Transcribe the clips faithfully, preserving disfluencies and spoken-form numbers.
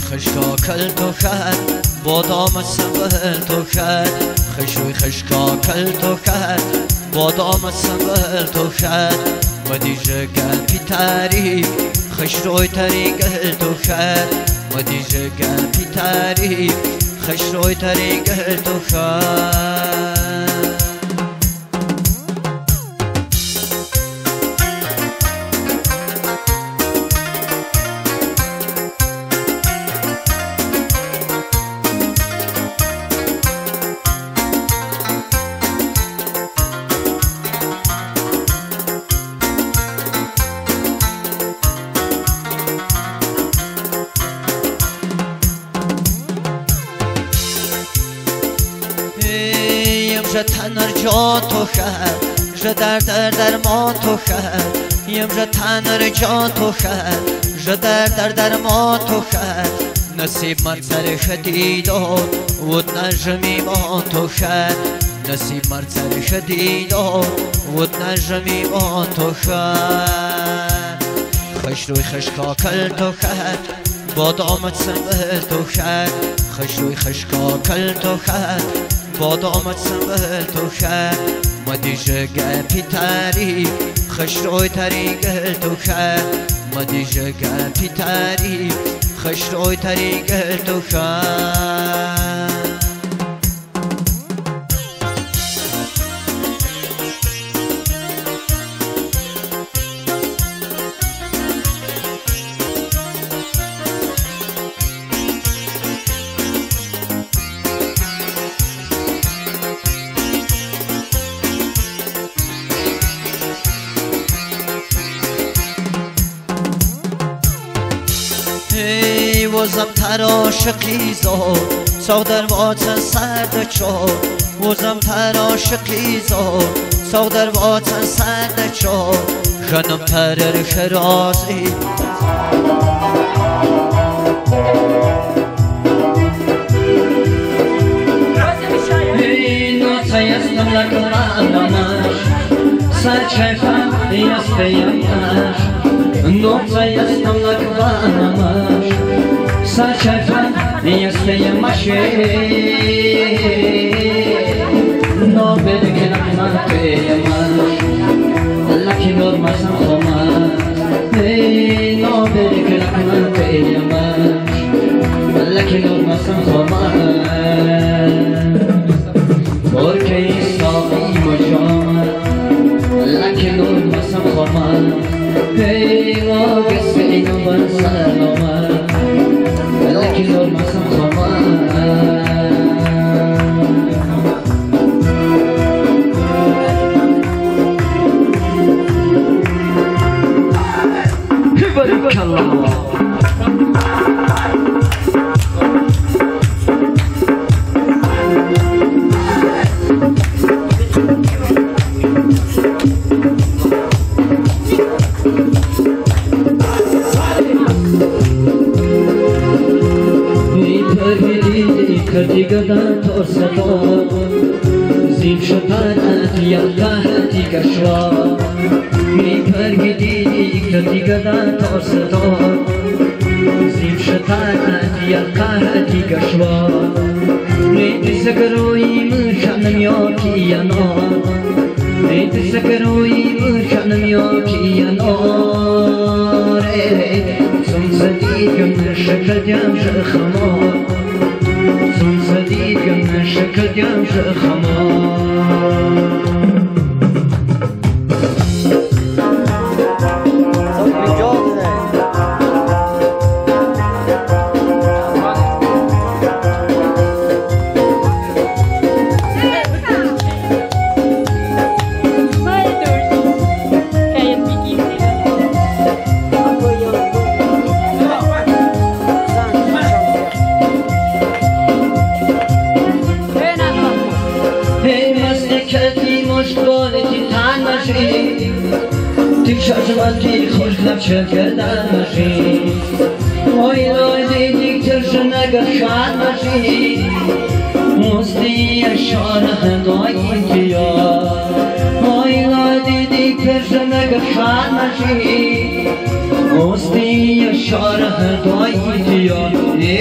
خشکا کل تو خد بادام سنبل تو خد خشوی خشکا کل تو خد بادام سنبل تو خد مدیجه گل پی تاریک خشروی تاریک تو خد مدیجه گل پی تاریک خشروی تاریک تو خد تنر جا تو خد ج در در در ما تو خد یم ج تنر جا تو خد ج در در در ما تو خد نصیب من سر شدید ود نجمی ما تو خد نصیب من سر شدید ود نجمی ما تو خد خش روی خشکا کل تو خد بادامت سنبل تو خد خش روی خشکا کل تو خد بادامت سنبل تو خد مدیجه گل پی تاریک خشروی تاریک تو خد مدیجه گل پی تاریک خشروی تاریک تو خد وزم تراشقی زو ساغ در واتن سرد چو وزم تراشقی زو ساغ در واتن سرد چو خنم ترر خرازی نوتایستم لکمانمش سرچفم یستیمش نوتایستم لکمانمش سرچفم یستیمش نوبد کنم پیمش لکی نورمسم خمش نوبد کنم پیمش لکی نورمسم خمش porque soy mojama لكن نورمسم خمش هيو قصي نور سلامة لكن نورمسم خمش بارك الله كديقدا ترسطو زيب شطانت يلقاهتي كشوا ميكر جديدي كديقدا ترسطو زيب شطانت يلقاهتي كشوا نيت سكروي مشان ميوكي يا نور نيت سكروي مشان ميوكي يا نور سمسدي كم شكل جام شخمور سون صديق من شكل يمش خمار شجرتی خوش لب شکردن ماشی وای وای دیدی کرشن اگر شاد ماشی مستی شان هنگایی کیا وای وای دیدی فرزنگ خانشی اوستی شاره دوی دیاری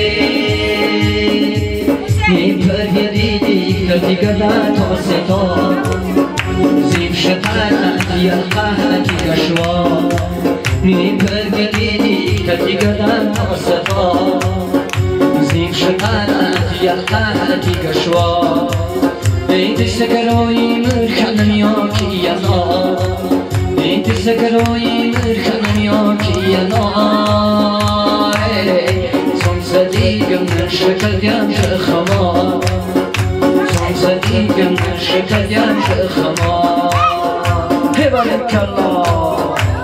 این پرگیری کردی گردن تو ستا زیم شطرت یلقهتی گشوا این پرگیری کردی گردن تو ستا زیم شطرت یلقهتی گشوا اینت سگروی مرخنم یا کیانا اینت سگروی مرخنم یا کیانا سون صدیقم شکلیم شخما سون صدیقم شکلیم شخما هبارک الله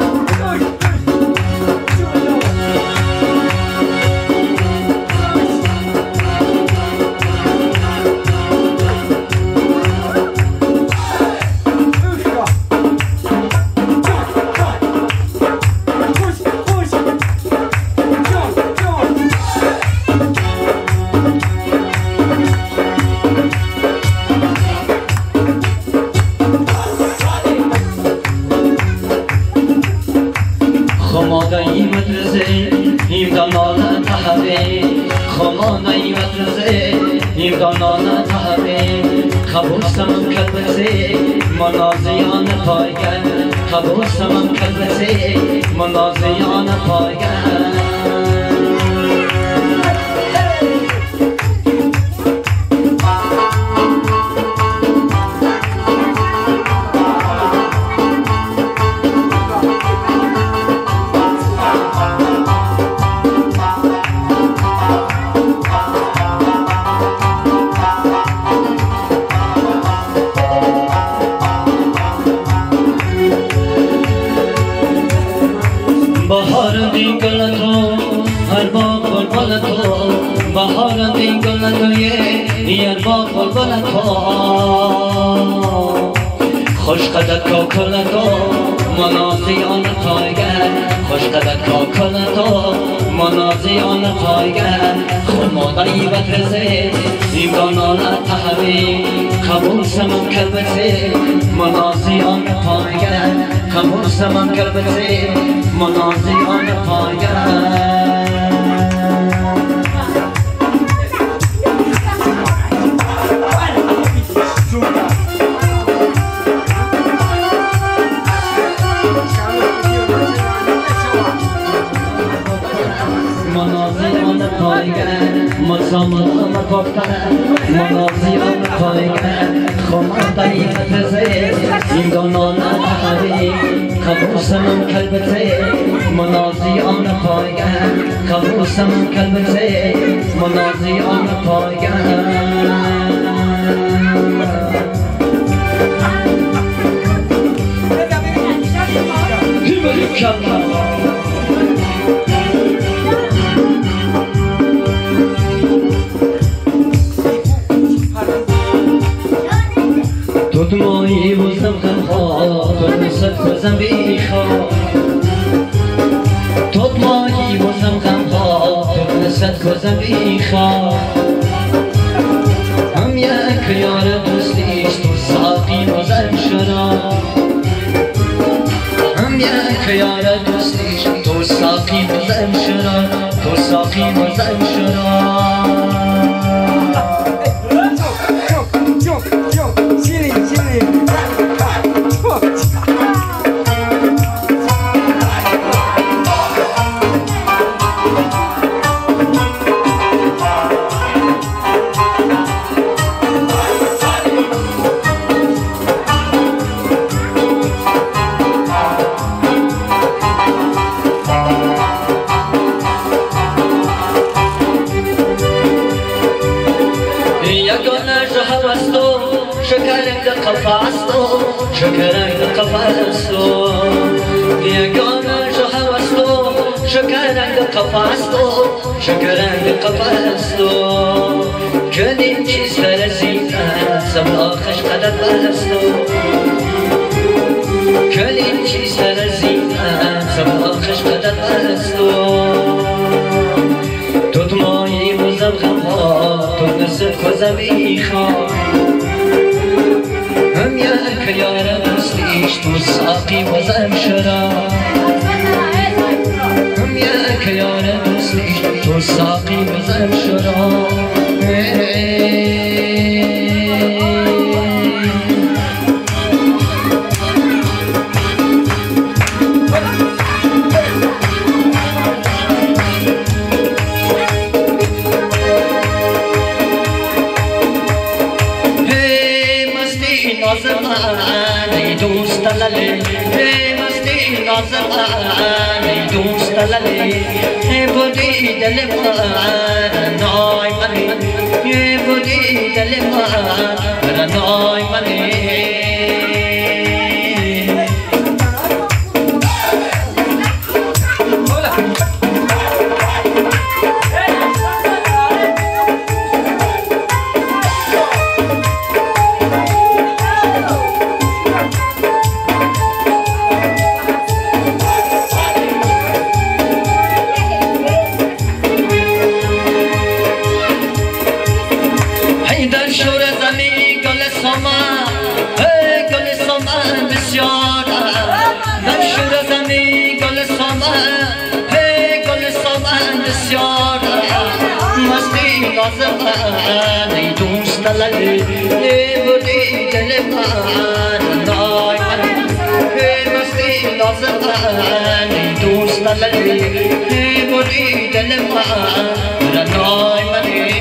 خمانای مدرسه ایمدانان تحری خمانای مدرسه ایمدانان تحری قبول سمم کلبسه منازیان پایگن قبول سمم کلبسه منازیان پایگن بهار دی گل تو هر باغ بلبل تو بهار دی گل تو یه باغ بلبل تو خوش قدت کا کل تو منازیان پایگر خوش قدت کا کل تو منازیان پایگر خمادای بترزه ایمانان تحوی قبول سمم کلبسه منازیان پایگر قبول سمم کلبسه منازیان پایگر منازیان پایگر مزامن پاکتر منازیان پایگر خمادای بترزه ایمانان تحوی قبول سمم کلبسه منازیان پایگر قبول سمم کلبسه منازیان پایگر هبارک الله تو مایی بزم خمخواه تو نسد بزم بیخواه تو مایی بزم خمخواه تو نسد بزم بیخواه هم یک یار دوستیش تو ساقی بزم شراب هم یک یار دوستیش تو ساقی بزم شراب تو ساقی بزم شراب شکرنگ قفاستو شکرنگ قفاستو یگانه جو هوستو شکرنگ قفاستو شکرنگ قفاستو کدیم چیز فرزیده سبلا خش قدر بستو کدیم چیز فرزیده سبلا خش قدر بستو تو مایی مزم غمها تو نسد کزمی خواه هم یک یار دوستیش تو ساق ساقی وزم شرا هم یک یار دوستی تو ساقی وزم شرا ای دوست للی ای مستی نازمان ای دوست للی ای بودی دل من نای منی ای بودی دل من نای منی ای دوست للی ای بودی دل من نای منی ای مستی نازمان ای دوست للی ای بودی دل من نای منی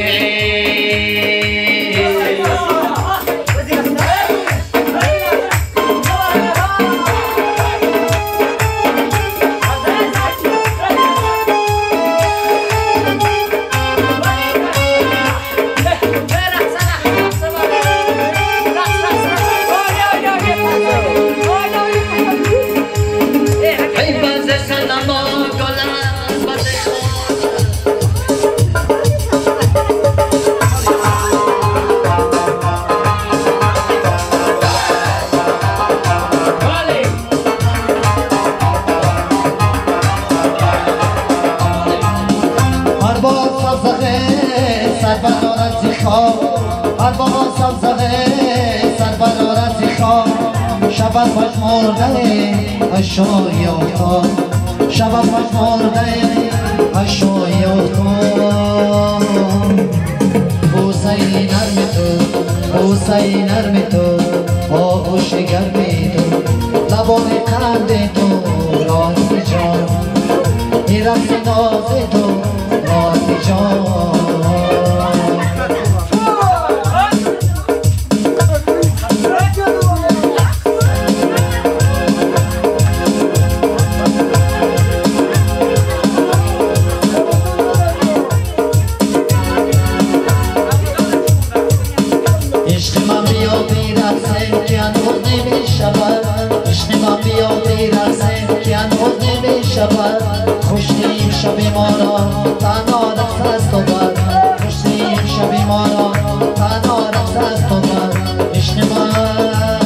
شبت باش مرده اشای اوتا شبت باش مرده اشای اوتا بوسای نرم تو بوسای نرم تو آغوش گرم تو لبان قند تو راست جان این رقص ناز تو راست جان خوشیم شبی ما را تنها رقص است و بر خوشیم شبی ما را تنها رقص است و بر عشق من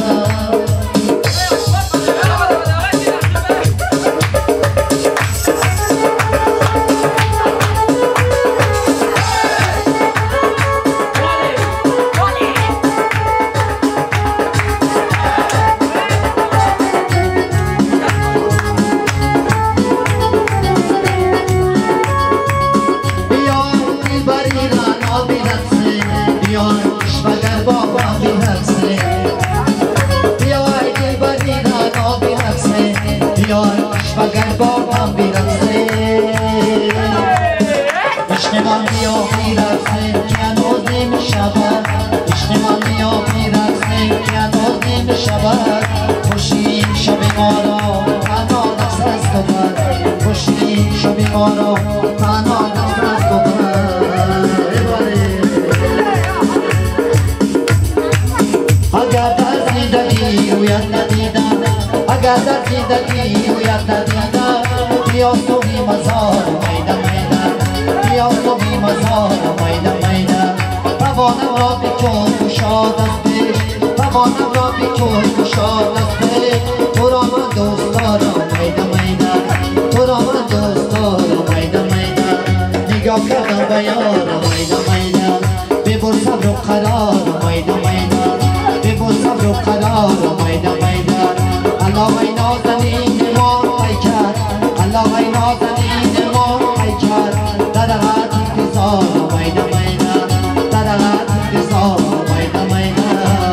اگر در زندگی و یاد ندیدم بیا تو بی مزار میده میده بیا تو بی مزار میده میده روانم را بی تو گشاد از پیش روانم را بی تو گشاد از پیش تو را من دوست دارم میده میده تو را من دوست دارم میده میده نگاه کردم به یارم میده میده ببر صبر و قرار میده میده ببر صبر و قرار میده میده الله ای نازنین ما پیکر الله ای نازنین ما پیکر در حد انتظار مینا مینا در حد انتظار مینا مینا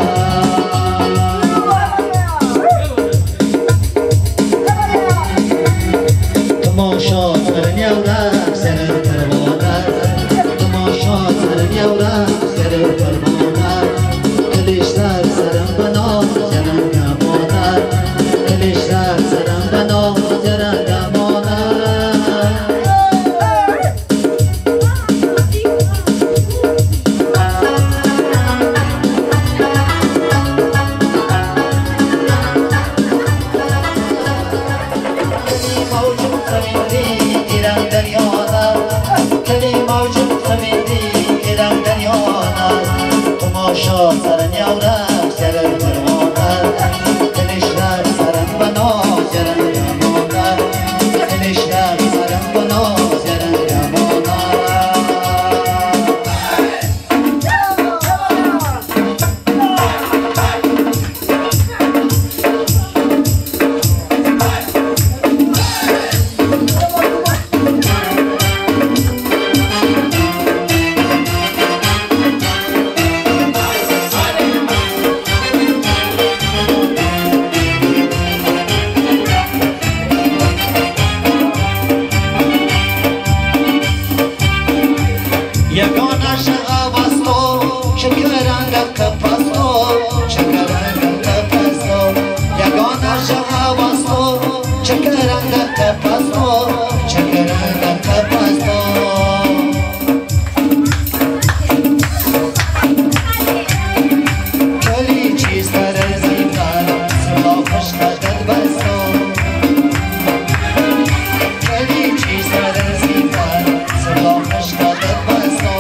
تماشا سرنی اولاد سر پروانه تماشا سرنی اولاد سر پروانه کلیشتر سرم بنا جرم گمانه کلیشتر سرم بنا جرم گمانه تماشا سرنی اولاد سر پروانه کلیشتر سرم بنا جرم گمانه کلیشتر سرم بنا جرم گمانه یگانه شغوستو شکرنگ کپستو شکرنگ کپستو یگانه شغوستو شکرنگ کپستو شکرنگ کپستو کلی چیز تر زیبتر سلاخش قدر بستو کلی چیز تر زیبتر سلاخش قدر بستو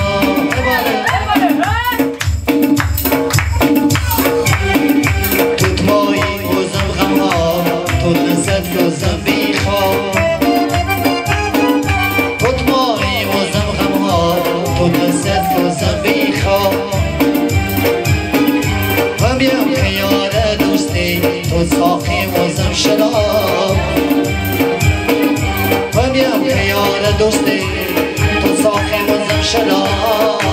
ساقی وزم شراب و بیم که یار دوستی تو ساقی وزم شراب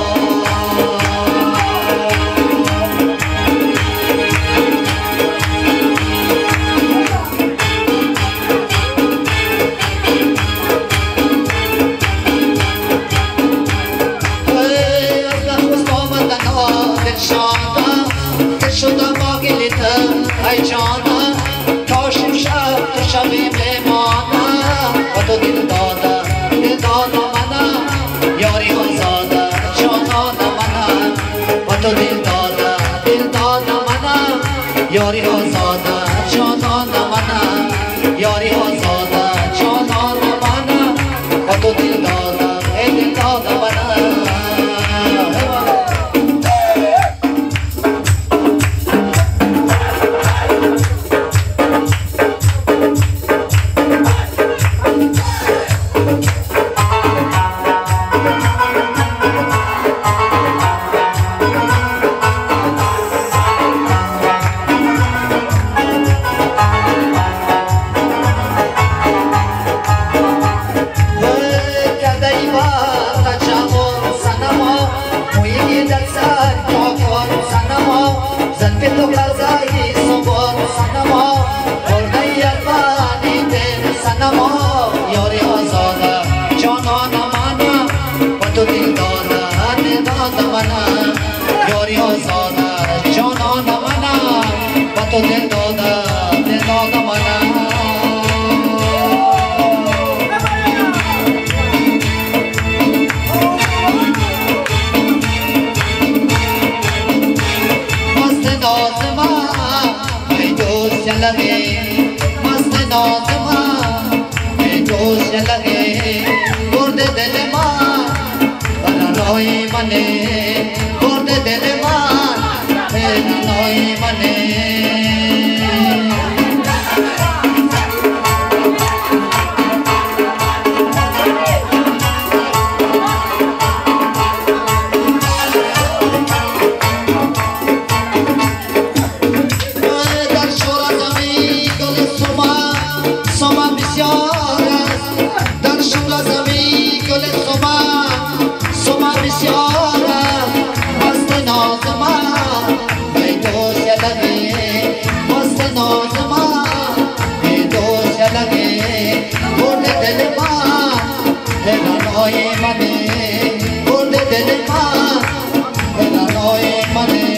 ای جانا تا شب تو شبی بمانم و تو دل داده دل داده منم یاری آزاده جانا تنهای منه برد دل من به تنهای منه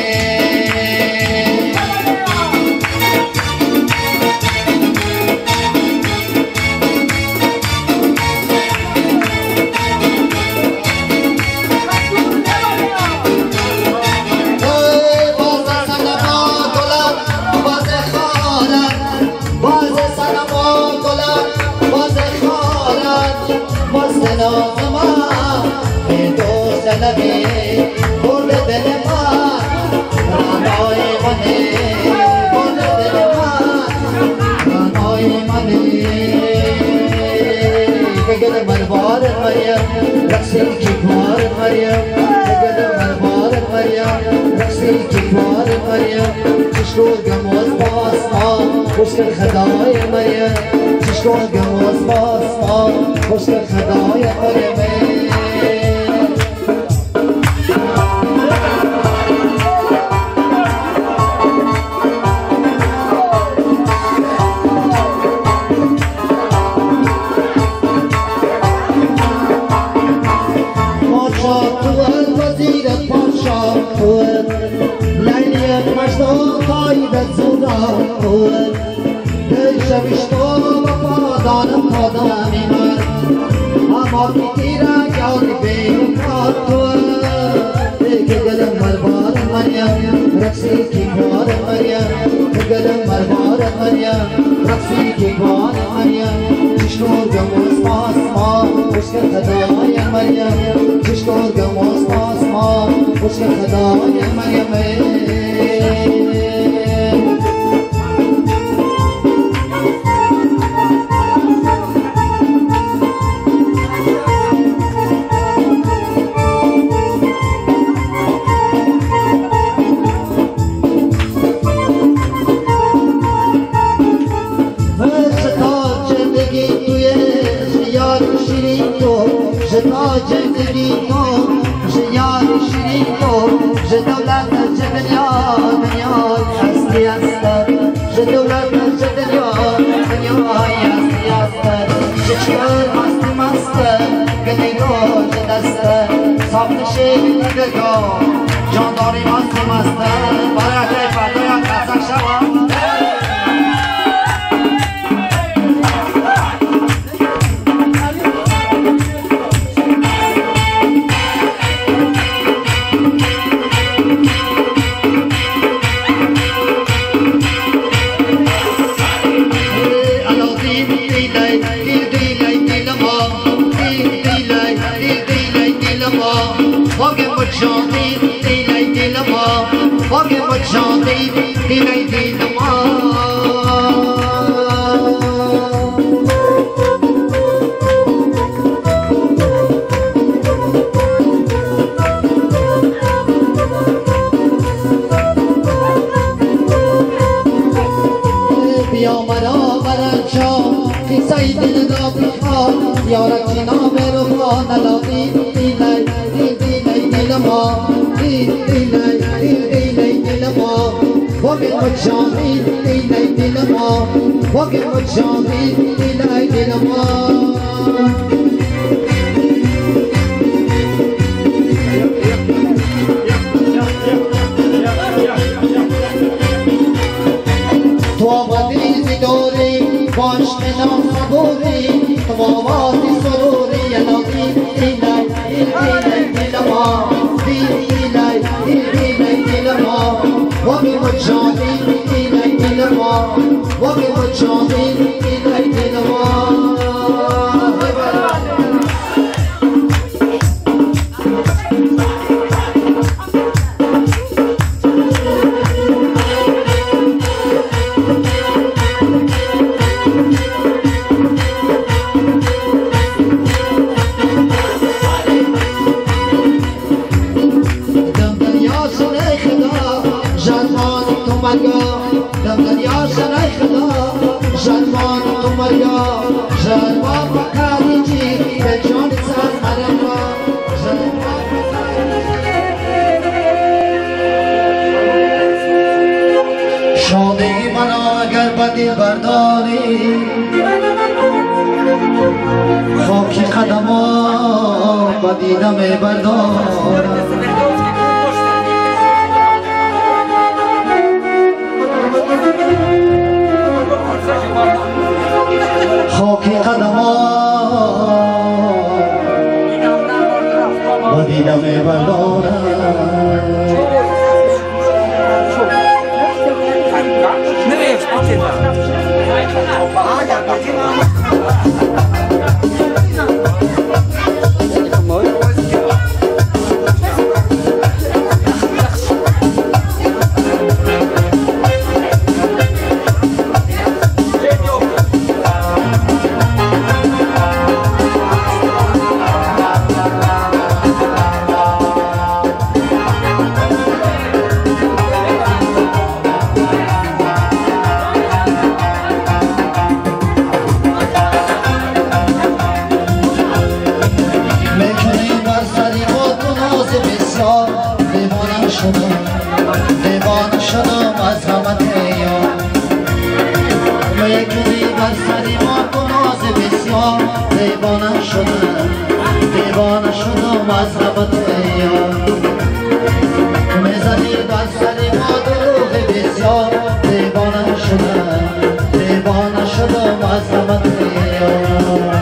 لبی برد دل من رانای منه برد دل من رانای منه بگل مربار مریم رقصی کی بار مریم بگل مربار مریم رقصی کی بار مریم چشکور گموز باس ما خوشگل خدای مریم چشکور گموز باس ما خوشگل خدای مریم پادانم پادامی من اما میگیرم یاد بیمار تو دیگه گلم مربار مریم رقصی کی بار مریم گلم مربار مریم رقصی کی بار مریم چشکور گموز پاس ما خوشگل خدای مریم چشکور گموز پاس ما خوشگل خدای مریم زندگی تو یار شیرین تو ز دولت ز دنیا دنیا هستی است ز دولت ز دنیا دنیا هستی است ز چهار مست مست گلی رو ز دست صاف شیر نگاه جانداری مست مست برای فردای قصد شوم Johnny, Dilay Dilama, Forget what Johnny, Dilay Dilama. Bia mara mara cha, kisai dil da bikha, yara china mero kha nalati Dilay. Dilama, dilay, dilay, dilama. Forget what Johnny, dilay, dilama. Forget what Johnny, dilay, dilama. Tu avadi zidori, bash me na sabori. Tu avadi sorori, alati dilay, dilay, dilama. Dilay, dilay, dilama. Wagi what Johnny, dilay, dilama. Wagi what Johnny, dilay, dilama. شادی من اگر بدل برداری خاکی قدمان با دیدم بردار خاکی قدما با دیدم بردارم دیوانه شدم از غمت یار میکنی بر سری ما ناز بسیار دیوانه شدم دیوانه شدم از غمت یار میزنی بر سری ما دروغ بسیار دیوانه شدم دیوانه شدم از غمت یار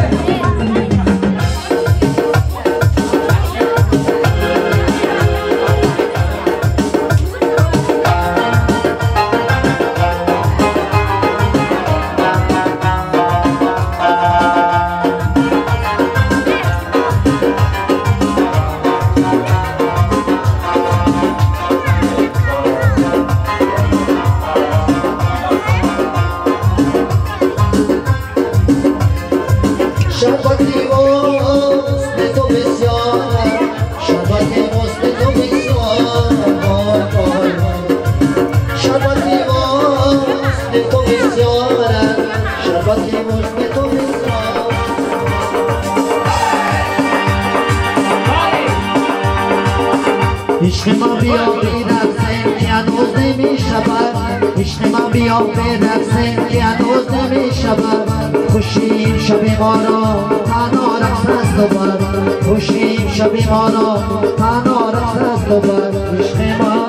عشق ما بیا برقصیم که هنوز نمی شود عشق ما بیا برقصیم که هنوز نمی شود خوشیم شب ما را تنها رقص است و بر خوشیم شب ما را تنها رقص است و بر عشق ما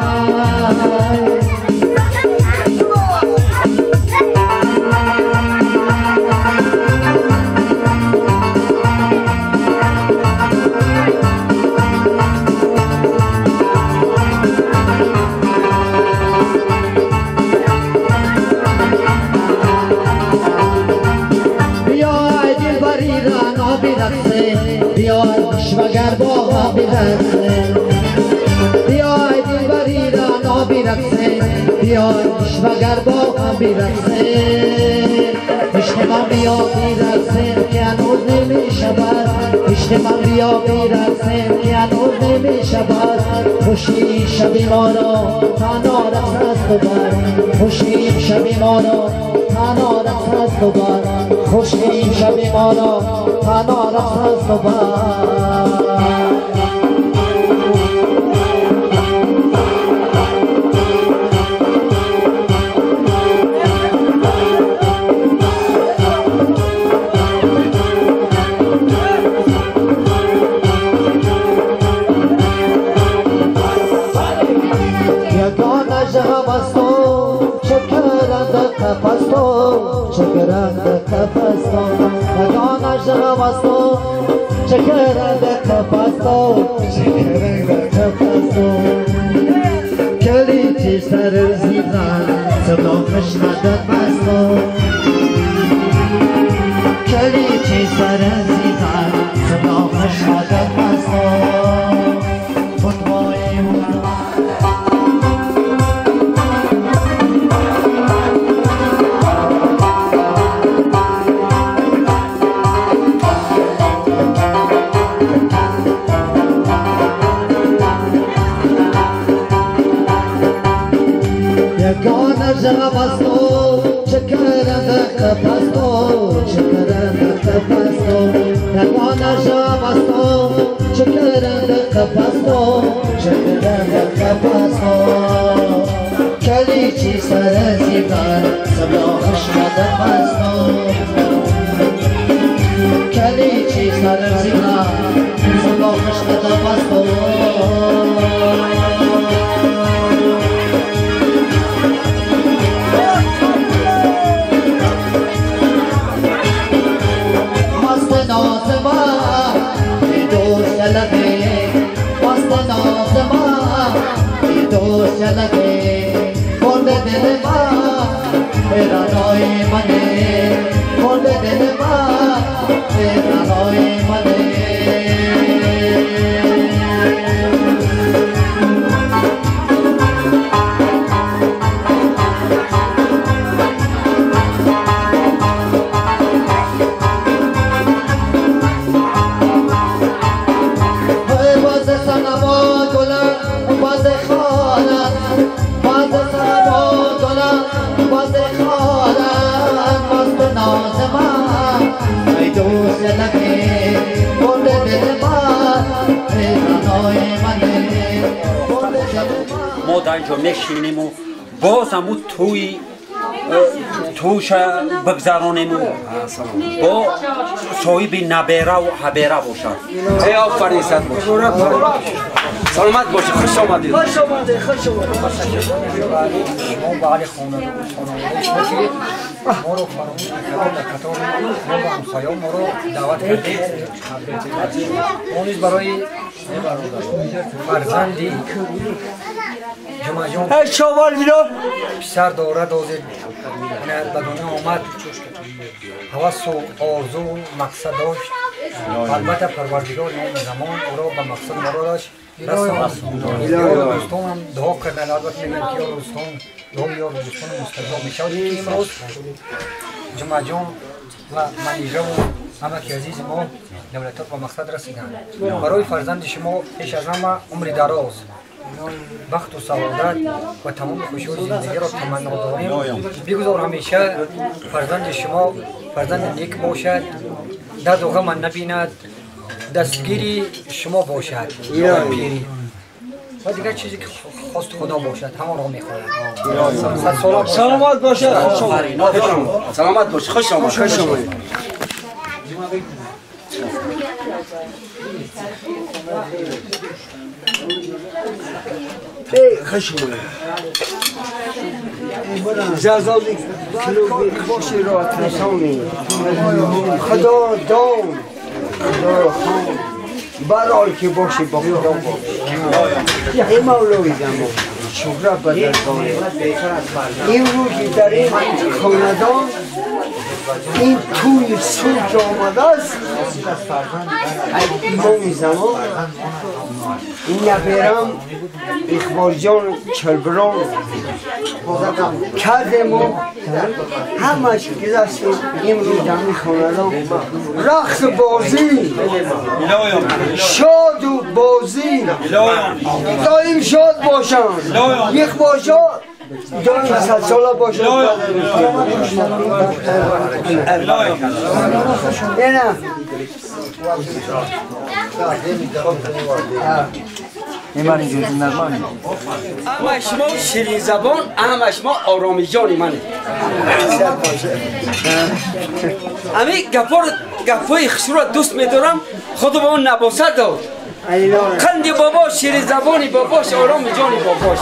شوگر با هم برقصیم بیای دلبری را نا برقصیم بیای شوگر با هم برقصیم عشق من بیا برقصیم که هنوز نمی شود عشق من بیا برقصیم که هنوز نمی شود خوشی شب ما را تنها رقص است و بر خوشی شب ما را تنها رقص است و بر خوشی شب ما را تنها رقص است و بر چکرنده کپستو چکرنده کپستو کلیتی سر زیدن سبلاخش ندد بستو کلیتی سر زیدن سبلاخش ندد بستو Javasto, Chakaranda Kapasto, Chakaranda Kapasto, Nagana Javasto, Chakaranda Kapasto, Chakaranda Kapasto, Kalichi Saraziban, Sabloch Shadapasto, Kalichi Saraziban, الله خشمت بستو مست نازما دور شلقه مست نازما دور شلقه مرد دل ما میرا نوی منه مرد دل ما میرا نوی منه ما در اینجا میشینیم و باز همون توی توش بگذرانیم و با صاحب نبیره و حبیره باشد. ای آفرین صد باش. سلامت باشی. خوش آمدید. خوش آمدید. خوش آمدید. ما بعد خانواده خانواده ما رو فراموش نکردیم در قطار ما و همسایه‌ها ما رو دعوت کردید. ما نیز برای فرزندی جمعه جان شوال بیرون پسر دارد از به دنیا آمد هوس و آرزو و مقصد داشت. البته پروردگار نام زمان او را به مقصد ما را داشت رساند. یار دوستان هم دعا کردن. البته میگن که یار دوستان دعا یار دوستان مستجاب میشود که امروز جمعه جان و منیژه و همه عزیز ما دولت‌ها به مقصد رسیدند. برای فرزند شما پیش از همه عمر دراز، بخت و سعادت و تمام خوشی و زندگی را تمنا داریم. بگذار همیشه فرزند شما فرزند نیک باشد، درد و غم نبیند، دستگیری شما باشد پیری و دیگر چیزی که خواست خدا باشد همان را میخواهد. سلامت باشد. سلامت باشد. خوش آمد. خوش آمد. ای خوش آمد. جزالی کلوبی باشی را ترسانی خدا دام خدا خان برای که باشی با خدا باش. ای مولوی زمان شهرت به درگاه این روزی در این خاندان این توی صبح که آمده است امام زمان این نبیرم اقبال جان چلبران کردیم و همش گذاشتیم امروز در این خاندان رقص بازی شاد و بازی دایم شاد باشند یک باشد دایم صد ساله باشد. نه ایمان اینجور نرمانی اما شما شیرین زبان اما شما آرامی جانی منه. امی گپار گپای خشورت دوست میدارم خود با اون نباست دار خندی بابا شیرین زبانی باباش آرامی جانی باباش.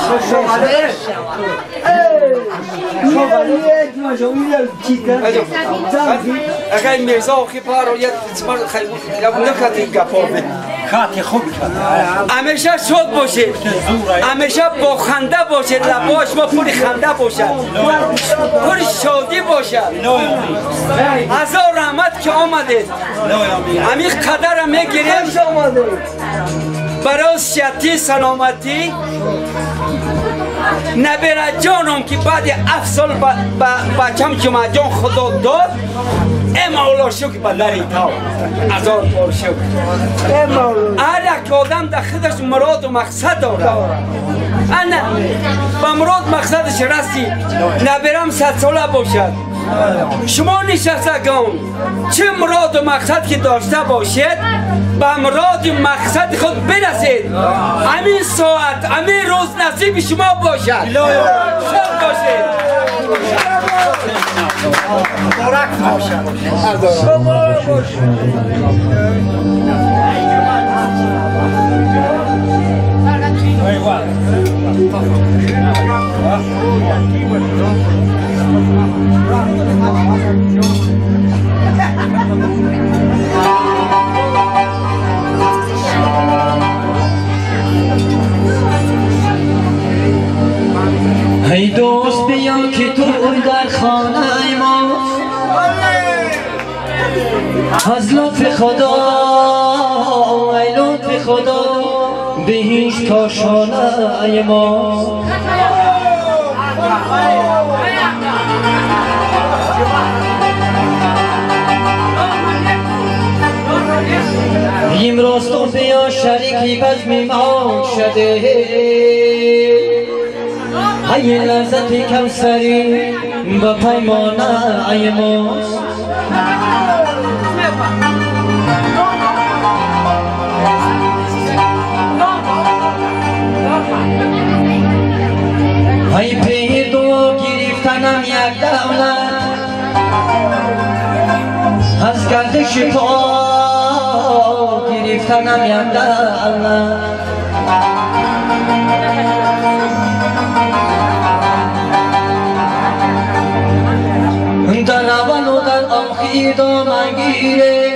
اگر میرزا آخی پارو یه تسمار خیلی نکتی گپار بید خاطی خوب کرد. همیشه شاد باشید، همیشه با خنده باشید، لباش ما پوری خنده باشد، پوری شادی باشد. هزار رحمت که آمدید همین قدر میگیریم برای صحتی سلامتی نبیره جانم که بعد هفت سال بچم جمعه جان خدا داد ای مولا شکر به دری تاو هزار بار شکر. هر یک آدم در خودش مراد و مقصد داره. انا با مراد مقصدش رسی نبیرم صد ساله باشد. شما نشستگان چه مراد و مقصد که داشته باشید به مراد و مقصد خود برسید. همین ساعت همین روز نصیب شما باشد. شاد باشید. مبارک باشد. خدا ای لطف خدا به هیچ کاشانه ما امروز تو بیا شریکی بزم ما شده ای لذت کوثری با پیمانه ای ماست ای پی دو گرفتنم یک دولت از گردش پا گرفتنم یک دولت در روان و در آخی دامن گیره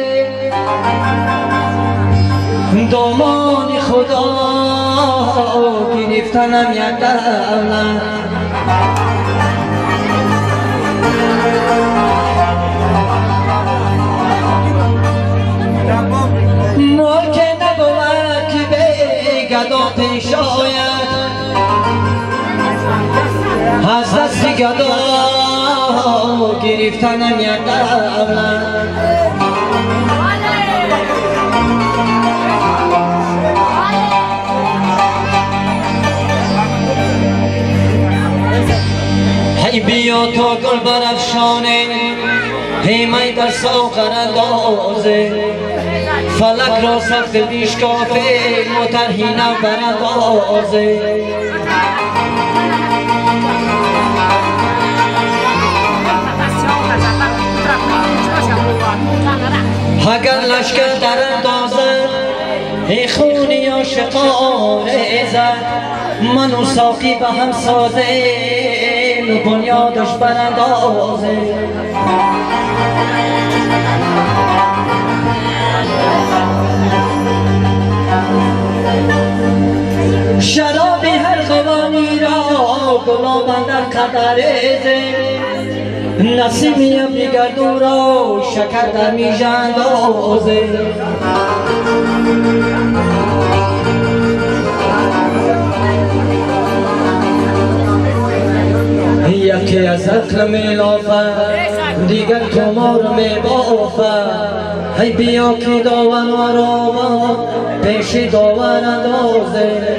دامان خدا گرفتنم یک دولت ما که نبود که به گدا پیش آید از دست گدا گرفتنم یک دولت ای بیا تا گل برافشانه پیمای در ساغر اندازه فلک را سخت بیشکافه مترهینه براندازه اگر لشکر در اندازه ای خونی عاشقان عزت من و ساقی به هم سازیم بنیادش براندازه شرابی هر خوانی را گلاب در قدر نسیمی ابری گردون را شکر در میژه اندازه یکی از عقل میلافه دیگر تومار میبافه ای بیا که داور را پیش داور اندازه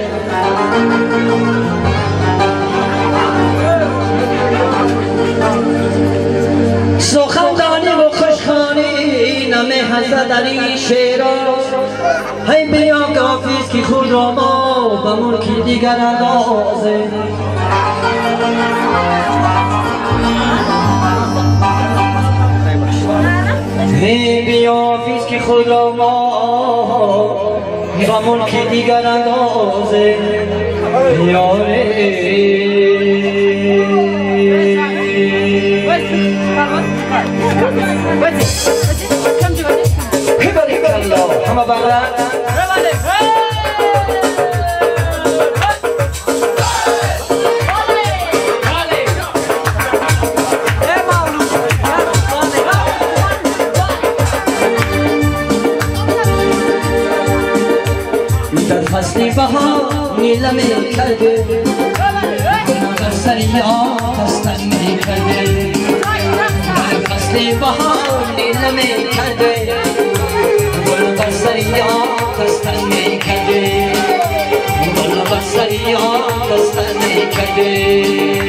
سخندانی و خوشخانی نمی حضرت در این شیراز ای بیا کافیست که خود را ما به ملکی دیگر اندازه ای بیا فیست که خود را ما به ملکی دیگر اندازه یاره همه بغلت در فصل بهار نیله می کرده در سریعات هستن می کرده در فصل بهار نیله می کرده گل بر سریعات هستن می کرده گل بر سریعات هستن می کرده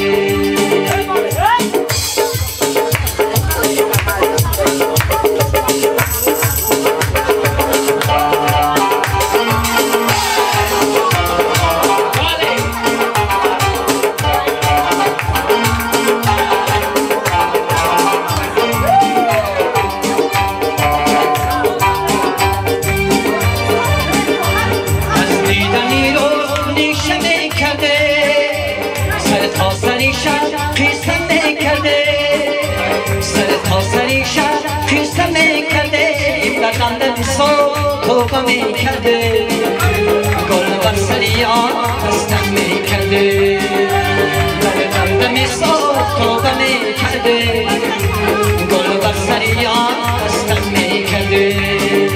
توبه می کرده گل بر سریعات هستن می کرده در دم میساد توبه می کرده گل بر سریعات هستن می کرده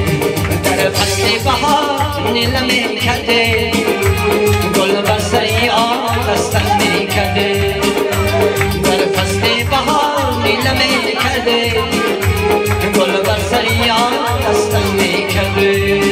در فصل بهار نیله می کرده گل بر سری آن دستم می کرده در فصل بهار نیله می کرده گل بر سری آن دستم می کرده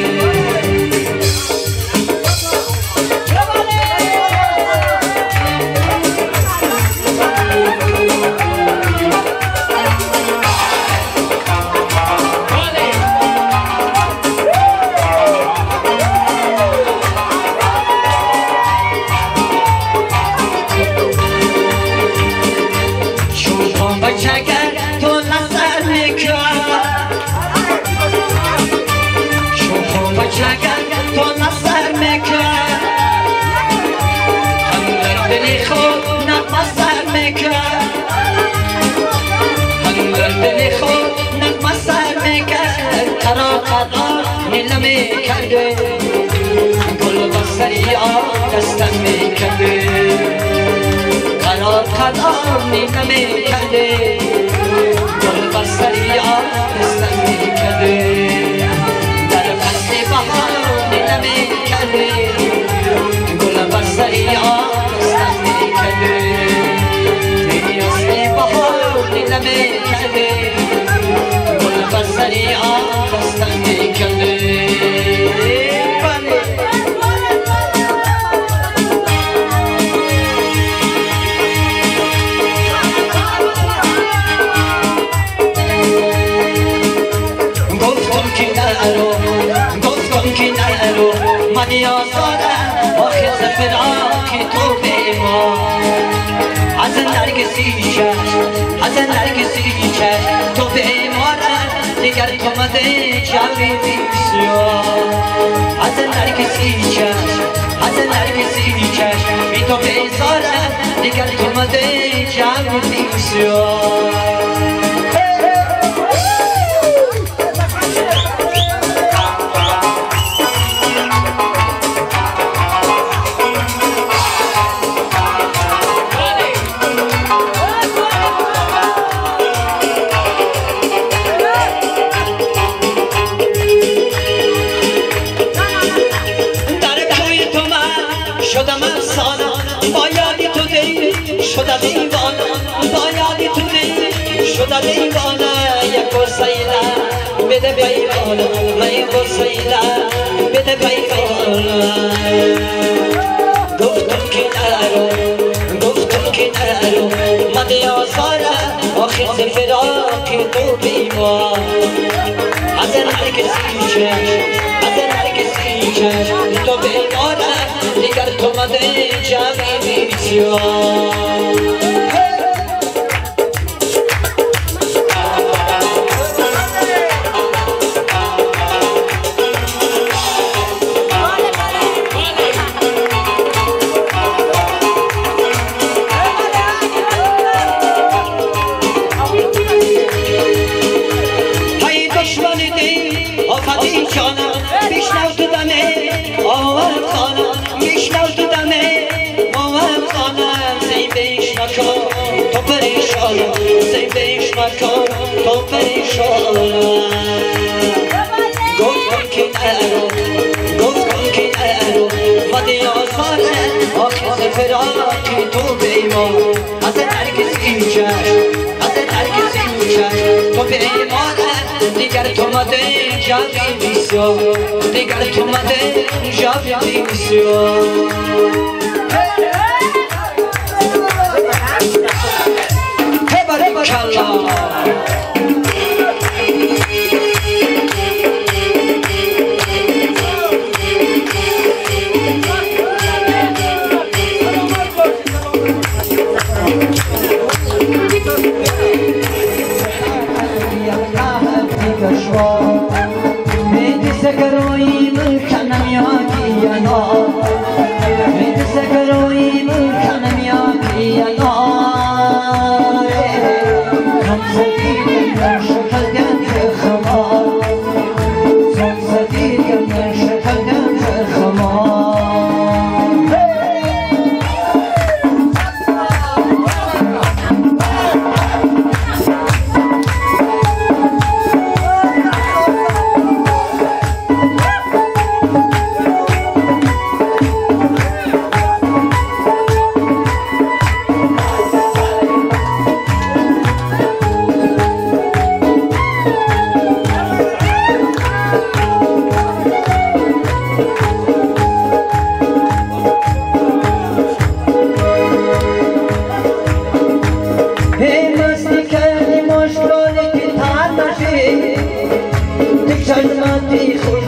کرده گل بسری آن دستم می کرده قرار قدار نیمه می کرده گل بسری آن دستم می کرده در فصل بهار نیمه می کرده گل بسری آن دستم می کرده در فصل بهار نیمه می کرده گل بسری آن دستم می کرده من یادم آخر فراقی تو به ما از نرگسی چشم از نرگسی چشم تو به ما دیگر تو مده جاویدی بسیار از نرگسی چشم از نرگسی چشم بی تو بیزارم دیگر تو مده جاویدی بسیار بده بیان من گسیلا بده بیان گفتم که نرو گفتم که نرو من یازارم آخر فراقی تو بیمار از نرگسی چشم از نرگسی چشم تو بیمارم دیگر تو مده جمعی بسیار تو پریشانم زیبش مکن تو پریشانم گفتم که نرو گفتم که نرو مدی آزارم آخر فراقی تو بیمار از نرگسی چشم از نرگسی چشم تو بیمارم دیگر تو مده جاوی بسیار دیگر تو مده جاوی بسیار Kalla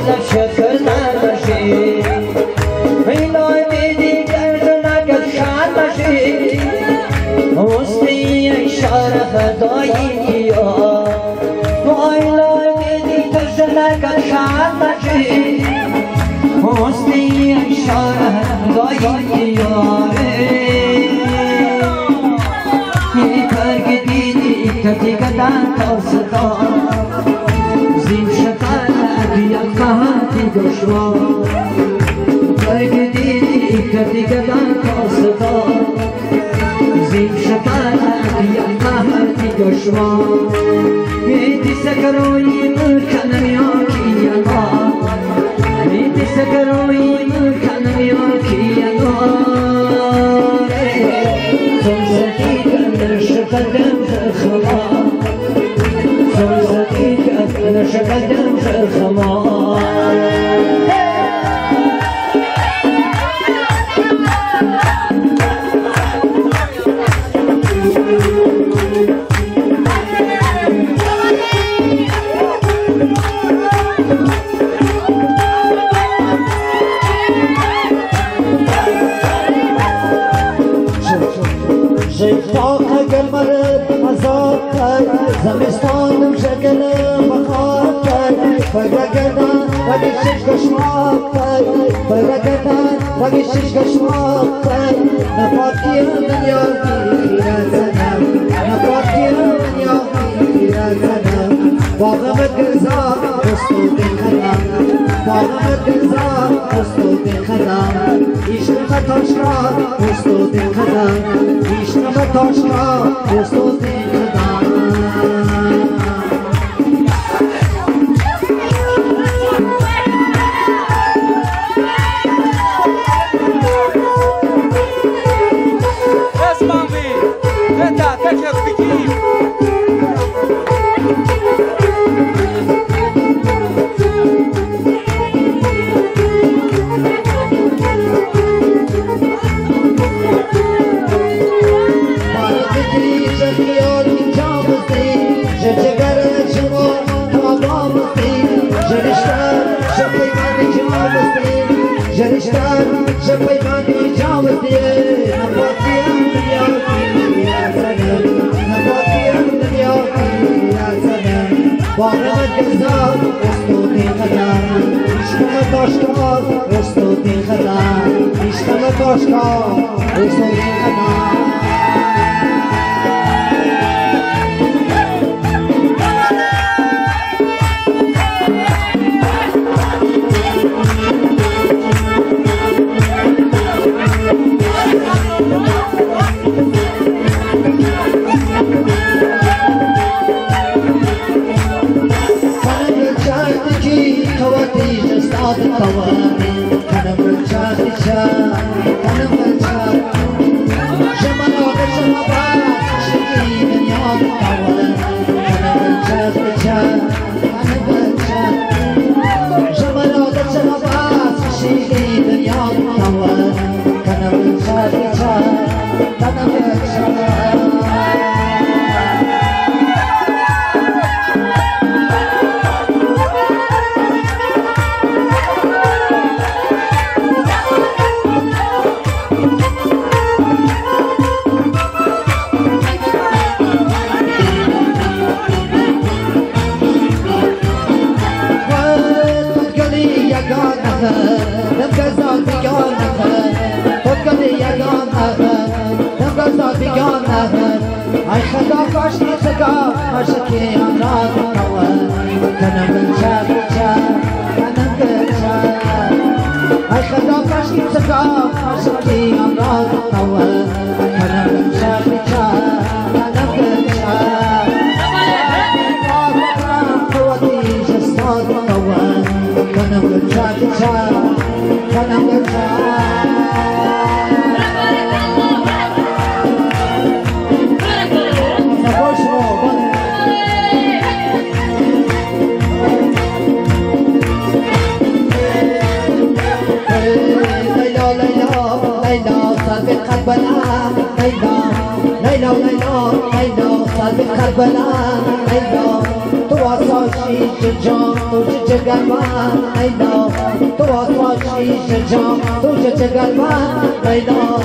سب شکر نمشی ویلای بیدی گردنا کد خان مشی وستی اشاره خدایی یا ویلای بیدی گردنا کد خان مشی وستی اشاره خدایی یا کتی کدان توسطا زیم شکل بیا کهاتی دشوا برگدی کتی کدان توسطا زیم شکل بیا کهاتی دشوا بیتی سکروی ملکن میاکی انا بیتی سکروی ملکن میاکی انا شقدم خما صوتك أنا شقدم خما زمستانم شکل بخار کرد برگردان ولی شش کشماک کرد برگردان ولی شش کشماک کرد نپاکی دنیا گیرد زنم نپاکی دنیا گیرد زنم باغمت گرزا دستو دل خدم باغمت گرزا دستو دل خدم عشق تاشکا دستو دل خدم عشق تاشکا دستو دل خدم باغمت گرزا رستو دل خدم عشقم داشکا رستو دل خدم عشقم داشکا رستو دل خدم ای خدا کاش نیستگا عاشقی امراض کوا کنم بچه بچه کنم بچه ای خدا کاش نیستگا عاشقی امراض کوا کنم بچه بچه کنم بچه قوتی جستاد کوا کنم بچه بچه کنم بچه كربلاء ليلى ليلى ليلى ليلى صار بكربلاء ليلى آساشی جان تو چه گربان اینا تو آساشی جان تو چه گربان اینا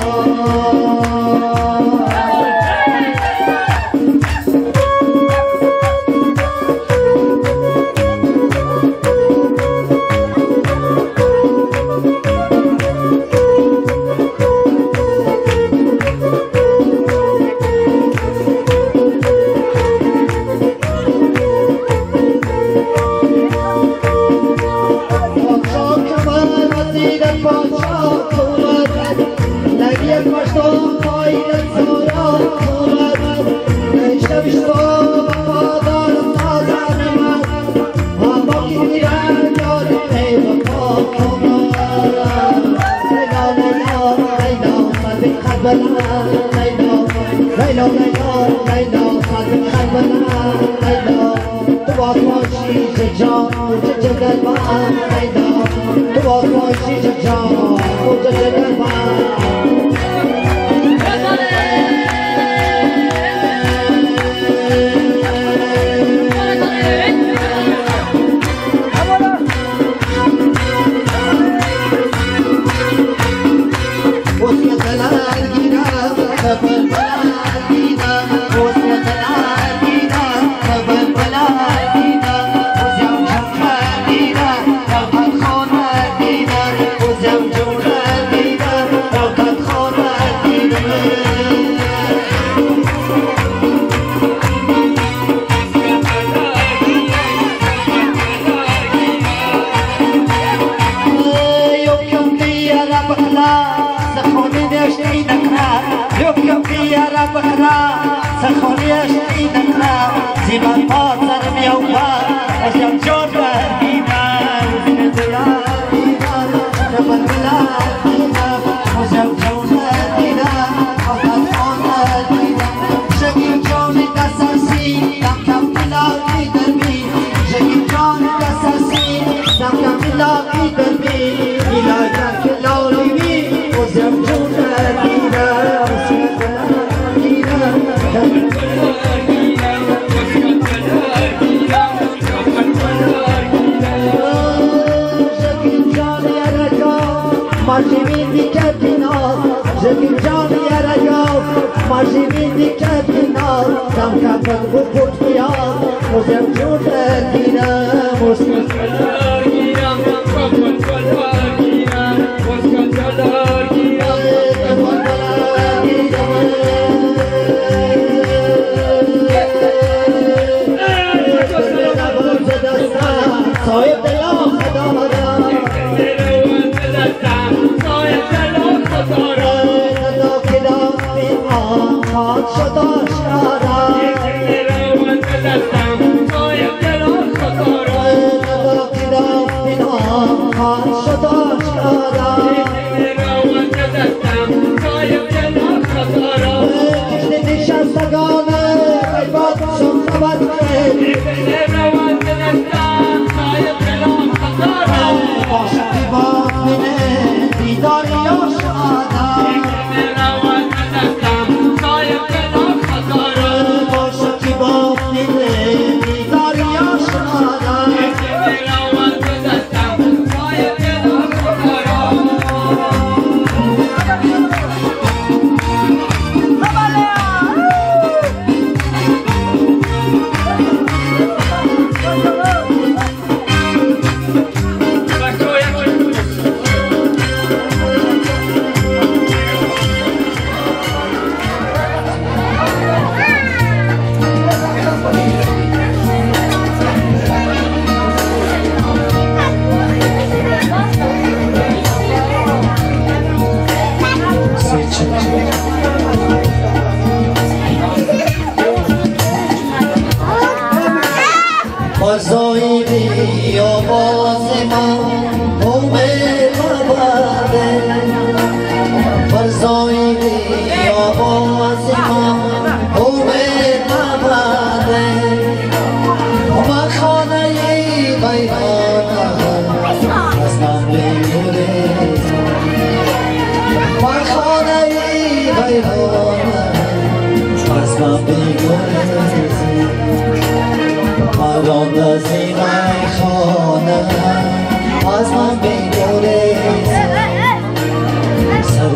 I don't know.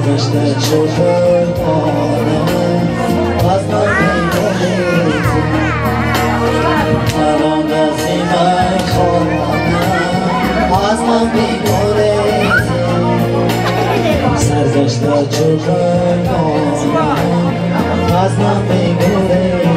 سرگشته شده بانم از من بیگریزی الان نسیم خانم از من بیگریزی سرگشته شده بانم از من بیگریزی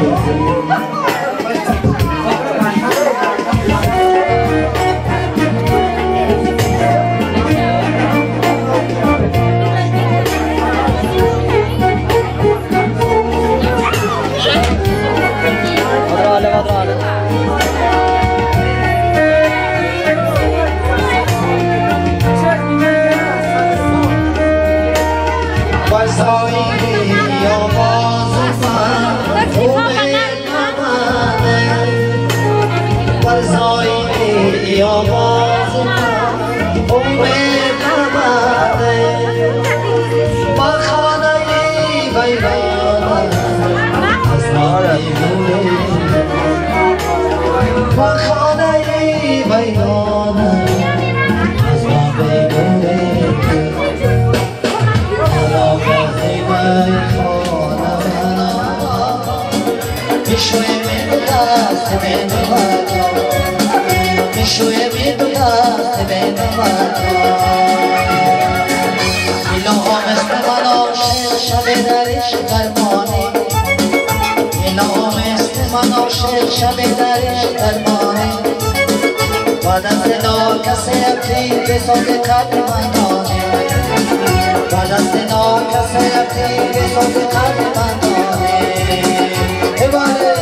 شب درش درمانه بعد از زنا کسی اقلی به صوت قدر من دانه بعد از زنا کسی اقلی به صوت قدر من دانه ایوانه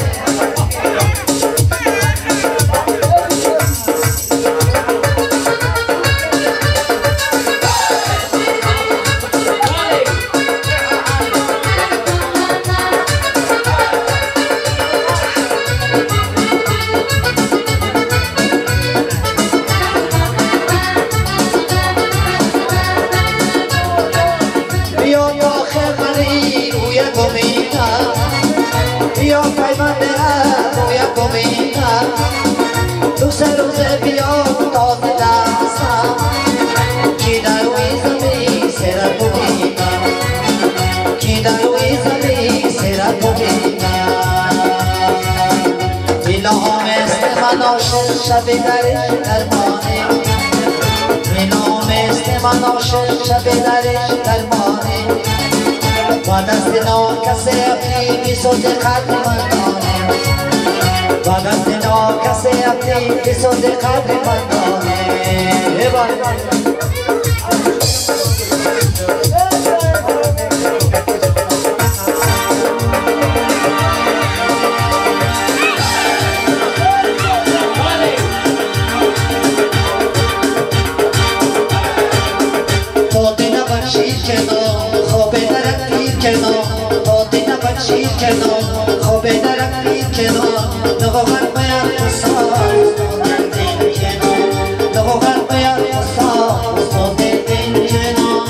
شب درش درمانه اینام است من عاشق شب درش درمانه بعد از زنا کسی اقلی بی صوت قدر من دانه بعد از زنا کسی اقلی بی صوت قدر من دانه خوب درک پیر کنار نگوهر باید بسار استاد دین کنار نگوهر باید بسار استاد دین کنار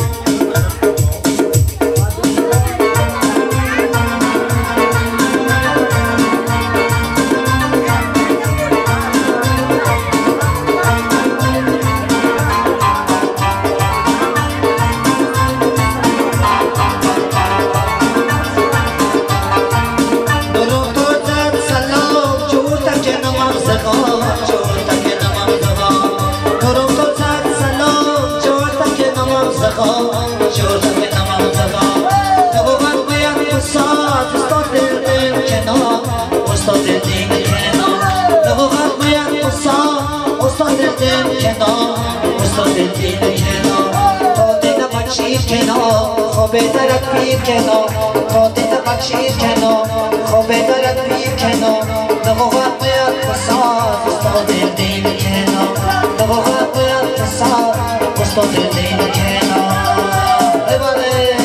خوب درک پیر کنار قاطی نبخشیر کنار خوب درک پیر کنار نبوغت باید بسار استاد دین کنار نبوغت باید بسار استاد دین کنار ایواله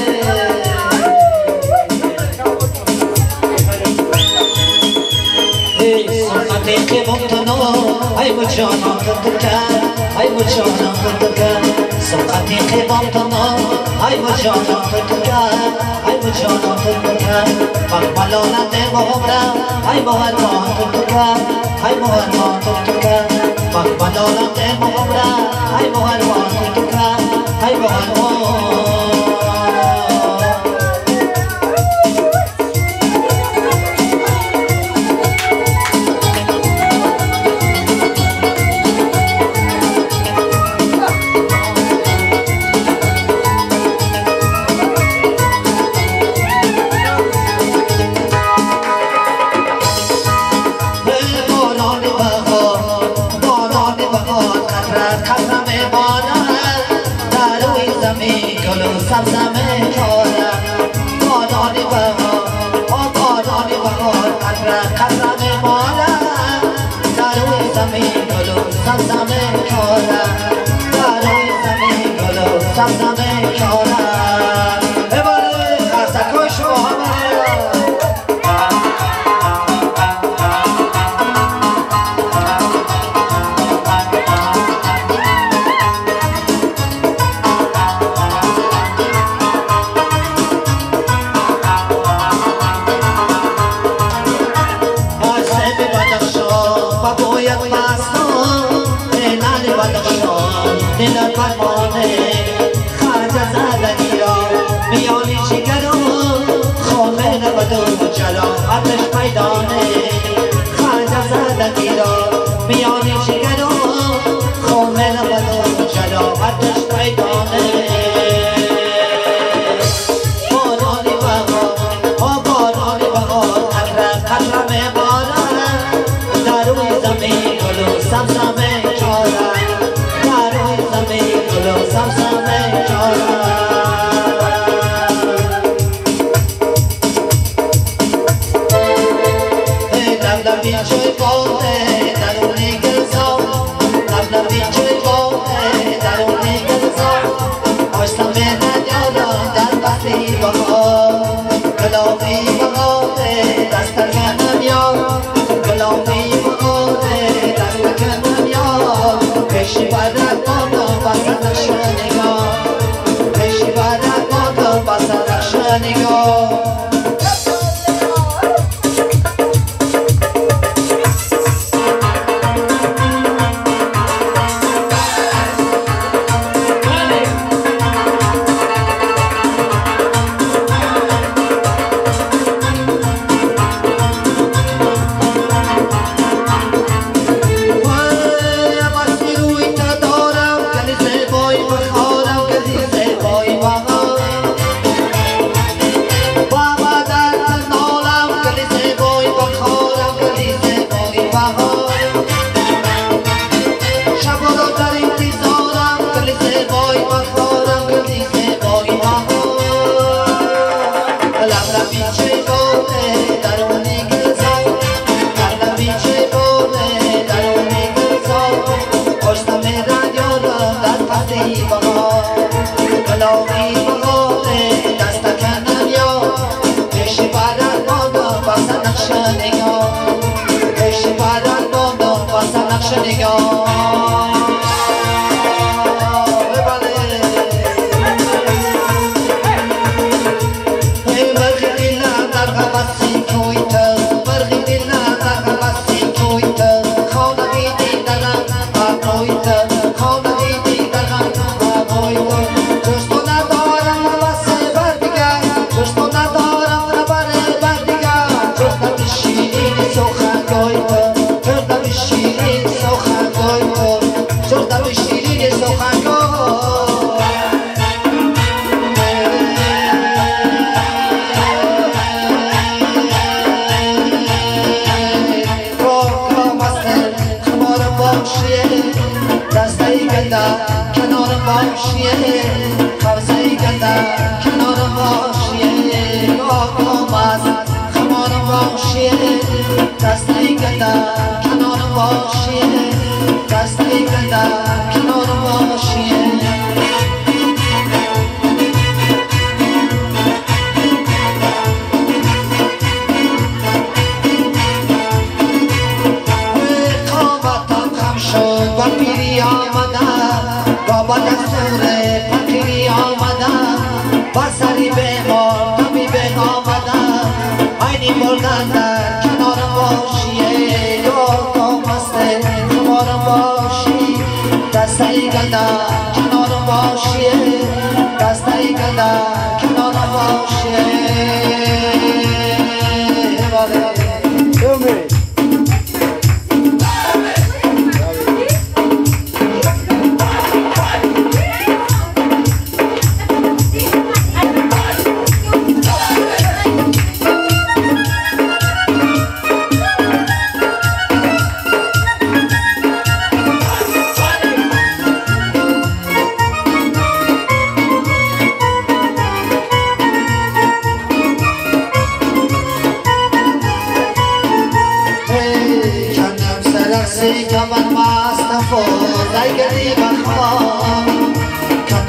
سنتی که بمتنو ای مجانا کردکر ای مجانا کردکر سنتی که بمتنو ای مجانا کردکر ای مجانا کردکر مقبلانت مهمرم ای مهرمان کردکر ای مهرمان کردکر مقبلانت مهمرم ای مهرمان کردکر ای مهرمان بالا در روی زمین گل و سبزه میخورم بارانی بهار آ بارانی بهار قطره قطره میمالم در روی زمین گل و سبزه میخورم در روی زمین گل و سبزه میخورم بباره خرسکای شما همه دلت پروانه خرج زدنی را میانی جگر و خامه نبود و جلاعتش پیدانه خرج زدنی را میانی جگر و خامه نبود و جلاعتش پیدانه بارانی بهار آ بارانی بهار قطره قطره میبارد در روی زمین گل و سبزه میچارد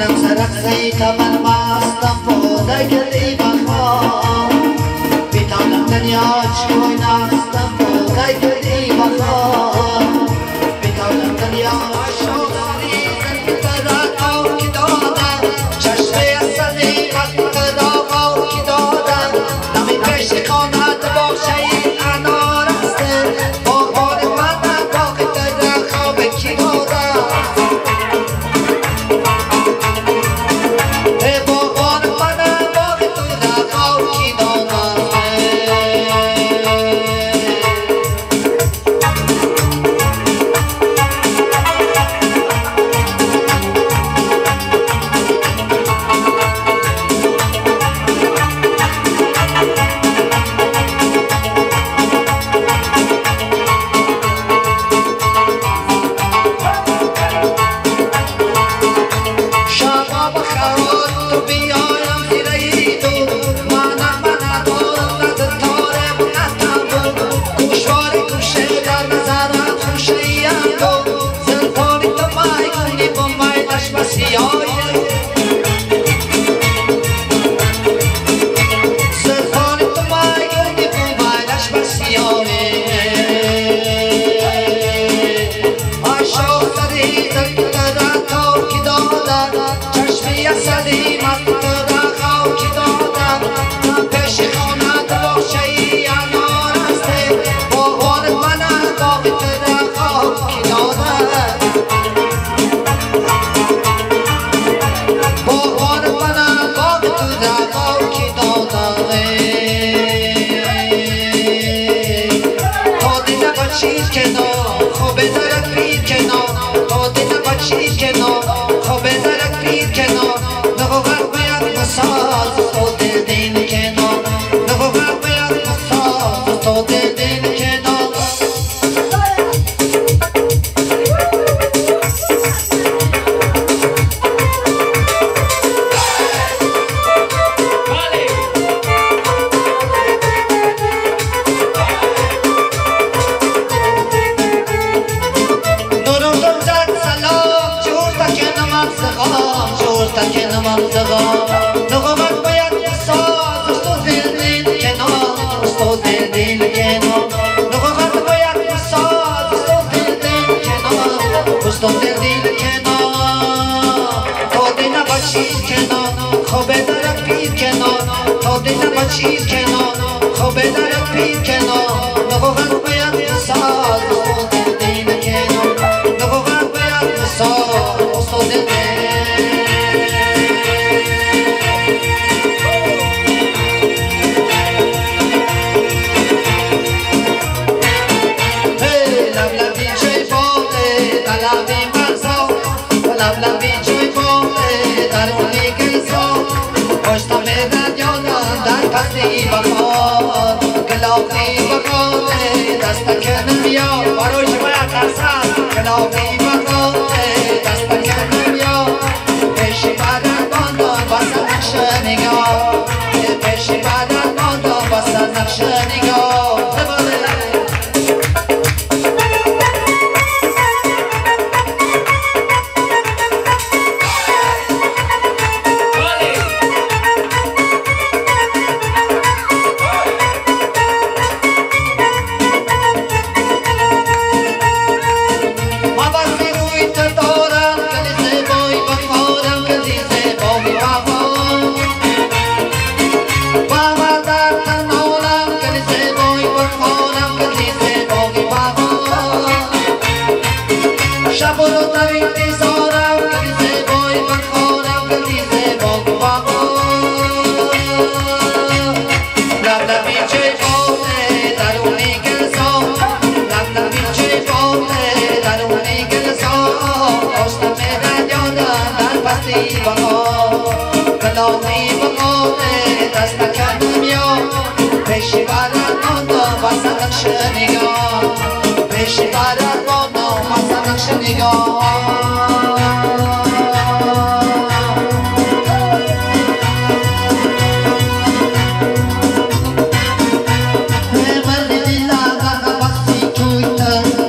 منم سرقصی تا من مستم بوده گلی بخواه بیتانم دنیا چکوی نستم بوده گلی بخواه بیتانم دنیا شوخری زنده را کی دادم چشمه اصلی وقت را کی دادم نمی پیش خانت باشه این انار است باغان من باقی در خواب کی دادم باغان من باقی در خواب کی دادم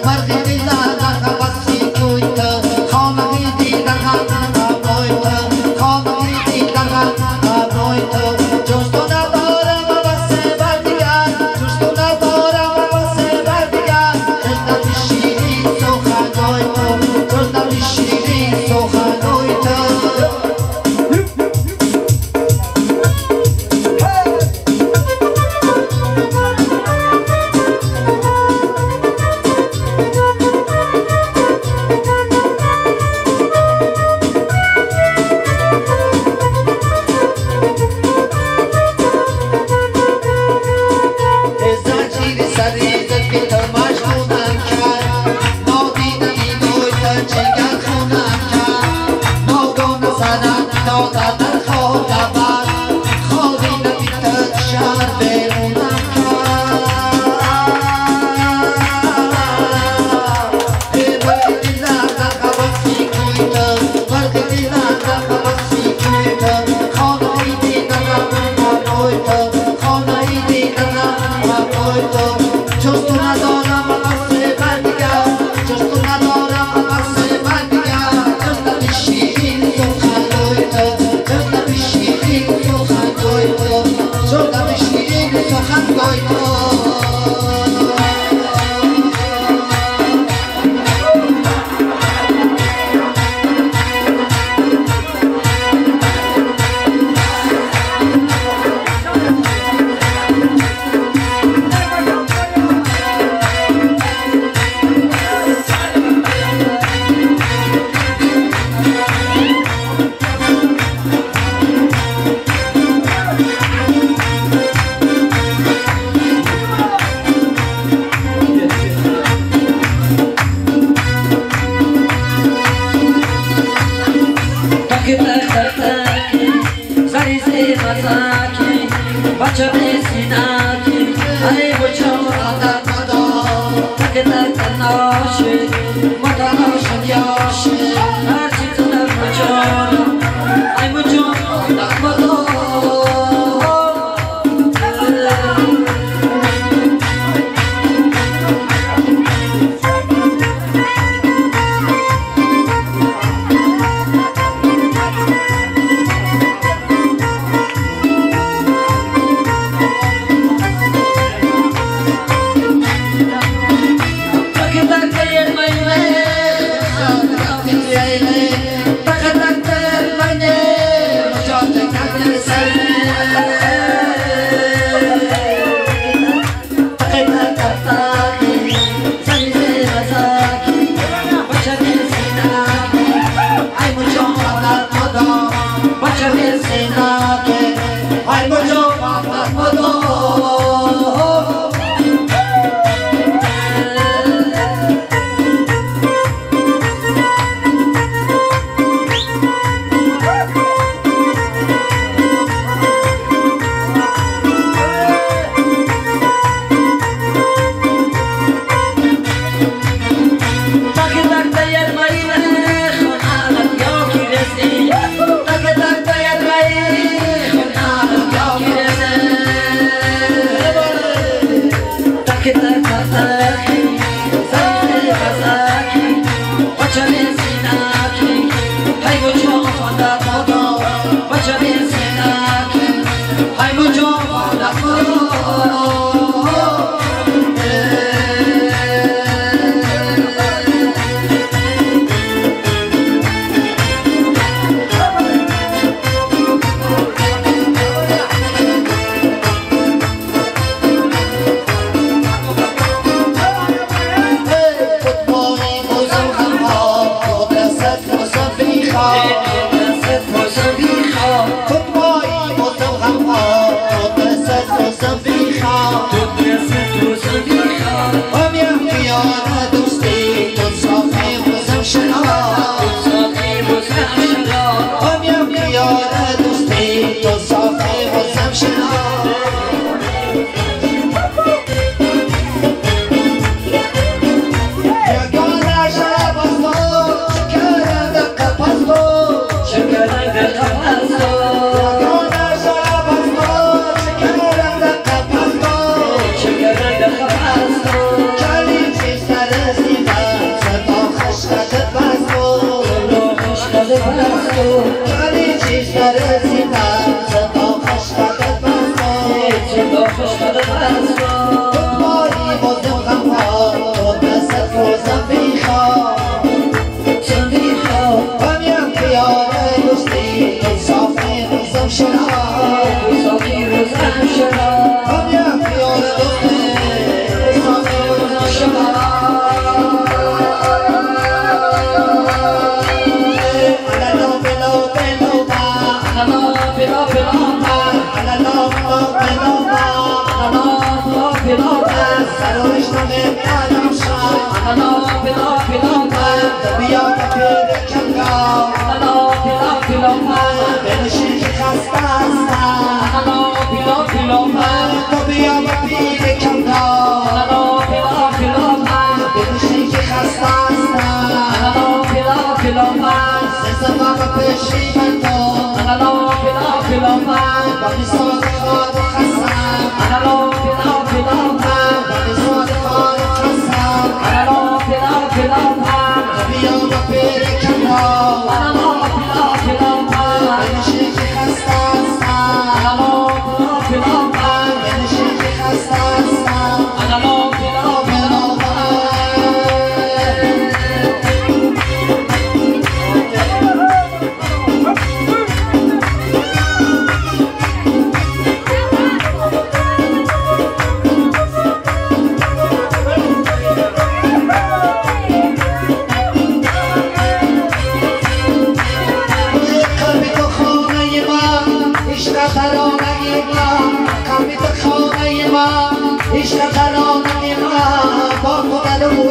Come تک تک تک زریزی مزاکی بچه بیسیناکی ای بچه مرادت مدار تک تک ناشی مداناشم یاشی هرچی تو در مجارم ای بچه مرادت مدار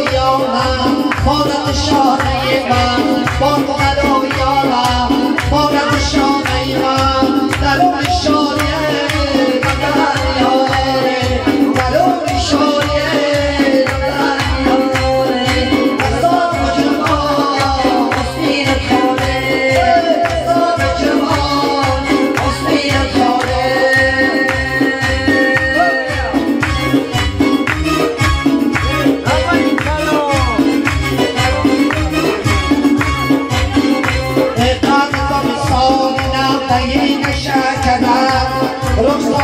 با تو قدم یارم با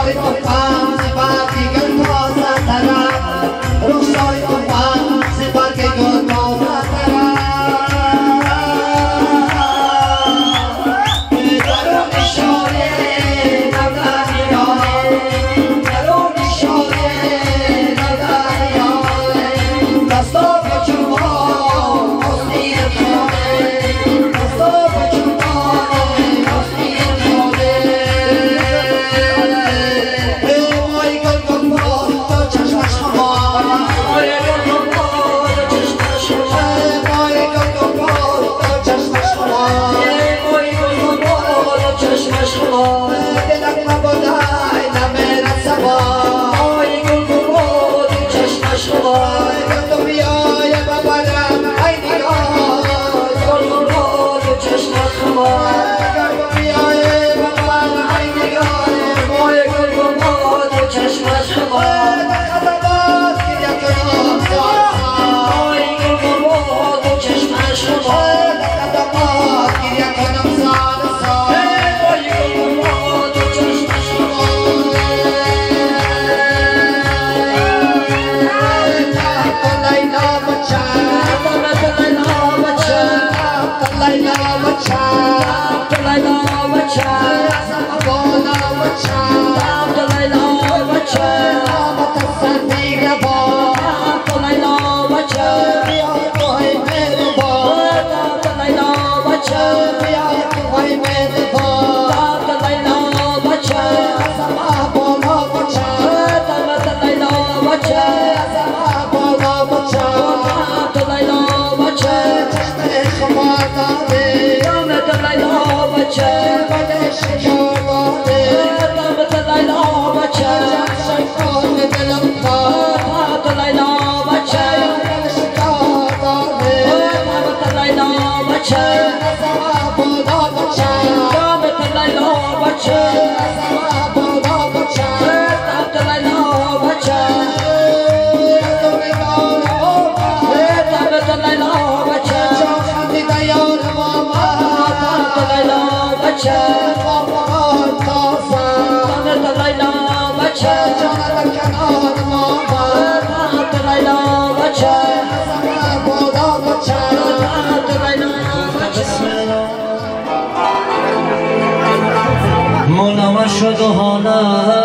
شد و حالا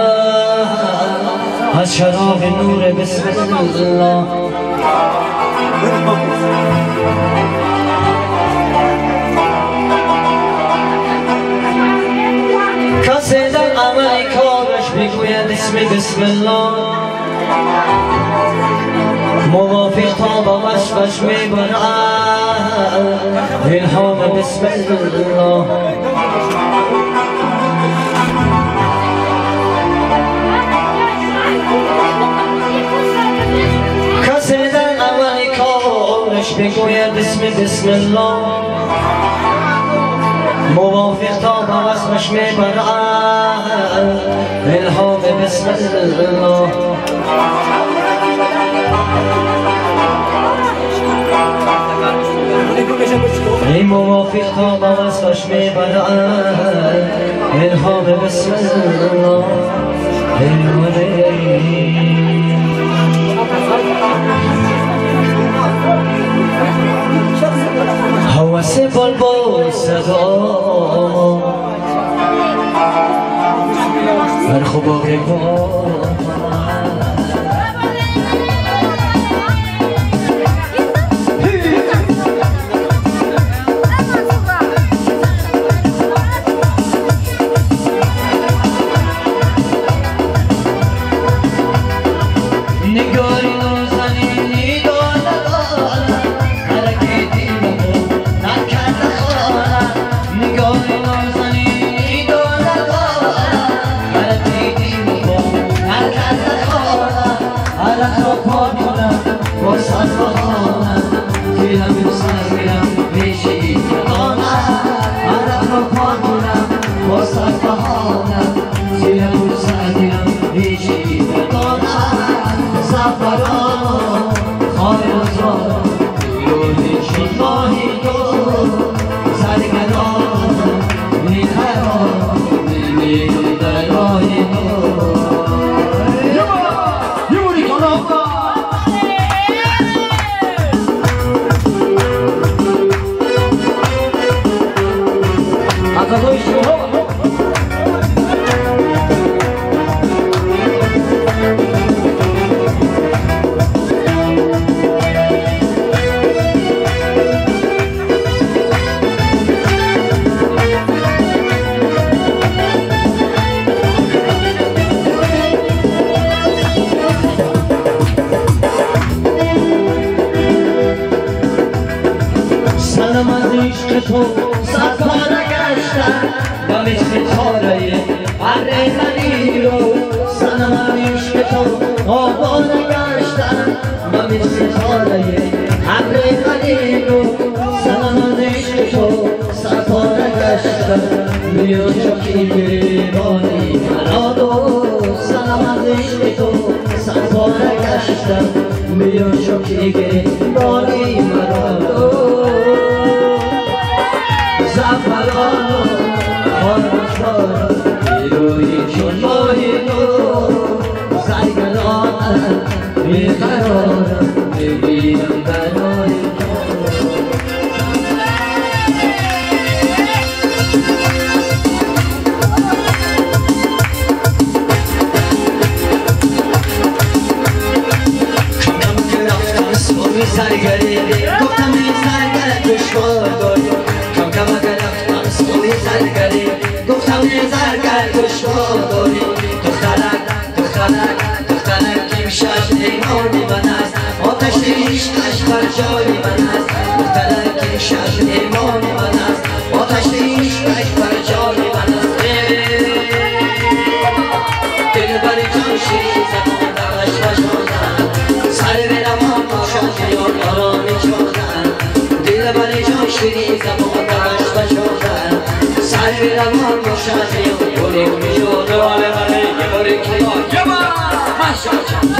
از شراب نور بسم الله کسی در عمل کارش بگوید اسم بسم الله موافق تا با وصفش میبرد الهام بسم الله کسی در اول کارش بگوید اسم بسم الله موافق تا با وصفش میبرد الهام بسم الله ای موافق تا با وصفش میبرد الهام بسم الله هوس بلبل صدا هر خوبا که تو سرپاره گشتم و مثل تاره ابر زمین رو سنم عشق تو آواره گشتم و مثل تاره ابر زمین رو سنم عشق تو سرپاره گشتم بیا شکی گریبانی مرا دو سنم عشق تو سرپاره گشتم بیا شکی گریبانی مرا دو زعفران و خارمشان روی چون ماهی نو سرگرانم بیقرارم ببینم برای کنم که رفتم سوی سرگری گفتم این سرگر دشوار داری کم اگر رفتم سوی زرگری گفتم یه زرگر دشوار داری دخترک دخترک دخترک که میشد ایمانی من است آتش عشقش بر جای من است دخترک که میشد ایمانی من است آتش عشقش بر جای من است دلبر جان شیری زمان دقش بشاندن سر برم آن باشد یاد آرامی چادن دلبر جان شیری زمان سر روان باشد یا گلی میشد آله بله یه باری که با یه بار مشاید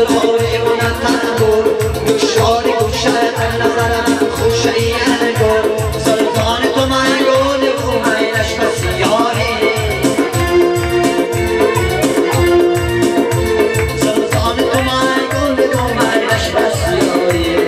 خوری و نتنگور گوشاری گوشه در نظرم خوشه انگور سلطان تو من گل و مینش بسیاری سلطان تو من گل و مینش بسیاری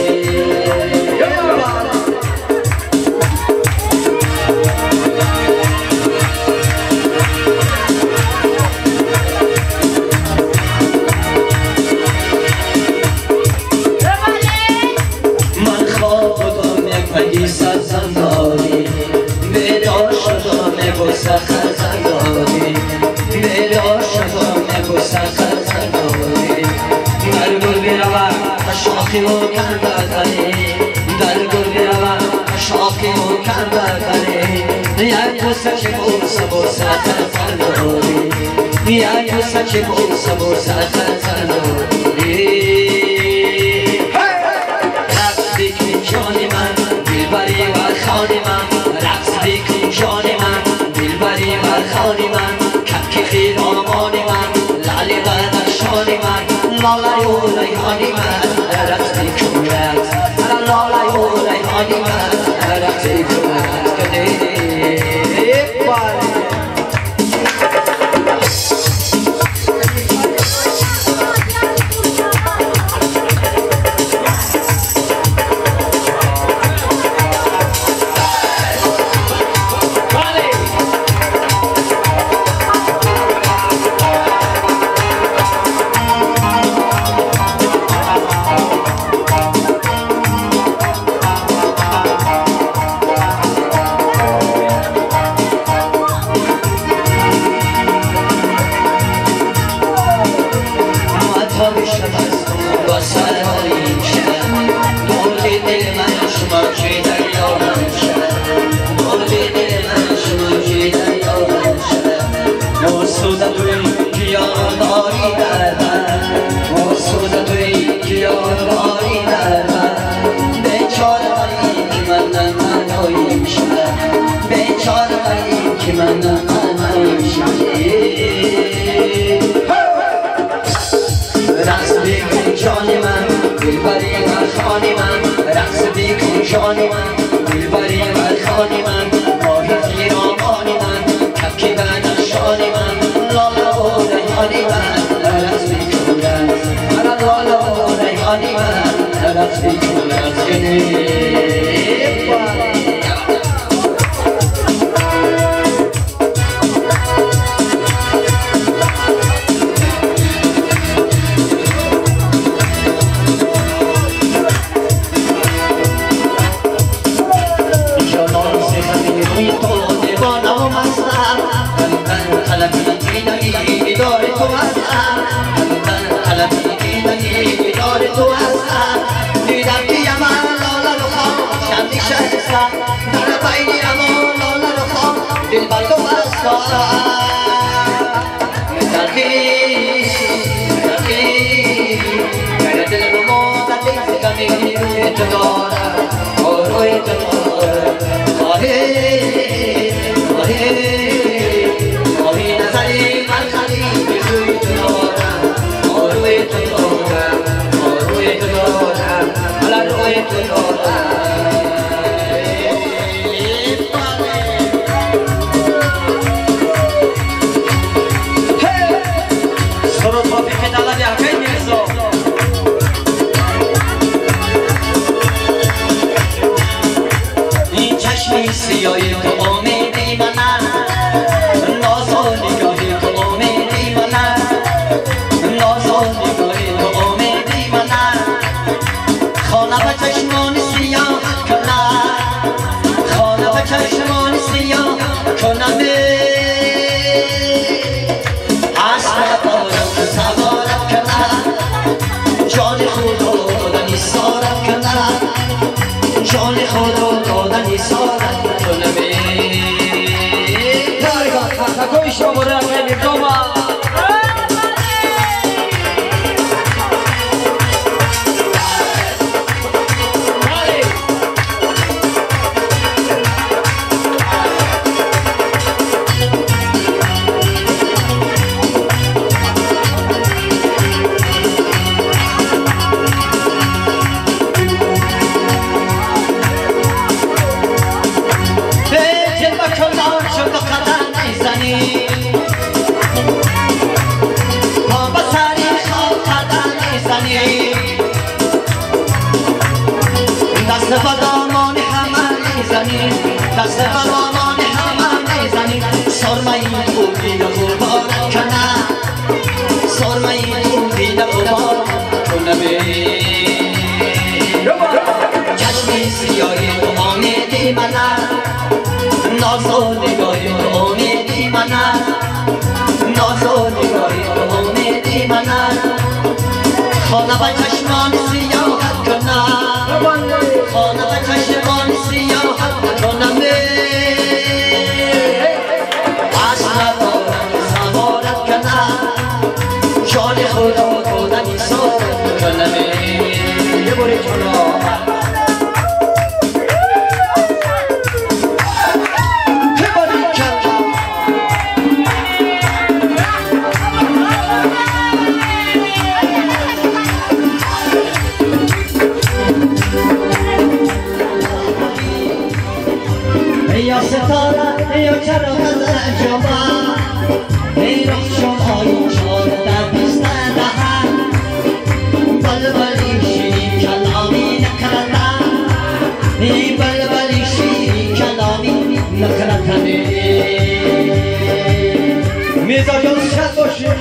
زندانی بیدار شدم نگو سخر زندانی بیدار شدم نگو سخر زندانی در گل بیروم شاخی و کن برداری در گل بیروم شاخی و کن برداری یک بوسه که بوسه بوسه خر زندانی یک بوسه که بوسه بوسه خر زندانی رقص بکن جانی من دلبری و خانی من رقص بکن جان من دلبری و خانی من کپک خیرامانی من لالی و نشانی من لالای و ریحانی من رقص بکن رقص لالای و ریحانی من رقص بکن رقص کنی جانی من دلبری و خانی من ماه خیرامانی من کپک و نشانی من لالا و ریحانی من رقص بکن رقص لالا و ریحانی من رقص بکن رقص کنی دست با دامان همه میزنی دست با دامان همه میزنی سرمه این تو دیده قربان کنه سرمه این تو دیده قربان کنه چشمی سیاهی تو آمیدی منه نازو نگاهی تو آمیدی منه نازو نگاهی تو آمیدی منه خانه با چشمان سیاحت کنه خانه با چشمان سیاحت کنم اصلا سوارت کنم جان خدا کودنی سوارت کنم یه بوری کنم یا ستاره یا چراغ انجام ای رخ شمایی چار در بیست دهن بلبلی شیرین کلامی نکردن ای بلبلی شیرین کلامی نکردن میزا جان شد باشه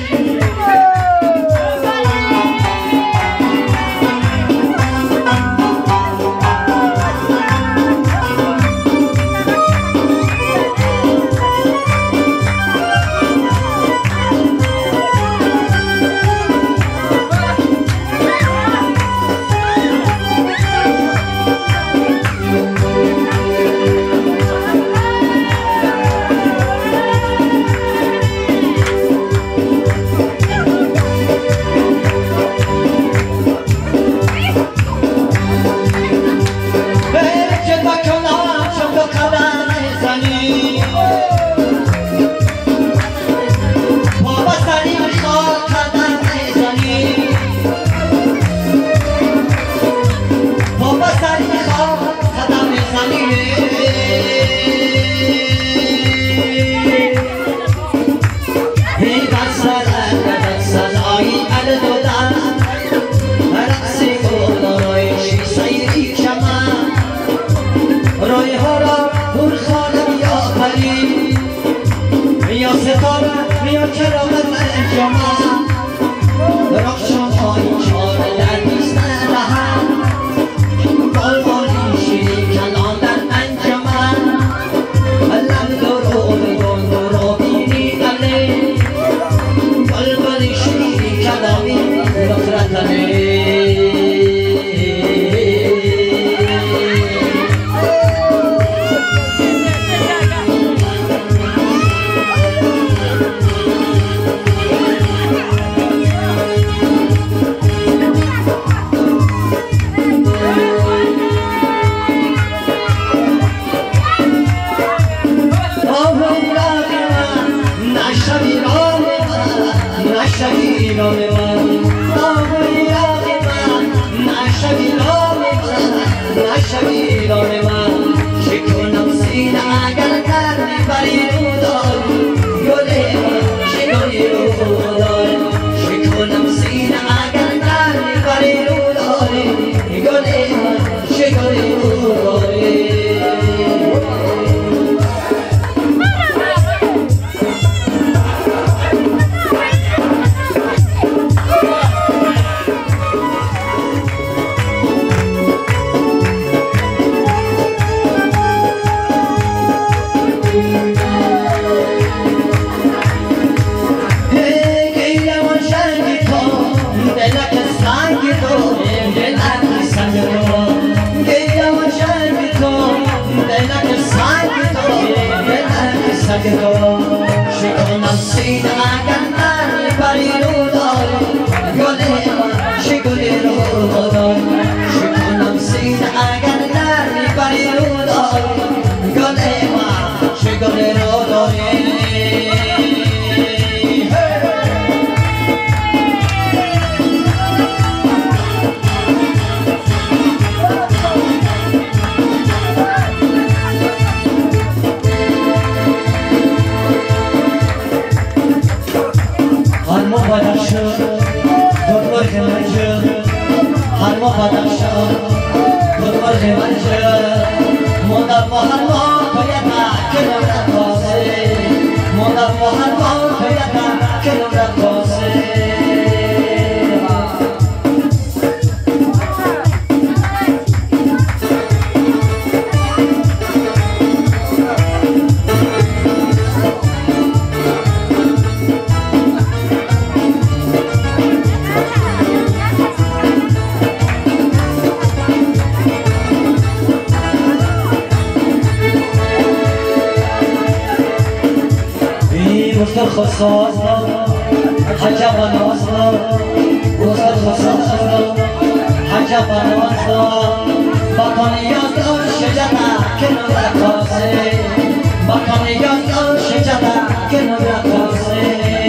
خصاص حجب ناصر وصل خصاص حجب ناصر بطنيات شجرة كنو رقاصي بطنيات شجرة كنو رقاصي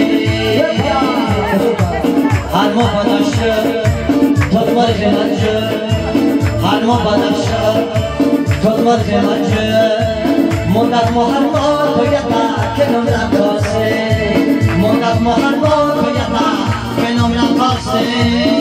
هرمو بدشر تضمر غمجر هرمو بدشر تضمر غمجر مدد محمد بيتا كنو رقاصي مدد محمد بيتا كنو رقاصي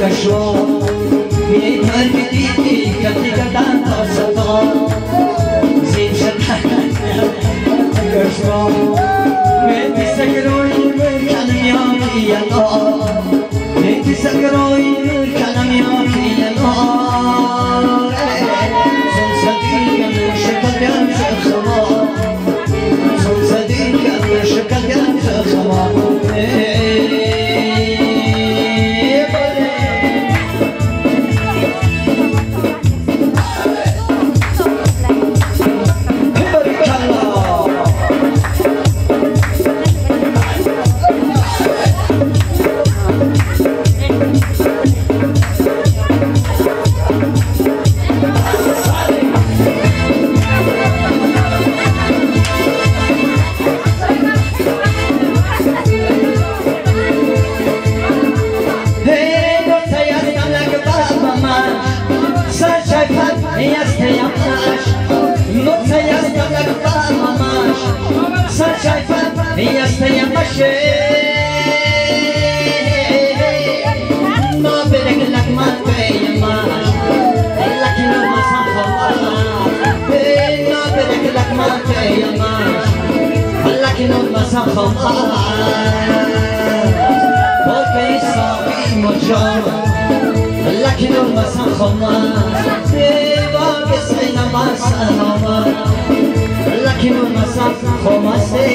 کشو این هر دیدی کتی کردن تا صدا زین شدن کشو میتی سگروی کنم یا بیالا میتی سگروی کنم یا بیالا سون صدیقم شکل گم شخما سون صدیقم شکل گم شخما لكن المسا خما سيبا كسينا ما سلام لكن المسا خما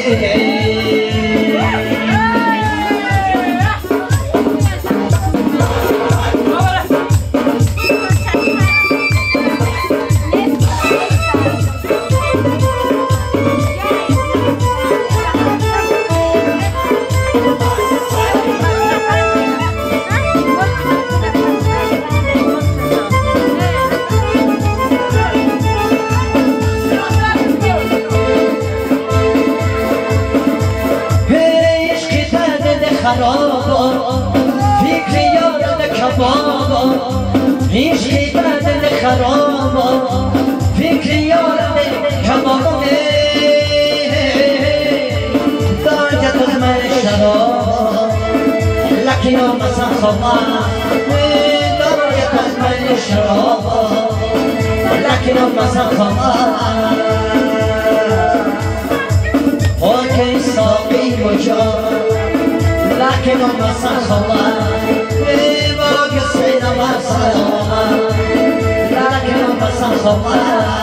عشقی بدن خراب فکر یارم کباب داید از من شراب لکن آمسا خواه داید از من شراب لکن آمسا خواه پاک ساقی مجاب لکن آمسا خواه سيدنا سلام لكن بصخوا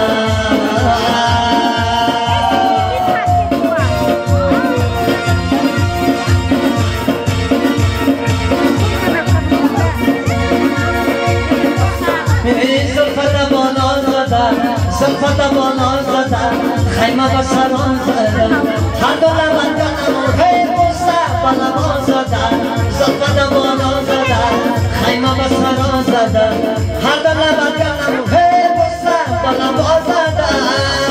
زلفت بالا زدن زلفت بالا زدن خیمه بسران زدن هر دو لبن کنم هی مستقبل با زدن زلفت بالا زدن خیمه بسران زدن هر دو لبن کنم هی مستقبل با زدن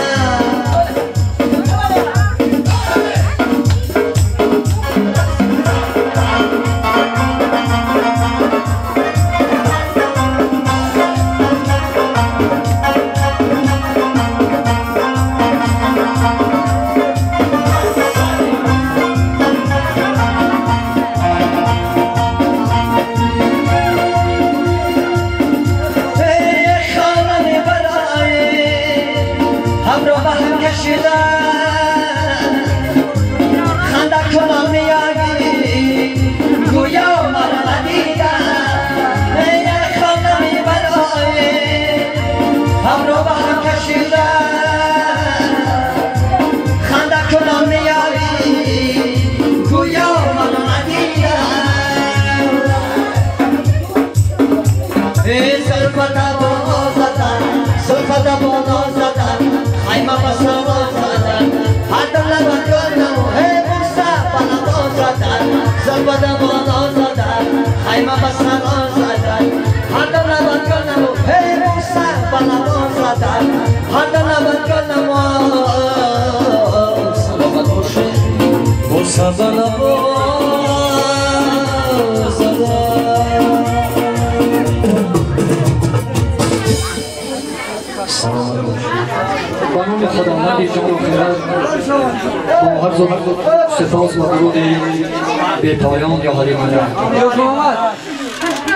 قانون خداوندی شما رو با هر زمان سپاس و درود به پایان یا حالی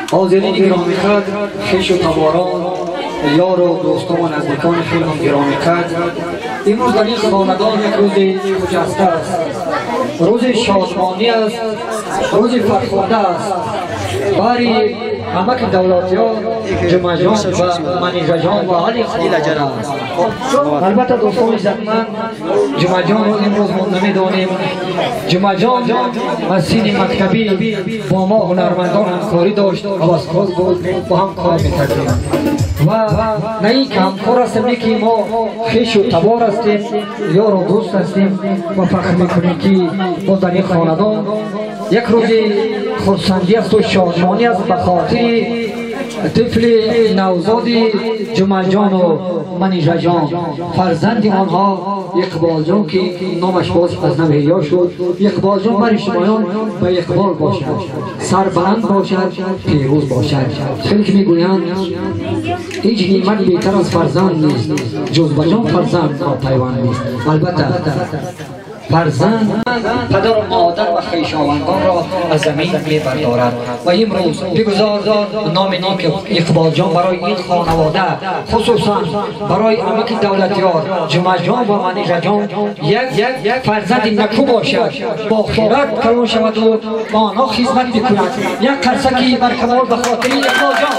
حاضرین گرامی قدر، خویش و تباران، یار و دوستان و نزدیکان خیلی گرامی قدر، امروز در این خاندان یک روز خجسته است، روز شادمانی است، روز فرخنده است. برای همه که دولتیان، جمعه جان و منیژه جان و علی خانواده است. البته دوستان عزتمند، جمعه جان رو امروز ما نمیدانیم. جمعه جان از سین مکتبی با ما هنرمندان همکاری داشت، عوضکار بود، با هم کار میکردیم. و نه این که همکار هستیم که ما خویش و تبار هستیم، یار و دوست هستیم و فخر میکنیم که ما در این خاندان یک روز خرسندی است و شادمانی است به خاطر طفل نوزادی جمعه جان و منیژه جان، فرزند آنها اقبال جان که نامش باز از نوهیا شد. اقبال جان برای شمایان به اقبال باشد، سربلند باشد، پیروز باشد. خیلی که میگویند هیچ نعمت بهتر از فرزند نیست، جز به جان فرزند را پیوند نیست. البته فرزند پدر و مادر و خویشاوندان را از زمین میبردارد. و امروز بگذار نام نیک اقبال جان برای این خانواده، خصوصا برای امک دولتیار جمعه جان و منیژه جان یک فرزند نکو باشد، با خیرات کلان شود و با آنها خدمت بکند. یک قرصکی بر کمال به خاطر اقبال جان.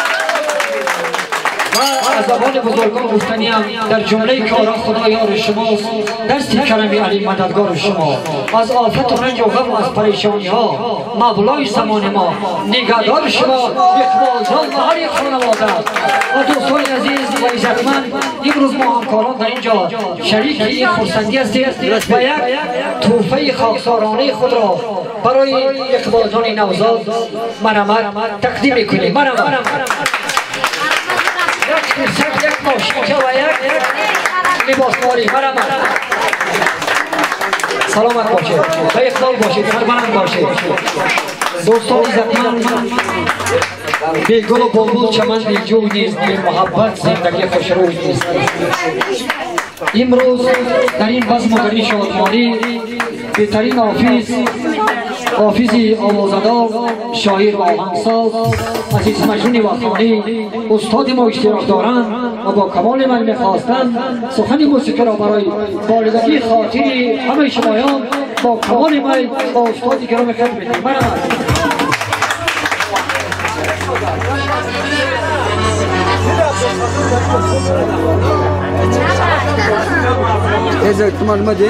از زبان بزرگان گفتنی هم در جمله کارا خدا یار شماست، دست کرم علی مددگار شما. از آفت و رنج و غم و از پریشانی ها مولای زمان ما نگهدار شما. اقبال جان و هر یک خانواده و دوستان عزیز و عزتمند، امروز ما همکاران در اینجا شریک این خرسندی هستیم و یک تحفه خاکسارانه خود را برای اقبال جان نوزاد مرمت تقدیم میکنیم. مرمت یک ماشین و یک لباس کاری. مرمت سلامت باشید، به اقبال باشید، سربلند باشید. دوستان عزتمند، بی گل و بلبل چمن دلجوی نیست، بی محبت زندگی خوشروی نیست. امروز در این بزم و در این شادمانی بهترین حافظ، حافظ آوازدار، شاعر و آهنگساز عزیز مجنون وطانی استاد ما اشتراک دارند و با کمال من میخواستند سخن موسیقی را برای بالدگی خاطر همه شمایان با کمال من با استاد گرامی خدمت بدیم. Eze tuman madi.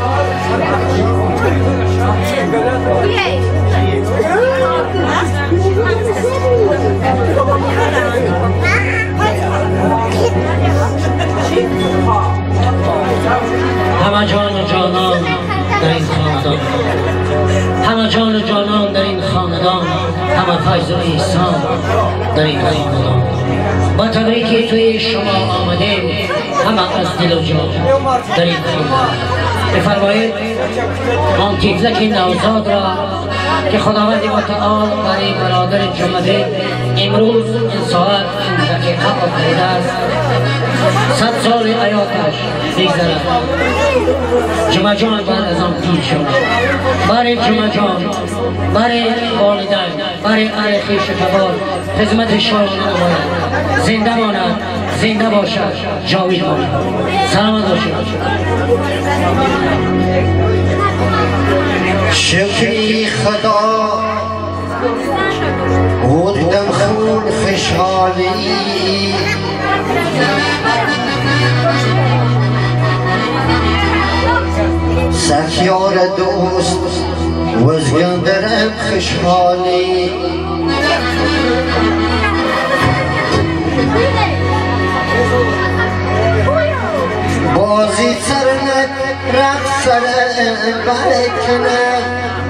همه جان و جانان در این خاندان، همه جان و جانان در این خاندان، همه فیض و احسان در این خاندان. با تبریکی توی شما آمدیم همه از دل و جان در این خاندان. بفرمایید آن طفلک نوزاد را که خداوند متعال برای برادر جمعه امروز این ساعت این دقیقه آفریده است، صد سال حیاتش بگذرد. جمعه جان بعد از آن پیر شد. برای جمعه جان، برای والدین، برای اهل خویش و تبار خدمت شما نماید. زنده ماند، زنده باشد، جاوید ماند. سلامت باشید. شکری خدا بودم خون خوشحالی، سخیار دوست وزگندرم خوشحالی. بازی سرنت رقص سرن برکنه،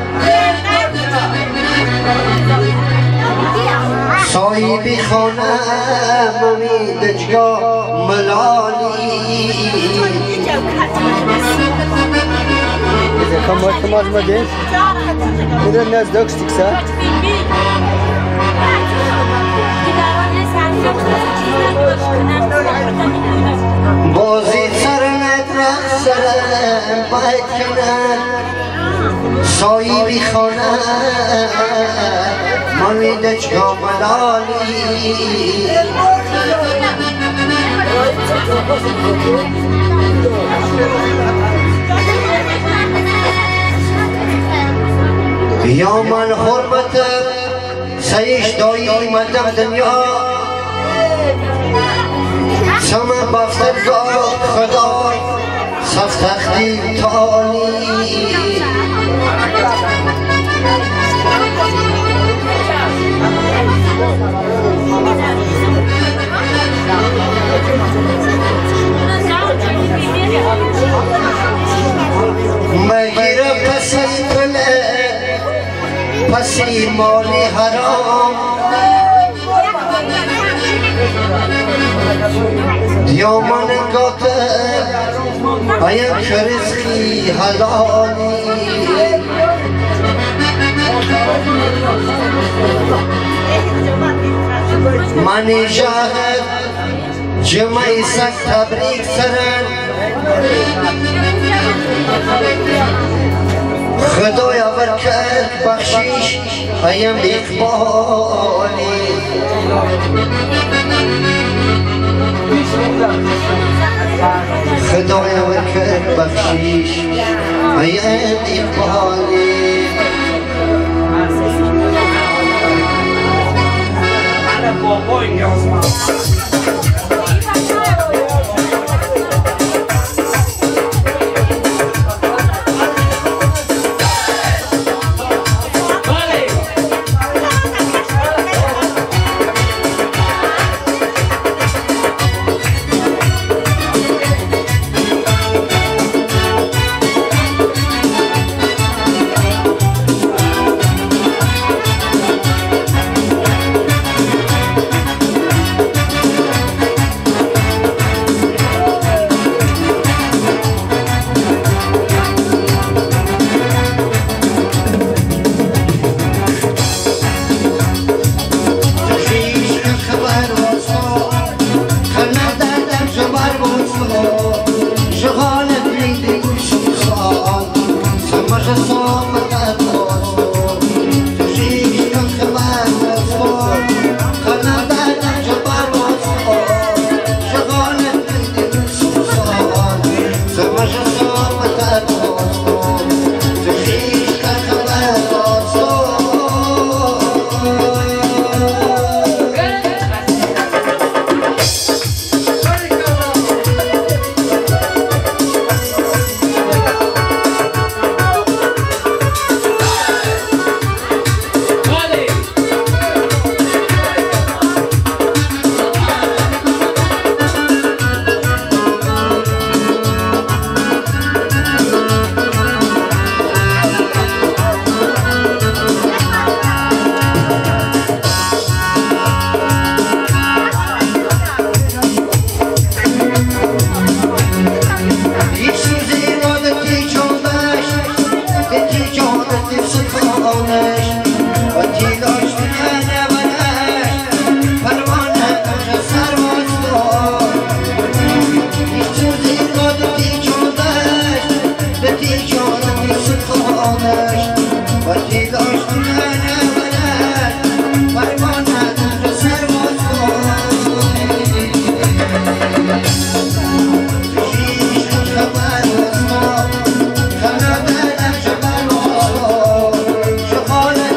صاحبی خانم امید جا ملالی. Kamu kamu madi. Ini nas dokstik sa. بازی سرنت رقص سرن برکنه، سایی بی خانه مانیده چگاه ملالی یا من حرمت سیش دایی مدم دنیا سمه بفترگاه خدا سفتختی تالی مگیره پسی پله پسی مالی حرام دیومان گاته ایم کرزخی حلالی منی جاهد جمعی سک تبریک سرن خدایا برکت بخشیش ایم اقبالی خدایا برکت بخشیش ایم اقبالی Shall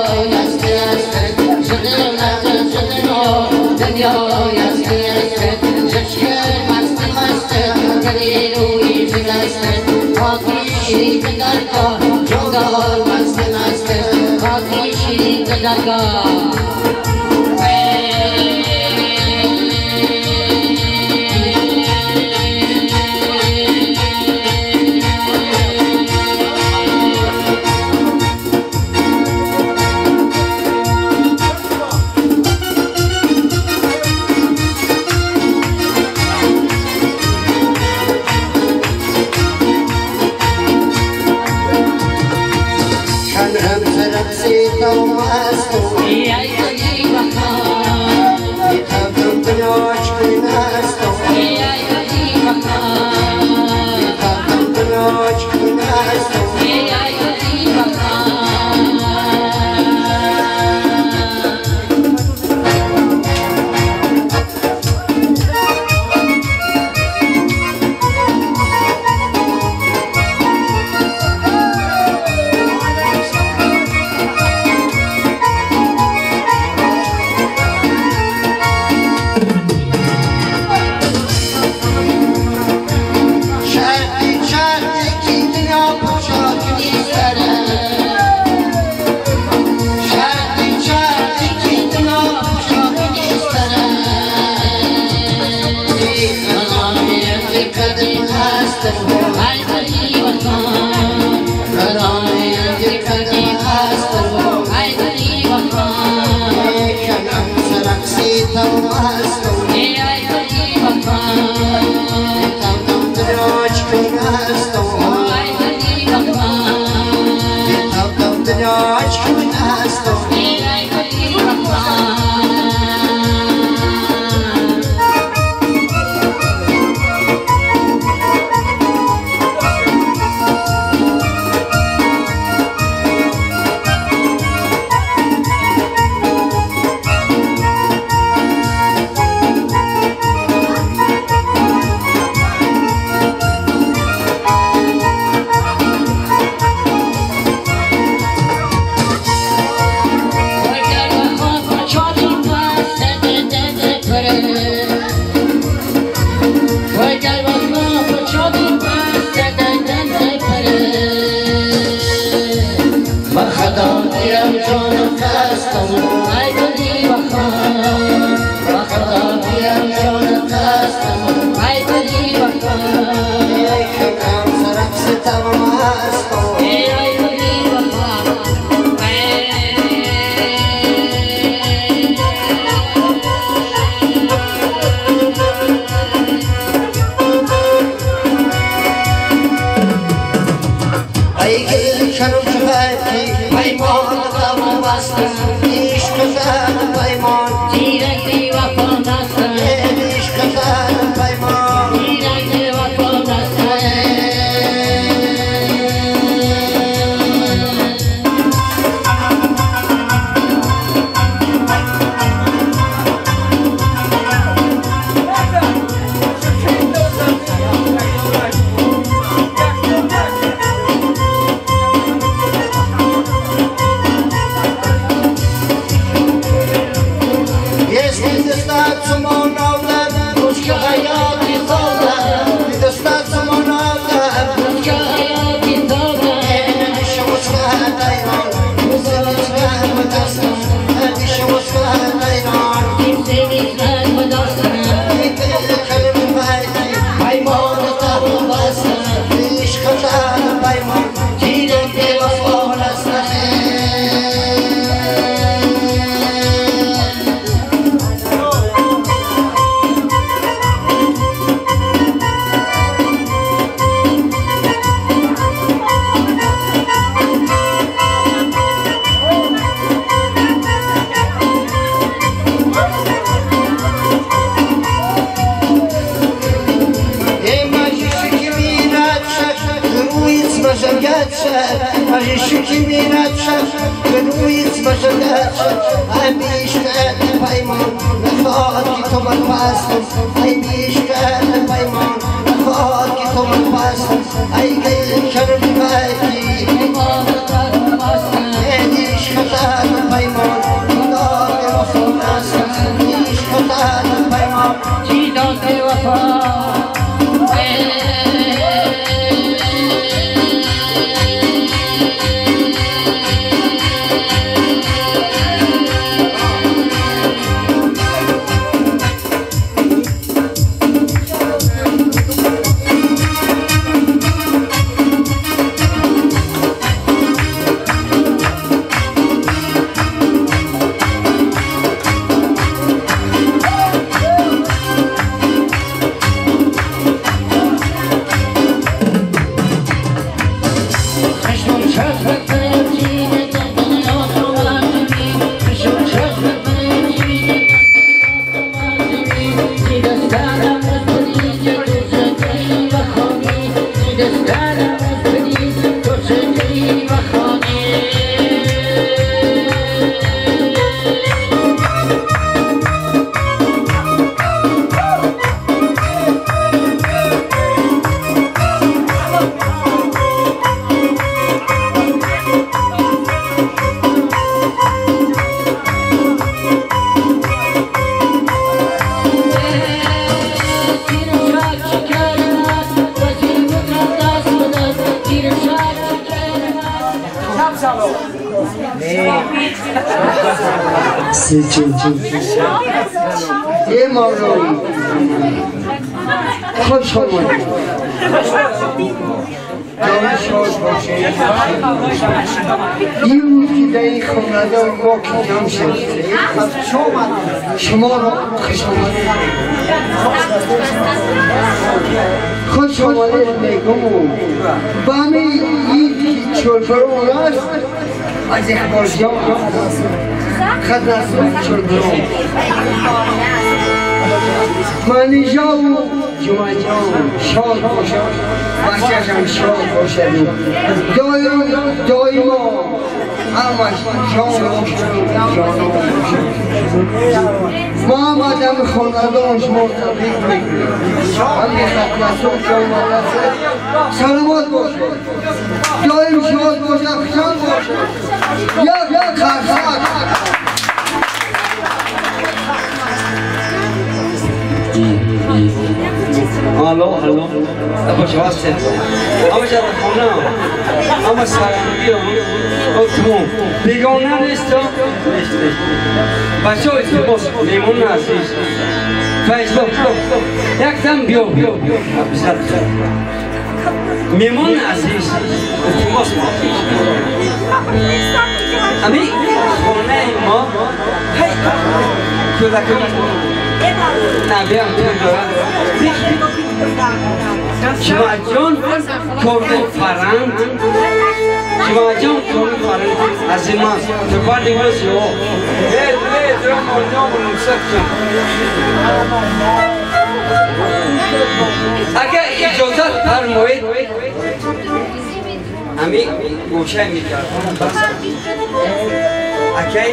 یستی است شده لحظه شده نو دنیا یستی است جشکر مست مست دلی روی بگست خاکی شیری به درگاه جنگال مست مست خاکی شیری به درگاه I یه مولایی خوش آمدید جان شاد باشه این که در این خاندان ما که جمع شد شما را خوش آمدید خوش آمدید میگم با همین این که چلفرون است از اخبار جان خد نسون چلفرون مانی جان جمعه جان شاد باشد بچه‌شم شاد باشد دایم دایما همش جان باشد جان باشد ما هم آدم خاندان شما تبریک میگیم همین خد نسون که اومده سلامت باشد دایم شاد باشد خوشحال باشد یک یک خرسک الو الو ابو شواست اما جا خونه اما سلامتی او تمام بیگانه نیست بچه های باش میمون عزیز فیض یک دم بیا بیا میمون عزیز تماس ما امی خونه ما هی کودکی نبیم توی دارد شما جان کردن فرند شما جان کردن فرند از این ماست تو بردی ورسی او هید هید رو مردم نمسک جان اگر اجازت فرمایید همی گوشه میکرد اکی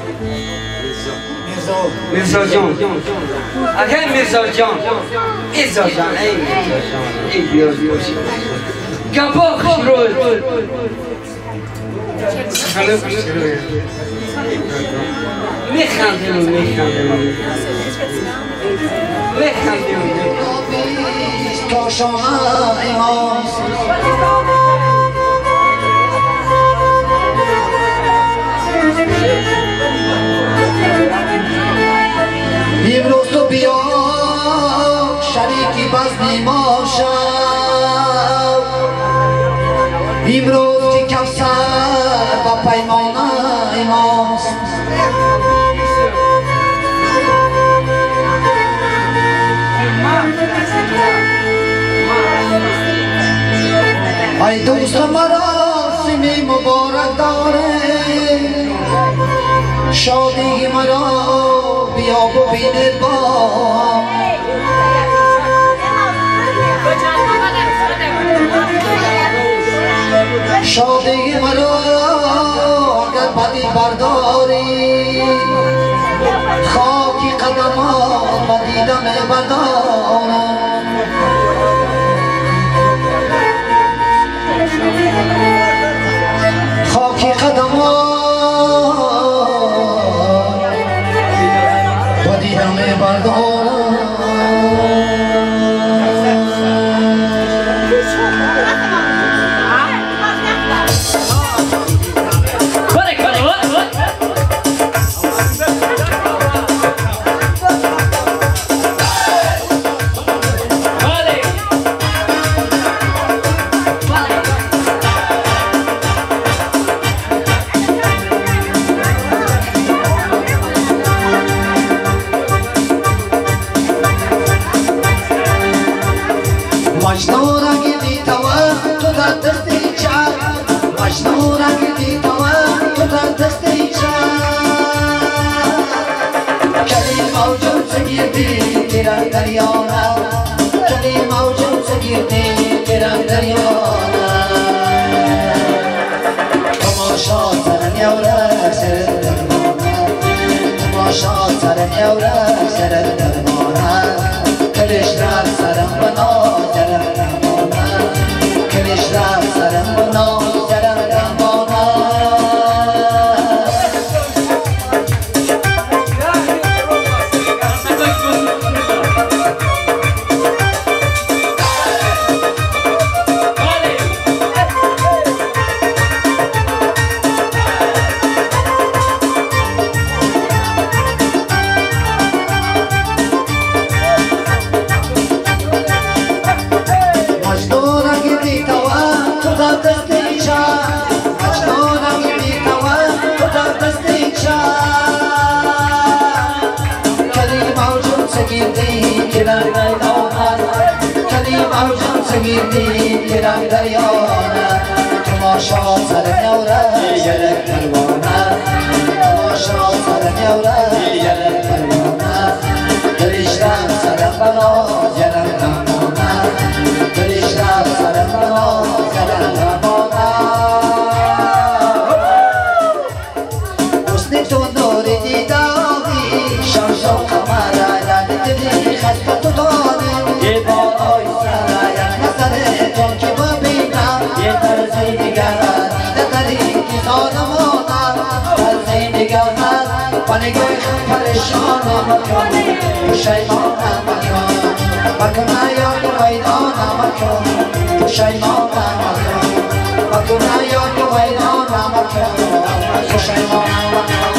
میرزا جان اگه میرزا جان ایزا جان ای میرزا جان ای بیاز باشی گباخ روی خلق روی میخندیم میخندیم میخندیم تا شما ایماست امروز تو بیا شریکی بزمی ما شد امروز که کفسر با پیمانه ماست ای دوست مراسمی مبارک داره شادی مرا بیا ببینه با شادی مرا اگر بدی برداری خاکی قدمات بدیدم بدارم خاکی قدمات بدیدم بدارم دیدی که رنگ دریانه تماشا سر نیوره یلک پروانه تماشا سر نیوره یلک پروانه دلش رفت سر بنا یلک نمانه دلش رفت سر بنا یلک نمانه حسن تو نور دیداری شمس و قمر علت دلی خسته تو دانه یه بالای سر یک نظر تو که ببینم یه طرزی دیگر دیده داری که زانمانم طرزی دیگر من با نگاه پریشانم مکن پشیمانم مکن مکن یاد ویدانم مکن پشیمانم مکن مکن یاد ویدانم مکن پشیمانم مکن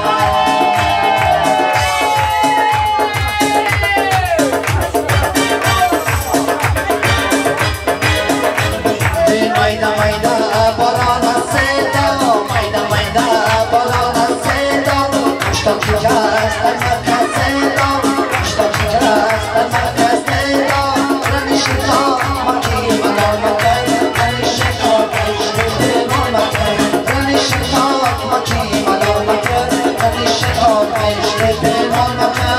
Maida maida balana seda, maida maida balana seda, что сейчас так makaseda, что сейчас так makaseda, ranishito maki malomake, ranishito kishte malomake, ranishito maki malomake, ranishito kishte malomake.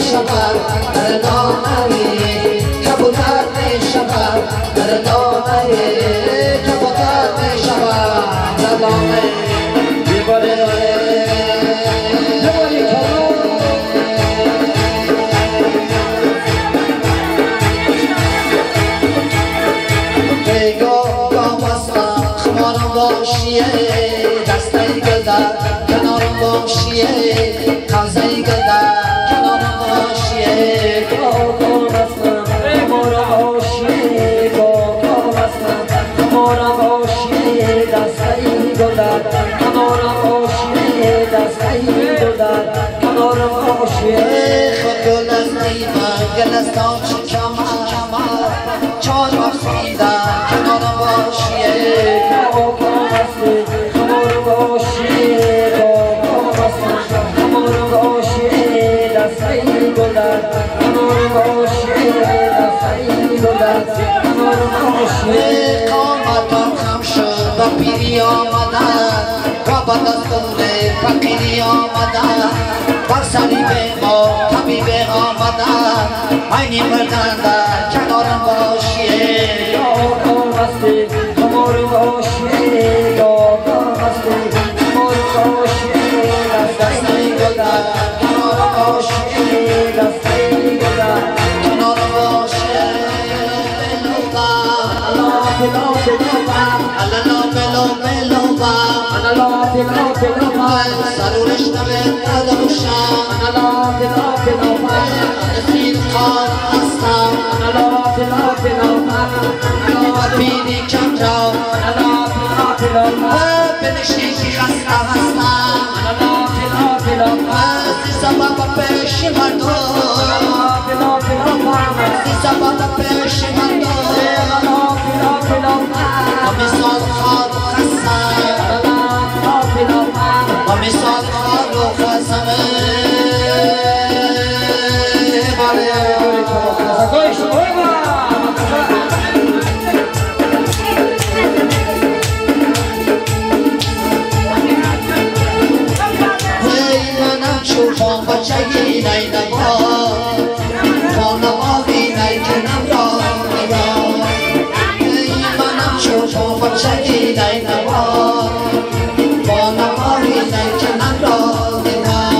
شود در دانه کبوتر می شود در دانه کبوتر می شود در دانه دستای گلدر کنارم باشیه قوزای گلدر کنارم باشیه کاکا بستم کمارم باشیه کاکا بستم کمارم باشیه دستای گلدر کنارم باشیه دستای گلدر کنارم باشیه خود گل از نیمه گل از تاچ کمر چار بخشیده کنارم باشیه کاکا بستم قامتم خم شد و پیری آمدن و با دستور فقیری آمدن بر صلیب ما طبیب آمدن عینی مردن در کنارم باشیه کاکا بسته کمارم باشیه کاکا بسته کمارم باشیه دسته گلدر کنارم باشیه دسته گلدر کنارم باشیه بلو بلو بلو بلو سرورش نبید ندوشم نسید خان هستم بینی کم جاو بنشی که خسته هستم سی سبب پیش مردم سی سبب پیش مردم مثال خال و خسم و مثال خال و خسم ای منم شوخان بچگی نیدم خانم آبی نیکنم را بچگی نای نوا با نمایی نای کنن را دینا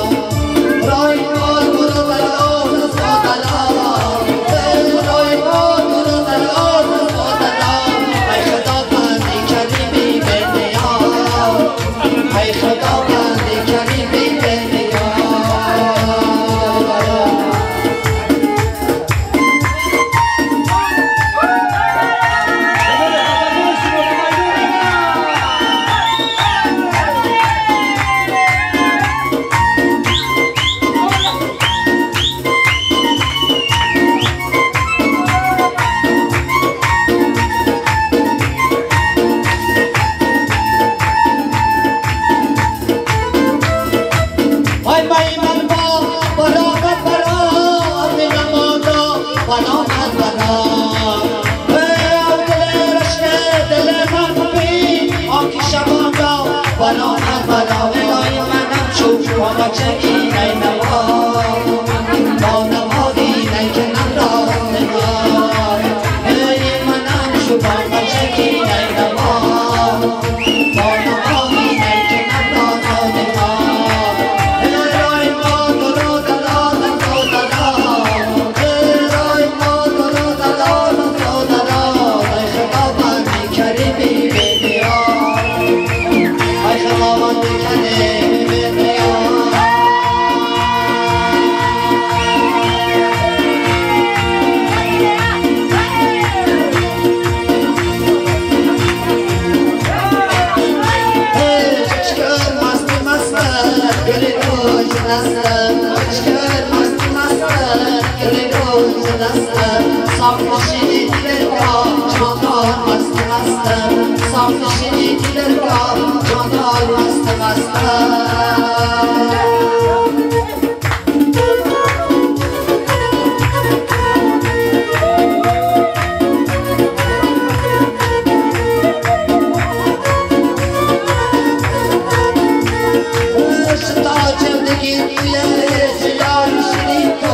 رای مال برو در آن سادلا رای مال برو در آن سادلا ای خدا بندی کریمی به نیا ای خدا بندی کریمی به نیا زندگی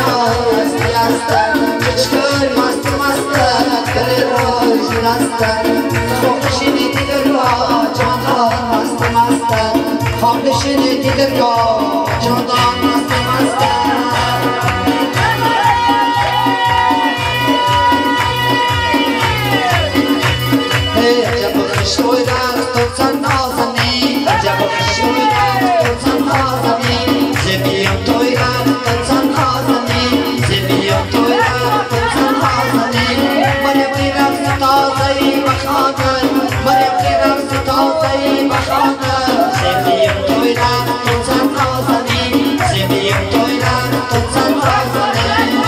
مستی است چشکر مست مست دل روش است خواب نشینی دل را جاندان مست مست خواب نشینی دل را جاندان مست مست عجب خشوی رفت تو چند نازنی عجب خشوی رفت تو چند نازنی زبیم توی رفت تو چند نازنی زبیم توی رفت تو چند نازنی مریم رفت تازهی بخانه مریم رفت تازهی بخانه زبیم توی رفت تو چند نازنی زبیم توی رفت تو چند نازنی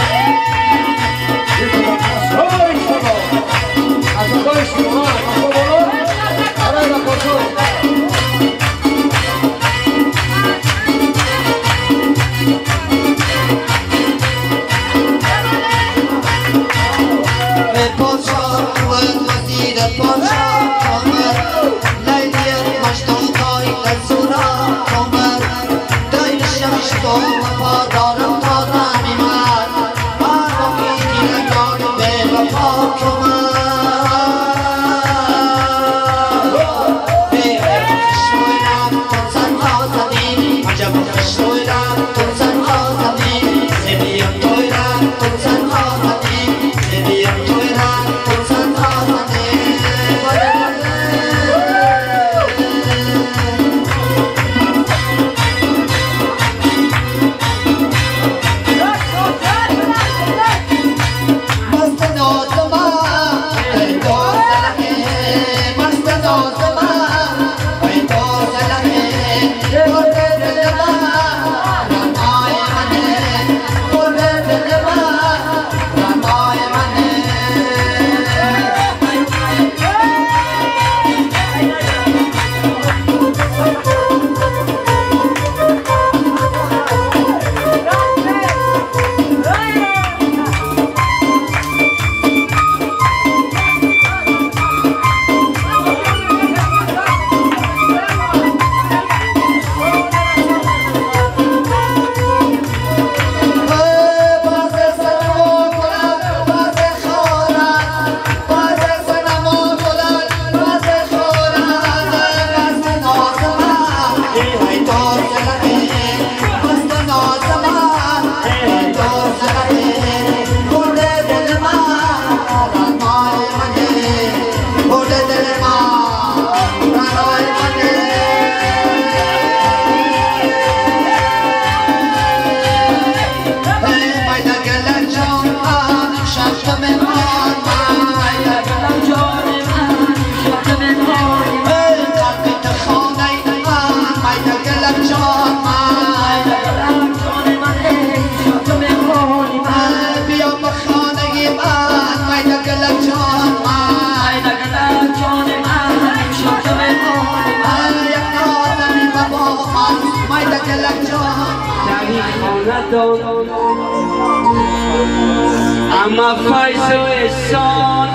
اما فیض و احسان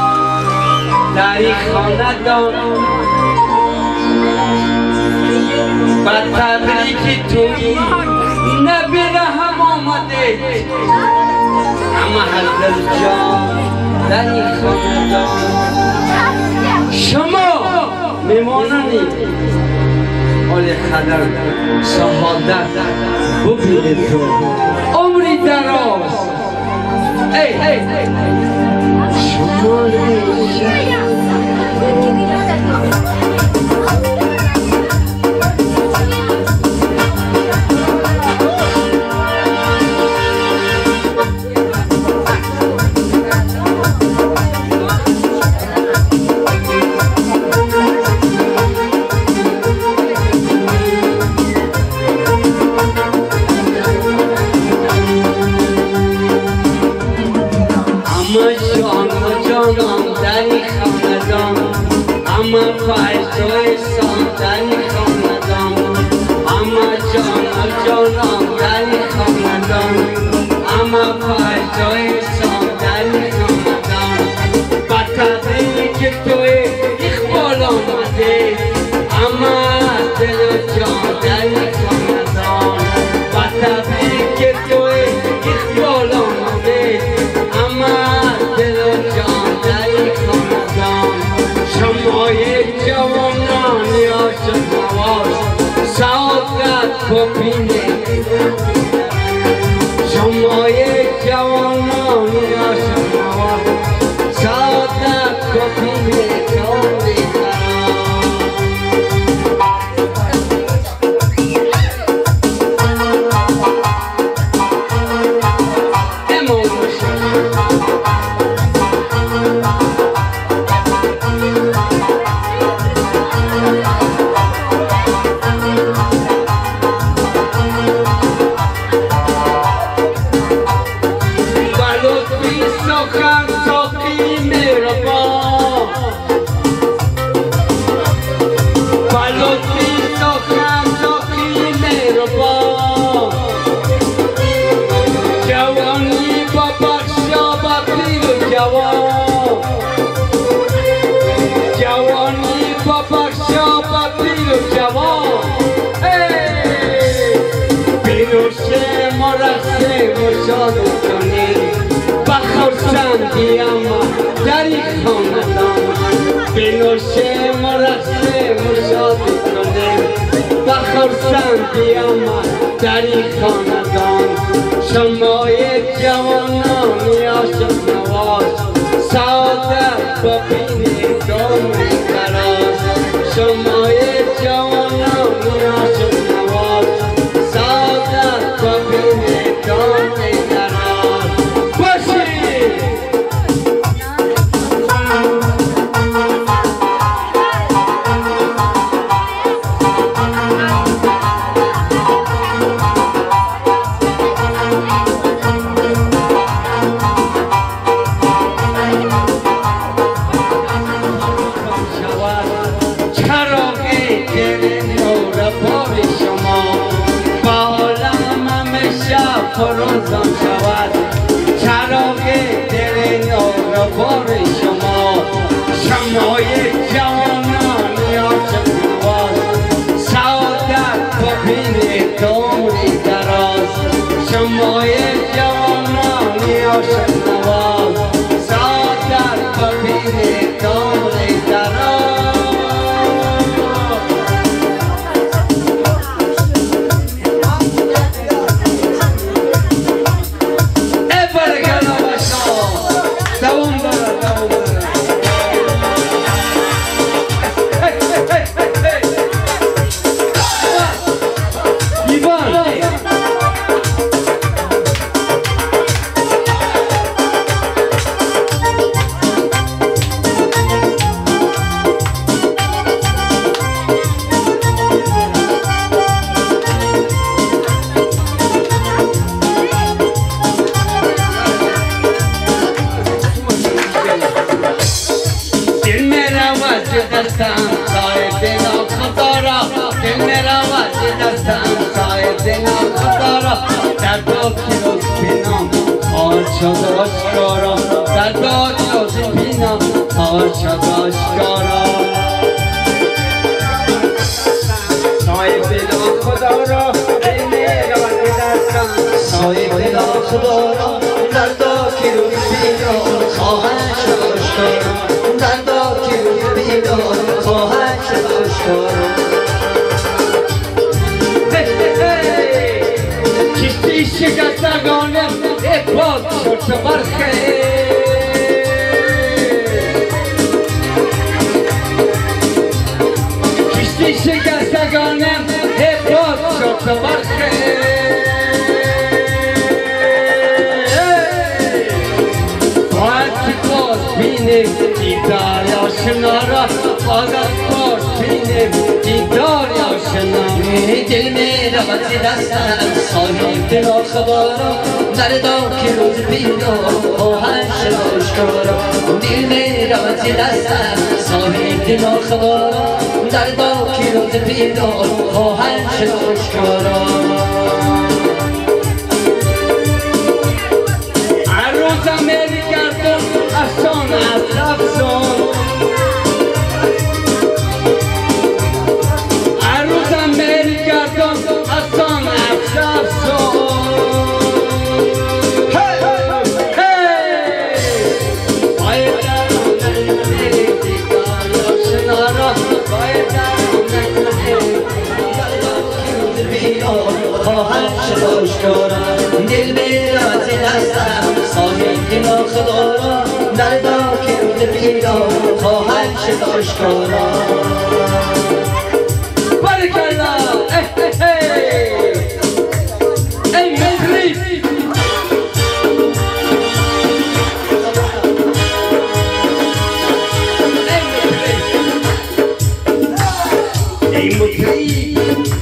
داری خاندان با تبریک توی نبی رحم آمده اما حضرت جان داری خاندان شما میمانانی حال خدر شهادت ببینید تو عمری دراز ای ای شما Bata bir que tu es, جوانانی عاشق نواز سعادت کپی کاری بنوشه مرخصه مشاهده کنیم و خرسندی اما در این خاندان شمای جوانانی عاشق نواز سعادت ببینید عمری دراز شمای جوانانی عاشق نواز سعادت ببینید عمری دراز باشید فروزان شود چراغ دل نور بار شما شمای جوانانی عاشق نواز سعادت ببینید عمری دراز شمای جوانانی عاشق نواز سعادت ببینید عمری دراز خواهد شد آشکارا دل به راز دستم پیران خواهد شد آشکارا بارکالله ای مصری ای مصری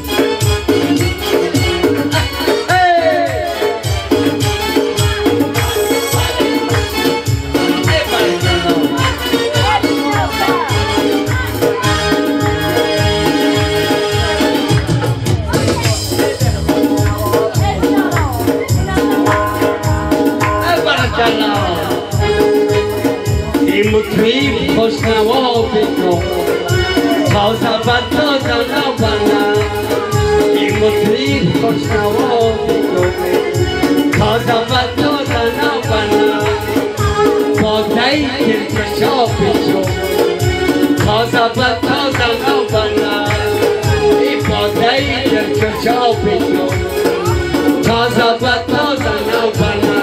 این مطریب خوشنوا بکن تازه بد تازه نبنم این مطریب خوشنوا بکن تازه بد تازه نبنم باقی کرکشا بشو تازه بد تازه نبنم این باقی کرکشا بشو تازه بد تازه نبنم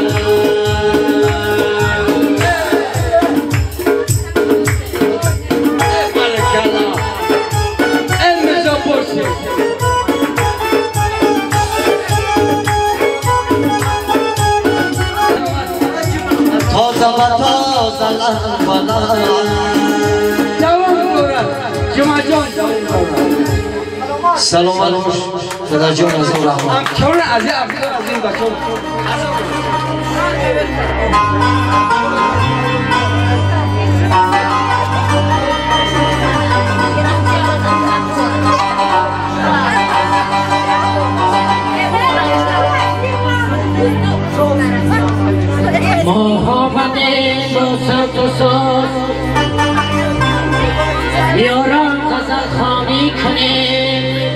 تازه و تازه لحظه جوان دورد جمع جان جوان دورد سلام علیکم پدر جان از اون رحمان چون از این افضل از این بچون محبت دوست و سوز یاران غزل خوانی کنیم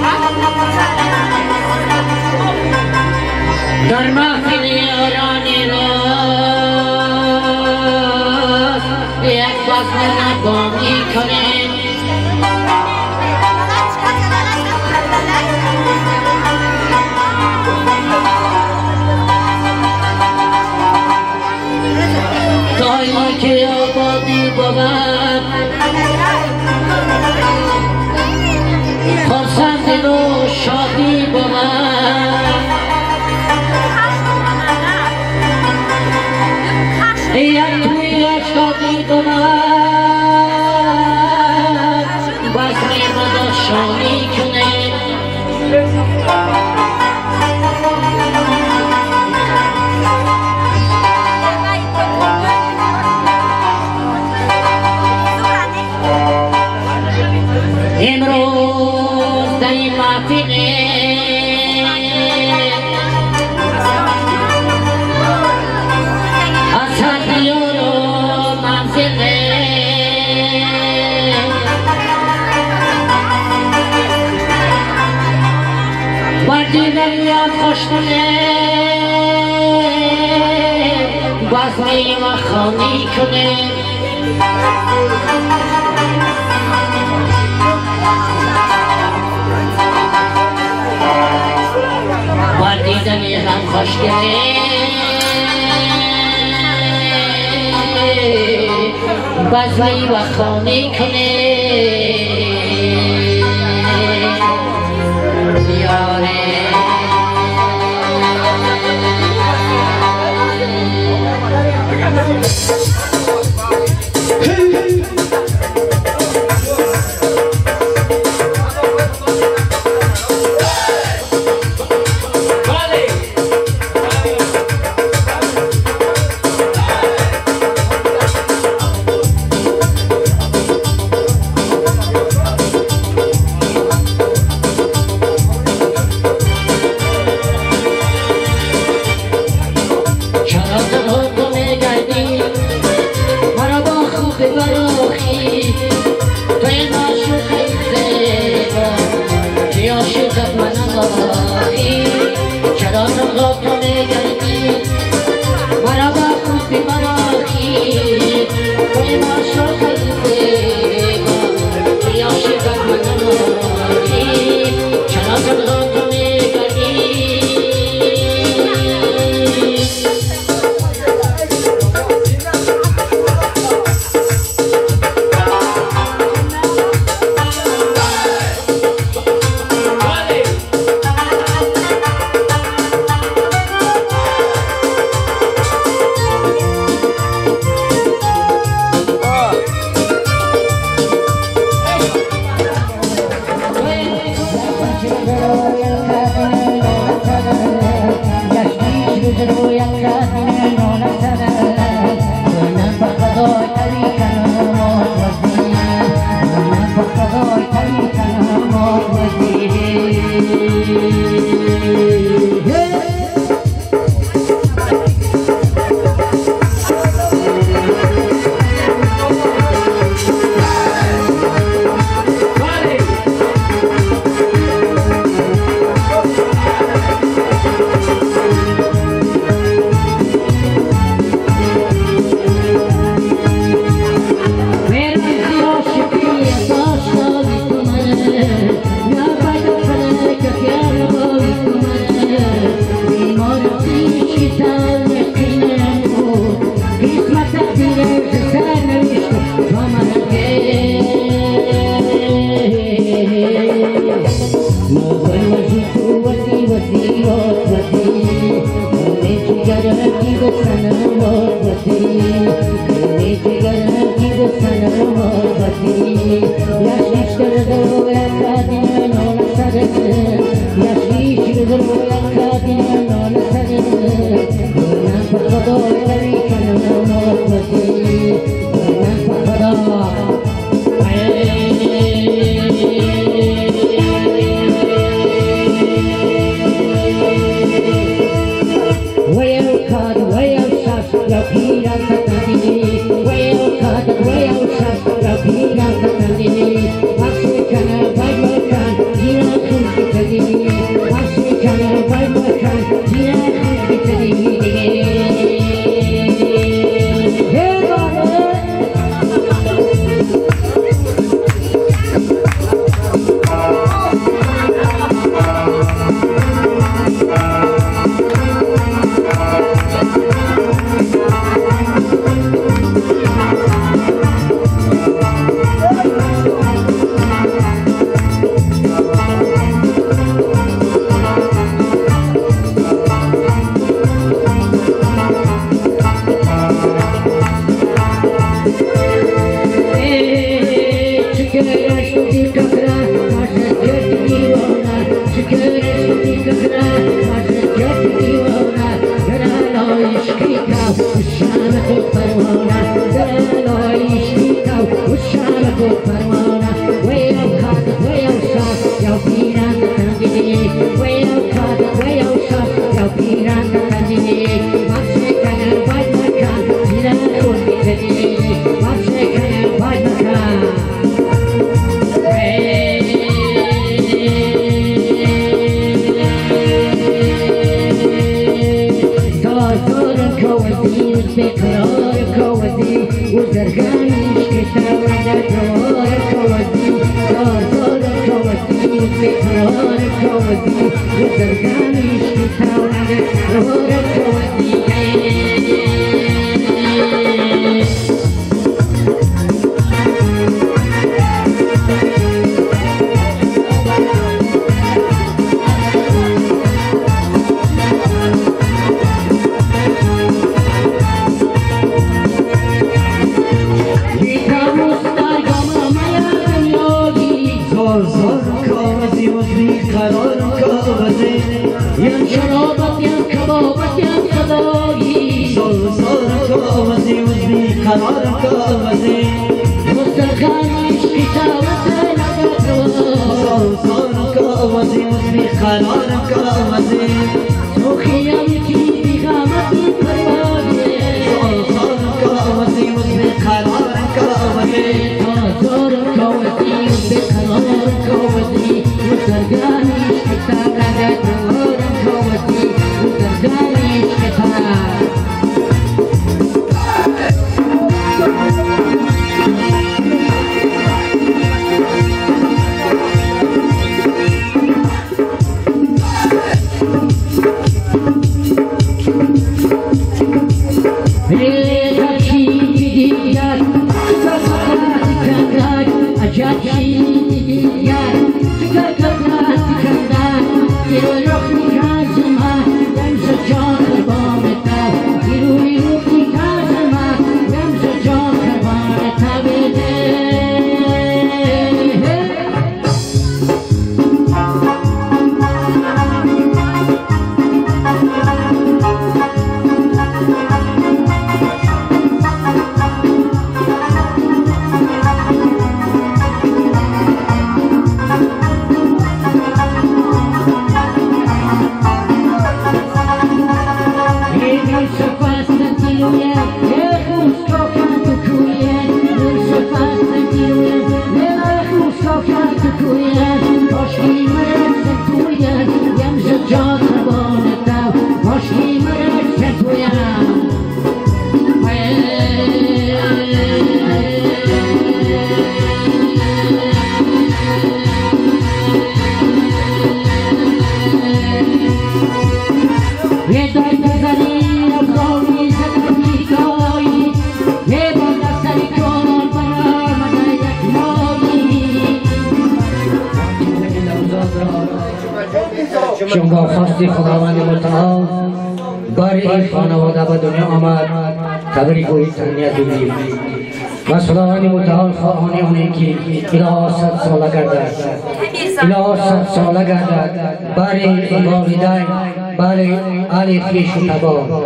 در محفل یارانی راست یک بزم نبانی کنیم دایما که آبادی بود خرسند و شادی بود یک توی اشتادی بود بزمی بود شانی کنه امروز در این محفل از هر دیار و منزل بردیدن یاد خوشتونه بزمی و خانی کنه دیدنی هم خوشگله بزمی و خانی کنه زیاره شما خواست خداوند متعال بر این خانواده به دنیا آمد تبریک و تهنیت بگیم و خداوند متعال خواهان اونه که اله صد ساله گردد اله صد ساله گردد بر والدین بر اهل خویش و تبار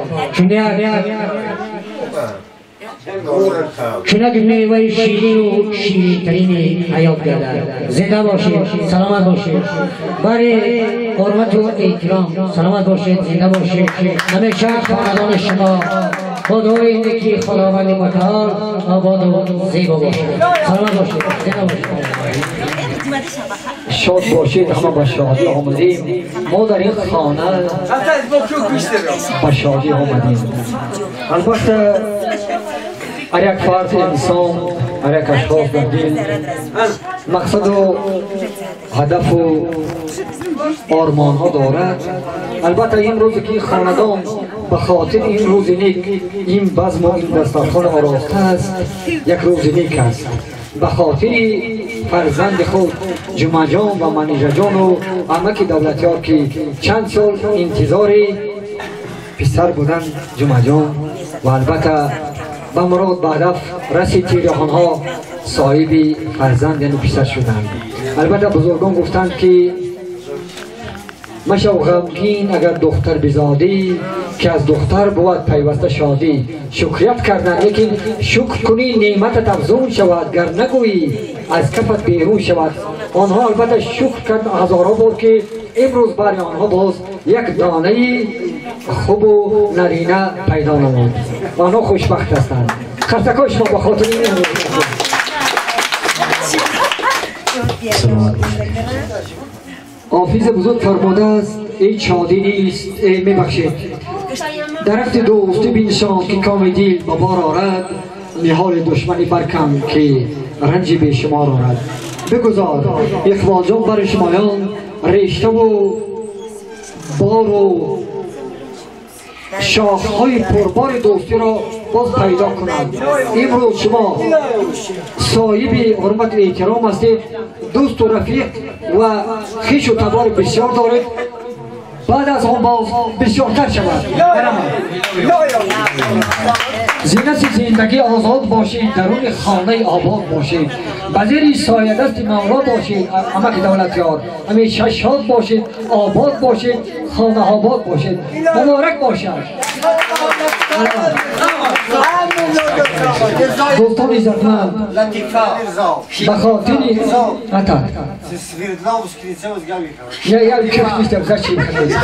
چنک میوه شیرین و شیرین ترین حیات گردد زنده باشید سلامت باشید برای حرمت و احترام سلامت باشید زنده باشید همیشه خاندان شما با دعای نیکی خداوند متعال آباد و زیبا باشید. سلام باشید. زنده باشید. شاد باشید. همه به شادی آمدیم. ما در این خانه به شادی آمدیم. البته هر یک فرد انسان، هر یک اشخاص در دل مقصد و هدف و آرمان ها دارد. البته این روز که خاندان به خاطر این روز نیک این بزم و این دسترخوان آراسته است، یک روز نیک است. به خاطر فرزند خود جمعه جان و منیژه جان و عمک دولتیار که چند سال انتظار پسر بودن جمعه جان و البته به مراد به هدف رسید که آنها صاحب فرزند یعنی پسر شدند. البته بزرگان گفتند که مشو غمگین اگر دختر بزادی که از دختر بود پیوسته شادی. شکریت کردن لیکن شکر کنی نعمتت افزون شود، گر نگویی از کفت بیرون شود. آنها البته شکر کرد هزارها بود که امروز برای آنها باز یک دانه خوب و نرینه پیدا نمود. آنها خوشبخت هستند. خرسکای شما به خاطر این امروز حافظ بزرگ فرموده است این شادی نیست ای میبخشید درخت دوستی بینشان که کام دل به بار آرد، نهال دشمنی برکم که رنج بیشمار آرد. بگذار اقبال جان بر شمایان رشته و بار و شاخهای پربار دوستی را باز پیدا کنند. امروز شما صاحب حرمت و احترام هستید، دوست و رفیق و خویش و تبار بسیار دارید. بعد از آن باز بسیارتر شود. زینت زندگی آزاد باشید، درون خانه آباد باشید، بزیر سایه دست مولا باشید. عمک دولتیار همیشه شاد باشید، آباد باشید، خانه آباد باشید. مبارک باشد. دوستان عزتمند به خاطر اتاق یا یا کف نیستم زشی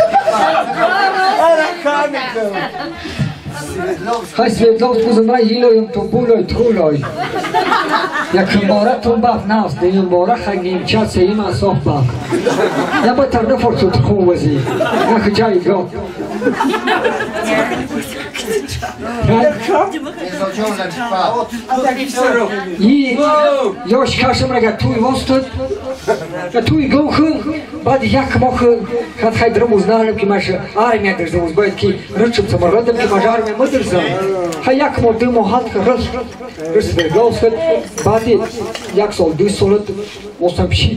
خواهی سویدلاوز بزن رای هیلویم تو بولوی ترولوی یک مبارک تون باف ناست این مبارک خیلیم چه سیم اصاف باف یا با تر نفرسو تخون وزی یا خجایی گا ای یاش کاشم رگه توی وستد یا توی گو خون بعد یک ماه خد خیلی درموز نهارم که ماشه آرم یک درزموز باید که رچم سمردم که ماشه آرم مدرسم خیلی یک ماه دو ماه حد که رس رس در گاوز کد بعد یک سال دو سالت وستم پشید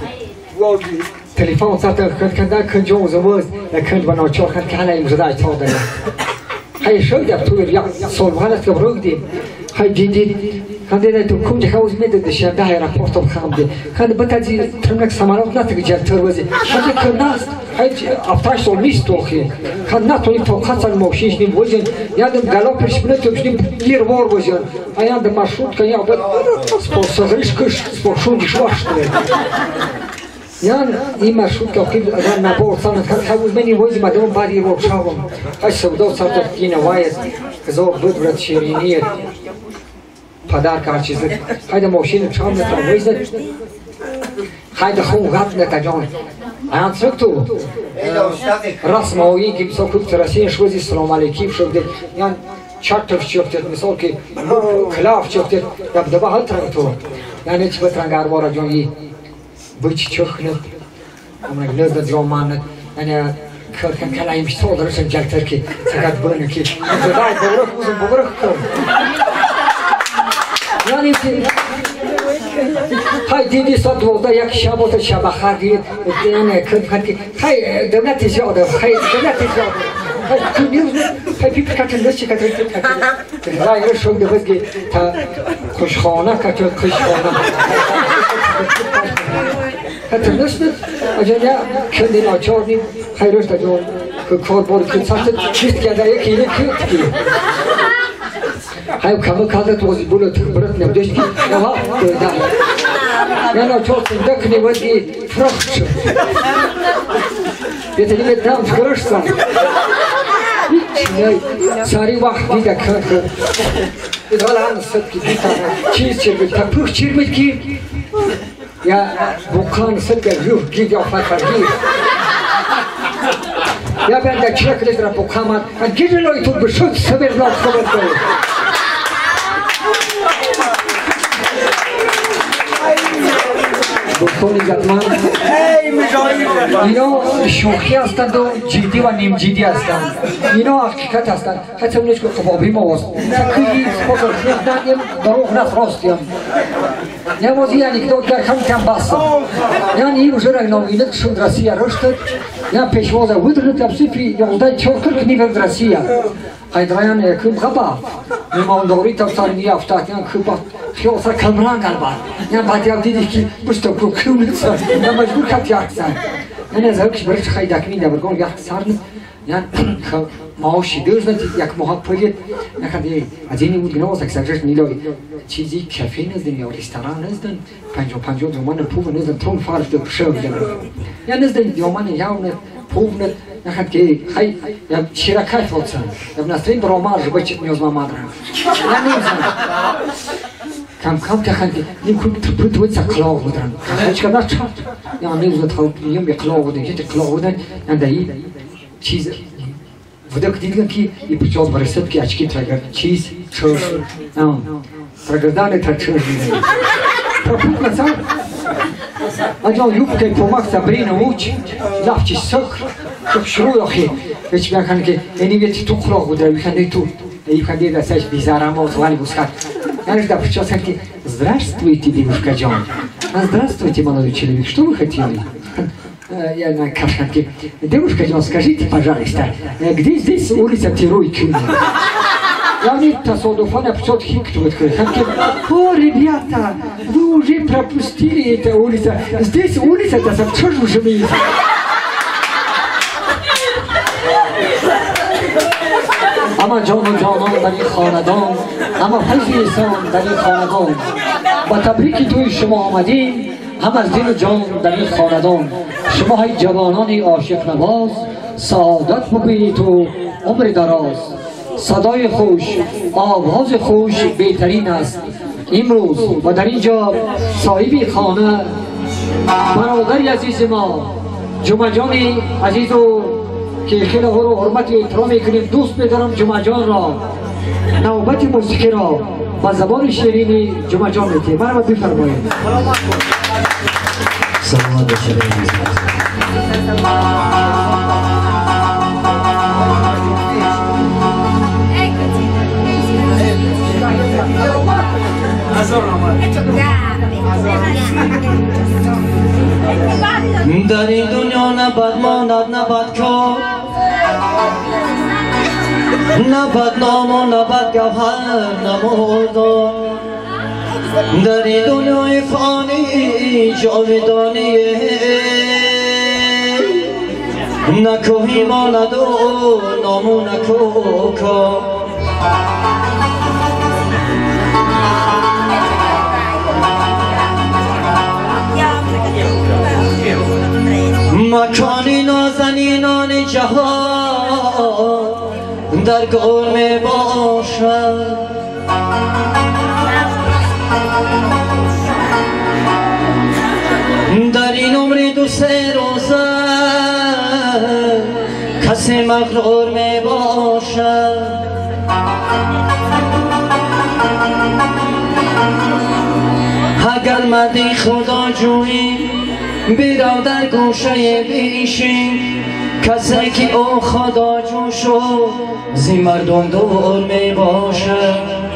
تلفن ساعت کد کنده کن جون زموز کند بنا چار کند که حالا امروز داشت تا دارم خیلی شد در توی یک سال مهلت که برو گدیم خیلی جدید خانده تو کونج خوز میده شده های راپورتم خامده خانده بتازی ترمنک سمارات نتیجه جل تروزی خانده که ناست خیلی افتاش سال نیست توخی خانده نتونی تو خاصن موشیش نیم وزن یادم گلاپش بنه تو بشنیم گیر وار وزن ایان ده مشروط که یا بد سپاسگریش کش سپاسون شواش داره یان این مشروط که خیلی رن نبود سانت خانده خوز منی وزی مدام باری رو شاوم خیلی سودا سرطف گینه وایز کزا بود برد شیرینیه پدر کار چیزی خیلی ماشین چام نتر ویزد خیلی خون غط نتر جان ایان سرکتو رسم آگین که بسا کل ترسین شوزی سلام علیکیم شده یان چرتف چیفتید مثال که کلاف چیفتید دب دبا حل ترنگ تو یعنی چی بترنگ اربارا جان یی بچ چخنت امرک نزد جان ماند یعنی کلکن کلایمش تو درشن جلتر که سکت برنه که زدای بورخ بزن بورخ کن یعنی که های دیدی سال دوازده یک شب و شب آخر دید یعنی کد کد که های دولت زیاده های دولت زیاده های تو نیوز های پیپ کتن دستی کتن کتن رای رو شد بس که تا خوشخانه کتن خوشخانه کتن دست اجازه کندی ناچار نیم خیرش تا جون که کار بار که ساعت چیست کرده یکی یکی کی های کامل کاغذ توزی بوله تو برات نمیداشت که نها دویده یا ناچار سندک نیودی فرخ شد یه تنیم دام فکرش سن هیچ ساری وقت دیده کرد این حال هم صد که دیده چیز چه بود تپوش چیر بود که یا بکان صد که روح گید یا فکر گید یا بنده چرک لیت را بکامد و گید لای تو بشد سبر لات خبر داره بکنی گتمن اینا شوخی هستند و جدی و نیم جدی هستند اینا حقیقت هستند حتی اونش که قبابی ما وست تکیی سپاکر خیردن یم دروغ نست راستیم نمازی یعنی که دو کم کم بستم یعنی این وزر اگناوینت شد رسیه رشتد یا پیشواز ودرد تبسیفی یالده چوکر که نیورد رسیه ایدرایان یکم خبا نمانداری تبسانی افتاد یعنی خبا خیال سر کمران گلبان یعنی بعدی هم دیدی که بسته برو کونت سر یعنی مجبور کت یک سر یعنی از هرکش برش خیلی دکمین دبرگان یک سر نست یعنی معاشی دوز ند یک محاق پولید نکرده از اینی بود گناه از اکسرجش نیلای چیزی کفه نزدن یا ریستران نزدن پنجا پنجا دومان پوو نزدن تون فارف دو پشو بدن یعنی نزدن دومان یاون پوو ند نخد که خیلی شیرکای فوتسن یا بنسترین برامار رو بچت نیاز ما مادرم یعنی نزدن کم کم که خیلی نیم کنی تپرد وید سا کلاو بودن هیچ کم نچه یعنی نزدن نیم بی کلاو بودن که کلاو بودن یعنی دایی چیز وده که دیدگم که این پچاز برسد که اچکی ترگر چیز چوش ترگردان تر چوش دیدن ترپوک نسا اجان یوب که پومک سبرین موچ لفچی سکر شک شروع آخی هیچ بیان که اینی بیتی تو خلاق بوده بیخنده تو بیخنده دستش بیزارم و زوانی بوسکت یعنی در پچاز هم که здравствуйте, девушка Джон. Здравствуйте, молодой человек, что вы хотели? Я на кашанке. Девушка Джон, скажите, пожалуйста, где здесь улица Тиройки? Я не тасодуфана пчет хиктует. О, ребята, вы уже пропустили эту улицу. Здесь улица-то за что же уже мы? اما جان و جانان در این خاندان اما حیث انسان در این خاندان با تبریک توی شما آمدیم هم از دل و جان در این خاندان شما های جوانان عاشق نواز سعادت ببینید و عمر دراز صدای خوش آواز خوش بهترین است امروز و در اینجا صاحب خانه برادری عزیز ما جمعه جان عزیز و که خیلی او رو حرمت و احترام میکنیم دوست بدارم جمعه جان را نوبت موسیقی را با زبان شیرین جمعه جان میتیم مرا بفرمایید سلامت باشید در این دنیا نباید ماند نباید کار نباید نام و نباید گوهر نمودار در این دنیای فانی جاودانیه نکوهی ماند و نامو نکو کار مکانی نازنینان جهان در گل می باشد در این عمر دو سه روزه کسی مغرور می باشد اگر مردی خدا جویی بیرو در گوشه بیشین کسی که او خدا جو شد زی مردم دور می باشه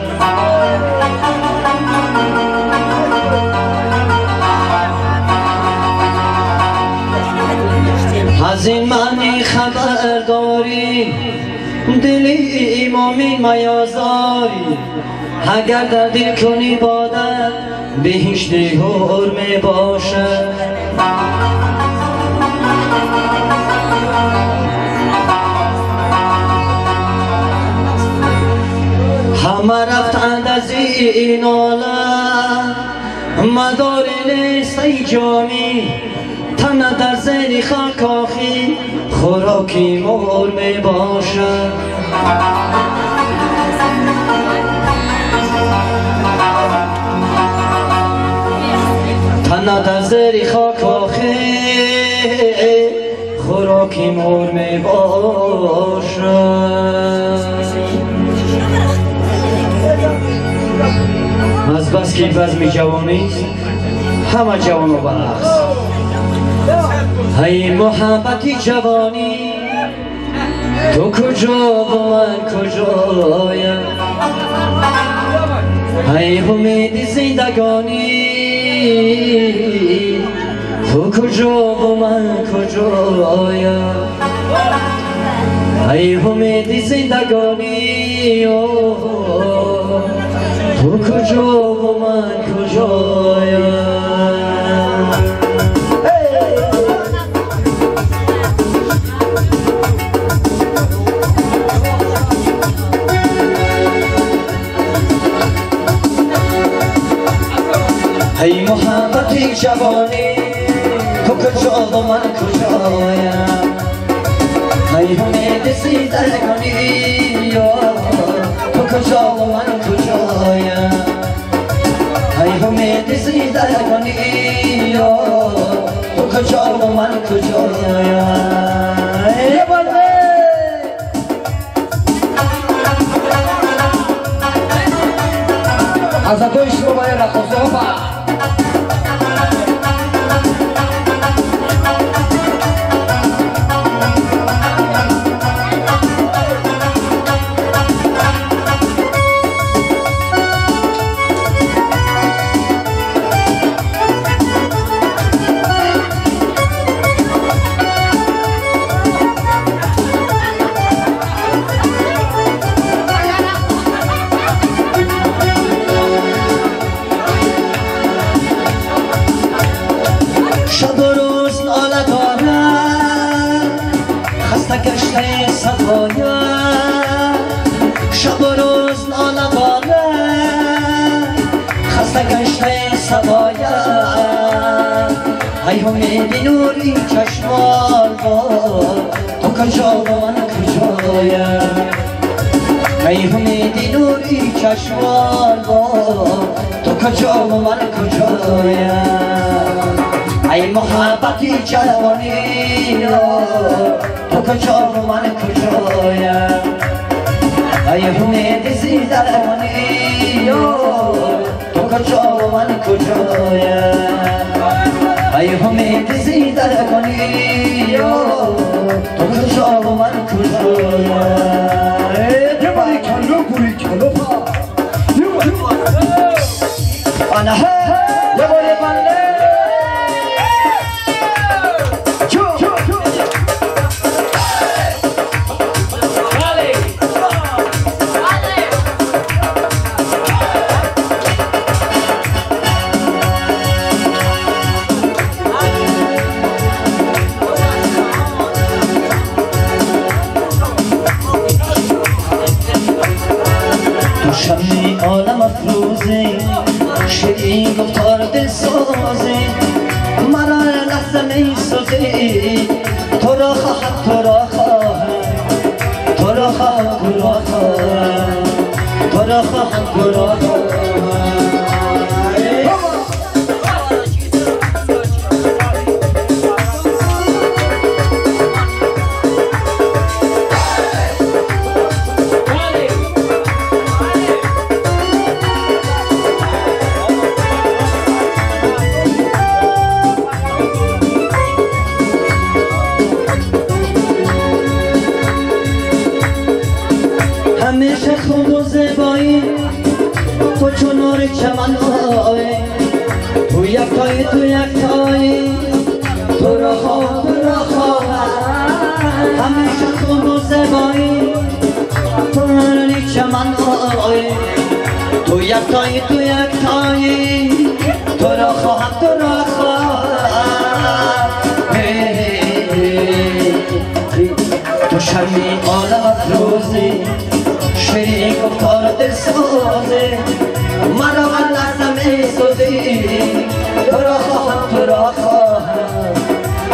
از این معنی خبر داری دلی مومن میازاری اگر در دل کنی بادر بهشت هور می باشه همه رفتند از این عالم مدار نیست ای جامی تنه در زیر خاک آخی خوراکی مور می باشد تنه در زیر خاک آخی خوراکی مور می باشد از بس که بزم جوانی همه جوان و برعکس ای محبتی جوانی تو کجا و من کجایم ای امید زندگانی تو کجا و من کجایم ای امید زندگانی تو کجا و من کجایم ای محبتی جوانی تو کجا و من کجایم ای امید زندگانی تو کجا و من کجایم ای امید زندگانی تو کجا و من کجایم از ادوی شما باید رخوزه ها شب و روز ناله باره خسته گشته سبایم ای امید نوری چشمان با تو کجا و من کجایم ای امید نوری چشمان با تو کجا و من کجایم ای محبتی جوانی تو کجا و من کجایم ای امید زندگانی تو کجا و من کجایم ای امید زندگانی تو کجا و من کجایم یه باری کلو بوری کلو پا آنه یه باری بله شمی عالم افروزی شیرین گفتار دل سازی مرا لحظه می سوزی تو را خواهم تو را خواهم تو را خواهم تو را خواهم تو را خواهم تو را خواهم همیشه خوب و زیبایی تو چون نور چمن آی تو یک تایی تو یک تایی تو را خواه تو را خواه همیشه خوب و زیبایی تو نور چمن آی تو یک تایی تو یک تایی تو را خواه تو را خواه تو شمی عالم افروزی شیرین گفتار دل سازی مرا لحظه می سوزی تو را خواهم تو را خواهم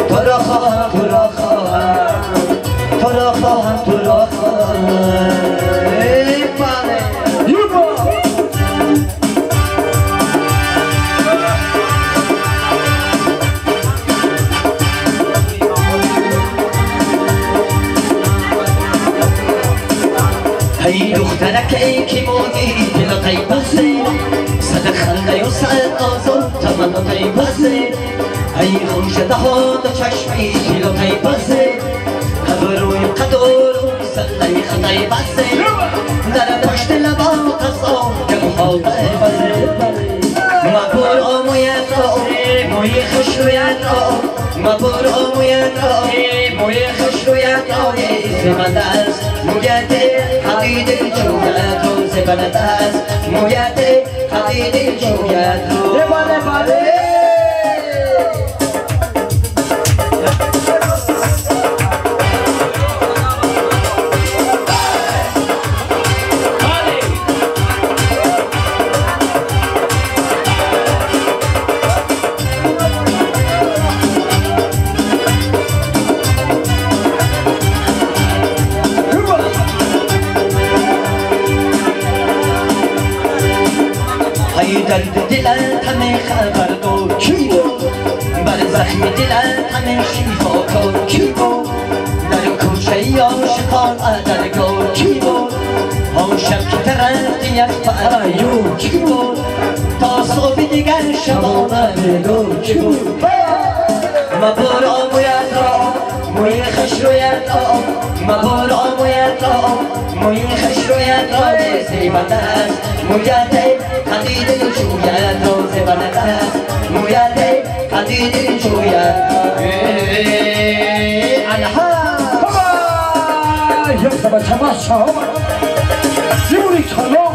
تركي كيموني بلا طيبسي صدق خلي وصل آزو تمنو طيبسي أي خوش دهود چشمی بلا طيبسي خبروی قدور سلی طيبسي در پشت لبا قصام کم حال طيبسي مبور آمویت را موی خوش رویت را مبور آمویت را موی خوش رویت را زبنده است مویت حقید جویت رو زبنده است مویت حقید جویت رو زبنده بله درد دلت همه خبر دو کی بود بر زخم دلت همه شیفا کن کی بود در کوچه یا شکار عدد گو کی بود آن شب که ترفتی یک فرایو کی بود تا صبح دیگر شبانه دو کی بود مبور آمویت را موی خوش رویت را مبور آمویت را موی خوش رویت را زیبنده است مویت قدید جویت رو زبانت است مویت قدید جویت آنها یک خبر چماس شما زیوری کلام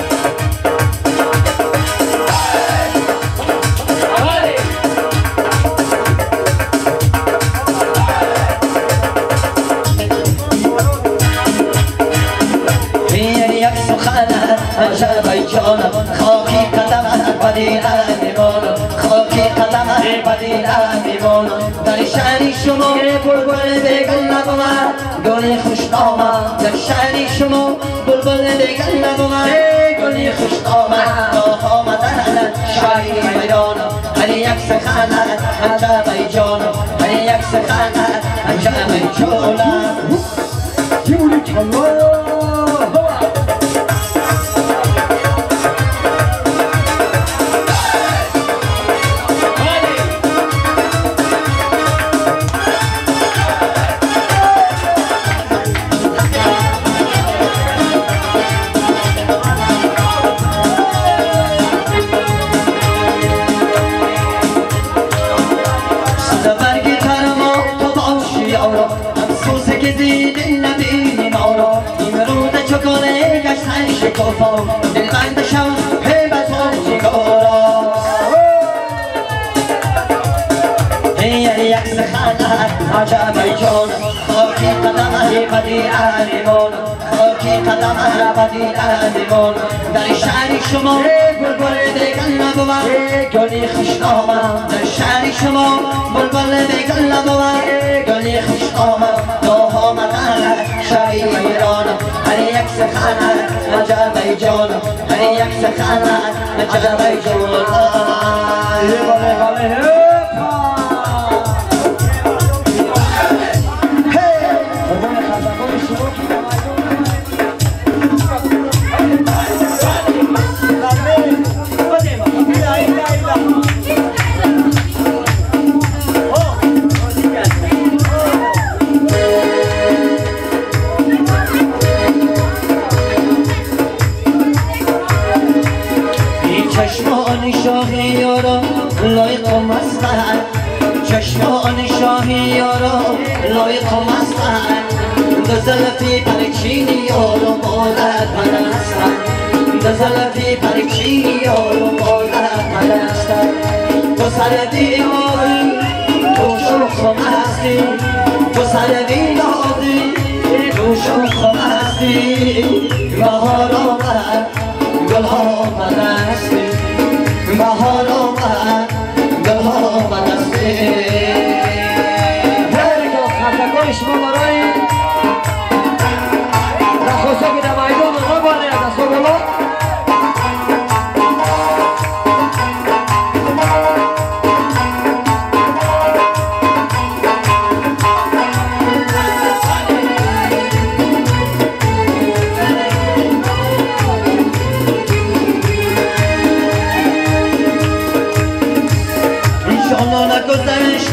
جانم خاکی قدمت بدین میمانم خاکی قدمت بدین میمانم در شهری شما بلبل بگل نبود گل خوشنامم در شهری شما بلبل بگل نبود گل خوشنامم راه آمدن شهری میدانم هر یک سخنت عجب جانم هر یک سخنت عجب جانم جوری کلام دلبند شم هیبت و جگارا هی یک سخنت عجب جان خاکی قدمه بدی علیمان خاکی قدمه بدی علیمان در شهری شما بلبل دیگل نبود گلی خوشنامم در شهری شما بلبل دیگل نبود گلی خوشنامم راه آمدن شهری ایرانم هر یک سخنت عجب جانم هر یک سخنت عجب جانم چشمان شاهی یارا لایق و مستن چشمان شاهی یارا لایق و مستن دو زلفی پرچینی یارا مادر پرستن دو زلفی پرچینی یارا مادر پرستن تو سر دیواری تو شوخ و مستی تو سر دیواری تو شوخ و مستی بهار آمد گلها آمدستی بهار آمد گلها آمدستی هرگاه خطگاه شما برای رخوصه که در میدان رو بانه از دست بلا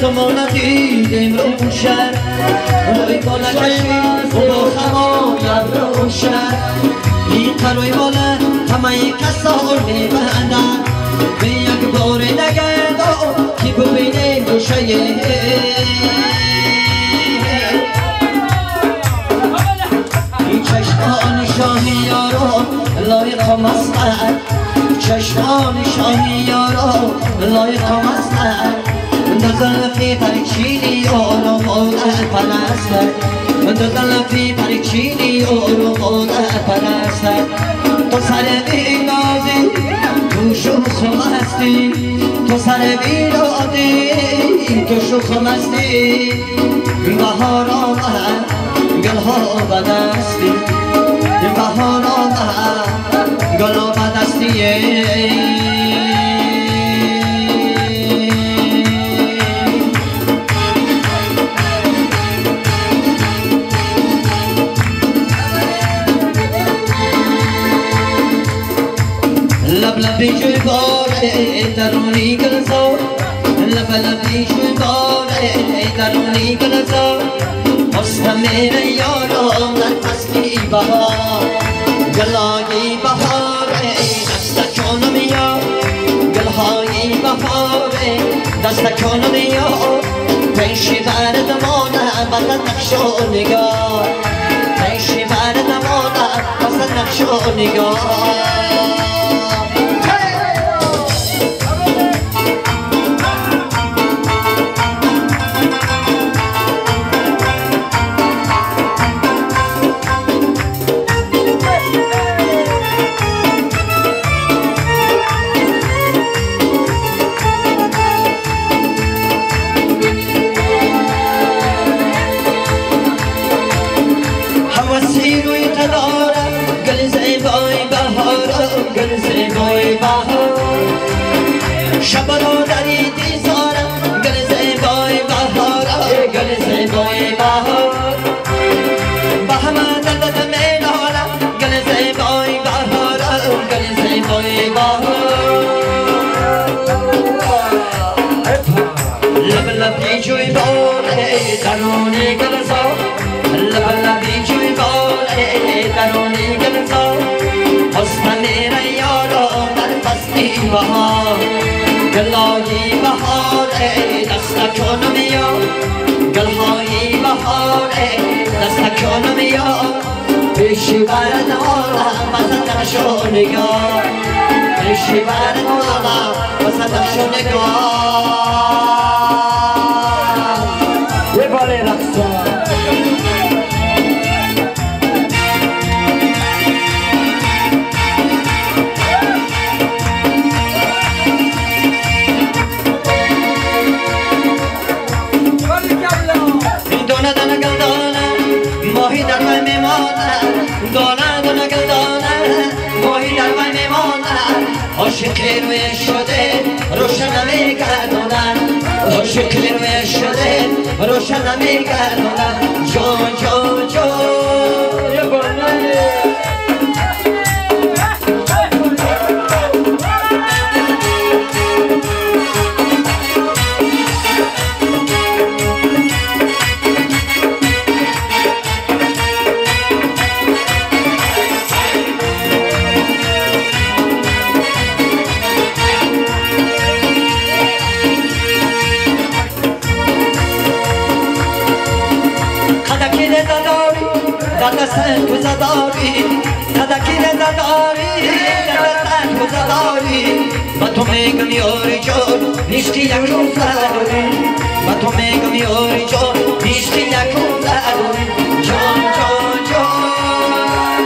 شما ندیدیم روشن روی بالا کشید با خمایم روشن این تروی بالا همه کسان میبندن به یک بار نگرد که ببینیم گوشه این چشمان شاهیاران لایق مستن چشمان شاهیاران لایق مستن دو زلفی پرچینی آرام مادر پرستن دو زلفی پرچینی آرام مادر پرستن تو سر بیرازی تو شوخ مستی تو سر بیرازی تو شوخ مستی بهار آمد گلها بدستی بهار آمد گلها بدستی لب لبی جوی باره درونی گلزا لب لبی جوی باره درونی گلزا حسن میره یارم در فصلی بهار گلهای بهاره دست کنم یا گلهای بهاره دست کنم یا پیشی برد مانم بزن نقش و نگاه پیشی برد مانم بزن نقش و نگاه شب رو داری دیزارم گل زیبای بهارا گل زیبای بهار با همه دردت مینالم گل زیبای بهارا گل زیبای بهار لب لبی جوی باره درونی گلزا لب لبی جوی باره درونی گلزا حسن میره یارم در فصلی بهار گلهای بهاره دست کنم یا گلهای بهاره دست کنم یا پیشی برد آرم بزن نشو نگاه پیشی برد آرم بزن نشو نگاه یه باله رقصان عاشقی روی شده روشن میگردونن عاشقی روی شده روشن میگردونن جان جان جان یه بانه دستن گذاری تدکی نداری دستن گذاری با تو میگم یاری جان نیستی یک روز نداری با تو میگم یاری جان نیستی یک روز نداری جان جان جان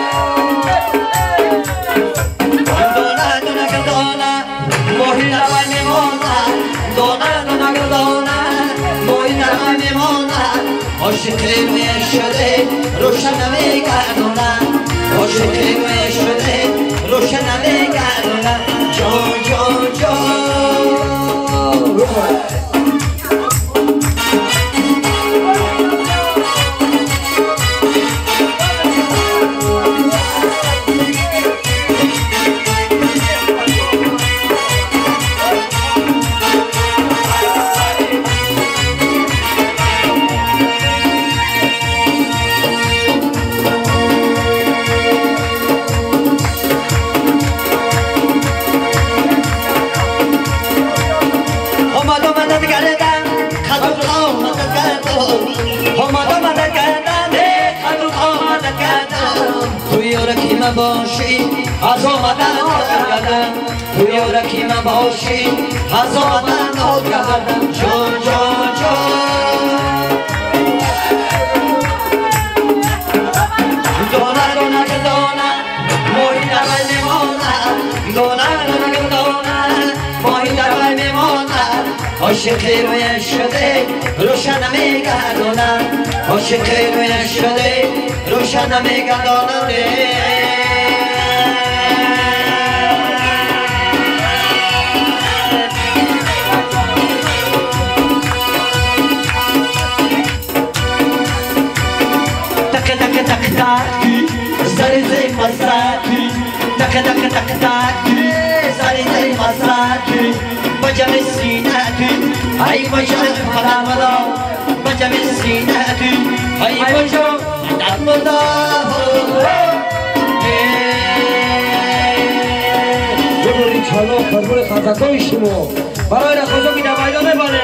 دونه دونه گردانه ماهی نروی میمانه دونه دونه گردانه ماهی نروی میمانه عاشقی روی شده روشن میگردونم عاشقی روی شده روشن میگردونم جان جان جان خدو آمد کردم آمد آمد کردم خدو آمد کردم توی رکیم باشی از آمدن آگردم توی رکیم باشی از آمدن آگردم جان جان جان دونه دونه دونه ماهی در وی میماند دونه دونه دونه ماهی در وی میماند عاشقی روی شده روشن میگرداند عاشقی روی شده روشن میگرداند تک تک تک تک زری زی مساکی تک تک تک تک زری زی مساکی بجم سیناتی ای بجم فرامدا بجم سیناتی ای بجم دمدا ببرید چالا فرمون خزکای شما برای رخوزا که در میدان بباره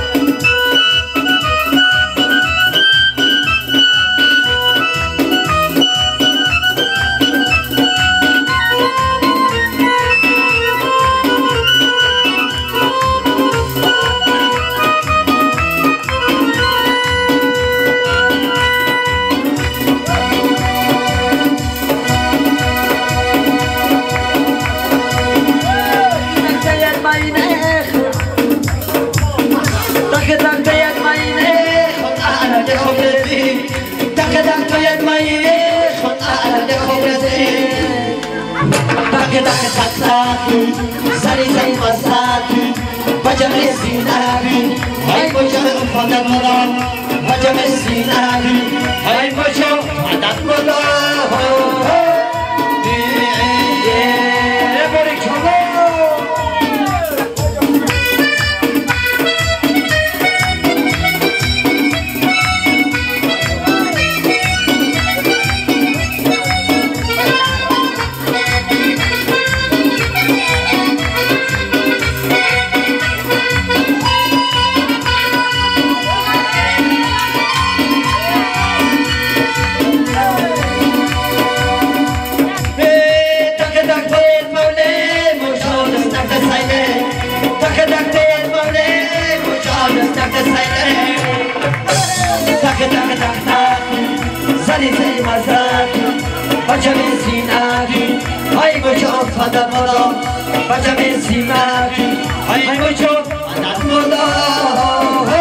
Sari sai masati, bajame sinari, hai bajame fadan madan, bajame sinari, hai bajame fadan madan. Bajame sinari, ay bojo fadan madan, bajame sinari, ay bojo fadan madan.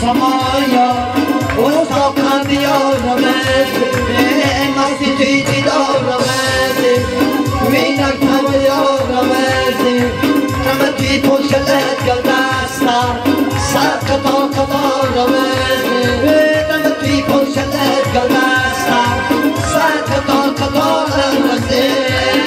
سمایا اوستا کندی آرامد مستی توی دیدارامد وینک تمای آرامد تمه توی پوشلت گل دستا سر کتا کتا آرامد تمه توی پوشلت گل دستا سر کتا کتا آرامد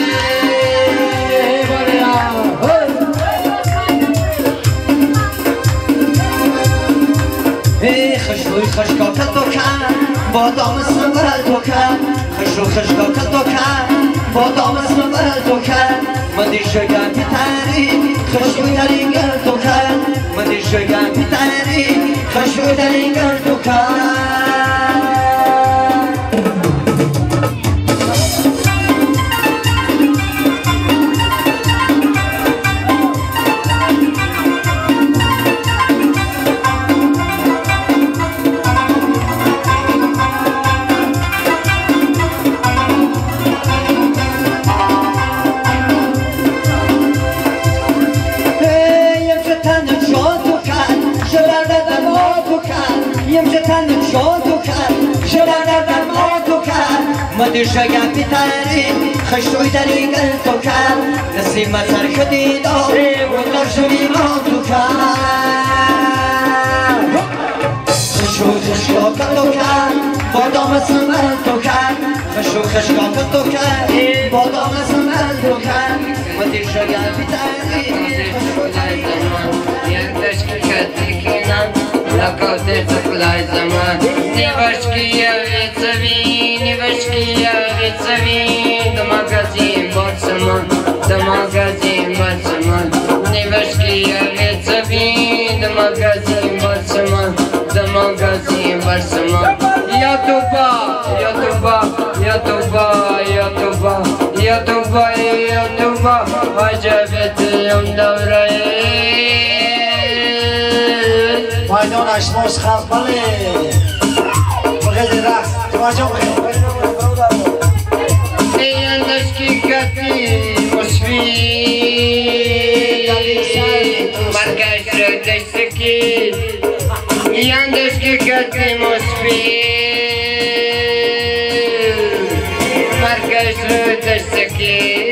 خشوی خشکا کتو کن با دام سنبرل تو کن خشو خشکا کتو کن با دام سنبرل تو کن مدی شگم پیتری خشوی درینگر تو کن مدی شگم پیتری خشوی درینگر تو کن مدی شگم پیتری خشوی درینگر تو کن نسیم سر خدی داری و نشوی ما تو کن خشو خشکا کتو کن با دام سمر تو کن خشو خشکا کتو کن با دام سمر تو کن مدی شگم پیتری خشوی درینگر یکتش که کتی کنم لکاته تقلای زمان نیوشکی یویتوی نیوشکی یویتوی دماغازیم برسمان دماغازیم برسمان نیوشکی یویتوی دماغازیم برسمان دماغازیم برسمان یا توبا یا توبا یا توبا یا توبا یا توبا یا توبا عجبتیم دوره مایدان اشماس خلق بله بغیر رقص توجه بخیر ایندش کی کتی مصفی مرکش رو دست کی ایندش کی کتی مصفی مرکش رو دست کی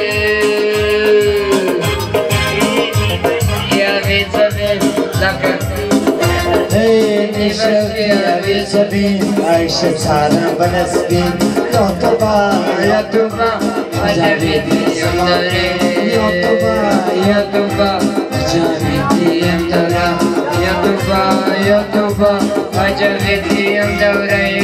یا بیزبی لکت نیشوی زبین عیشم سارم بنسبین یا توبا یا توبا عجبیتیم داره یا توبا یا توبا عجبیتیم داره یا توبا یا توبا عجبیتیم داره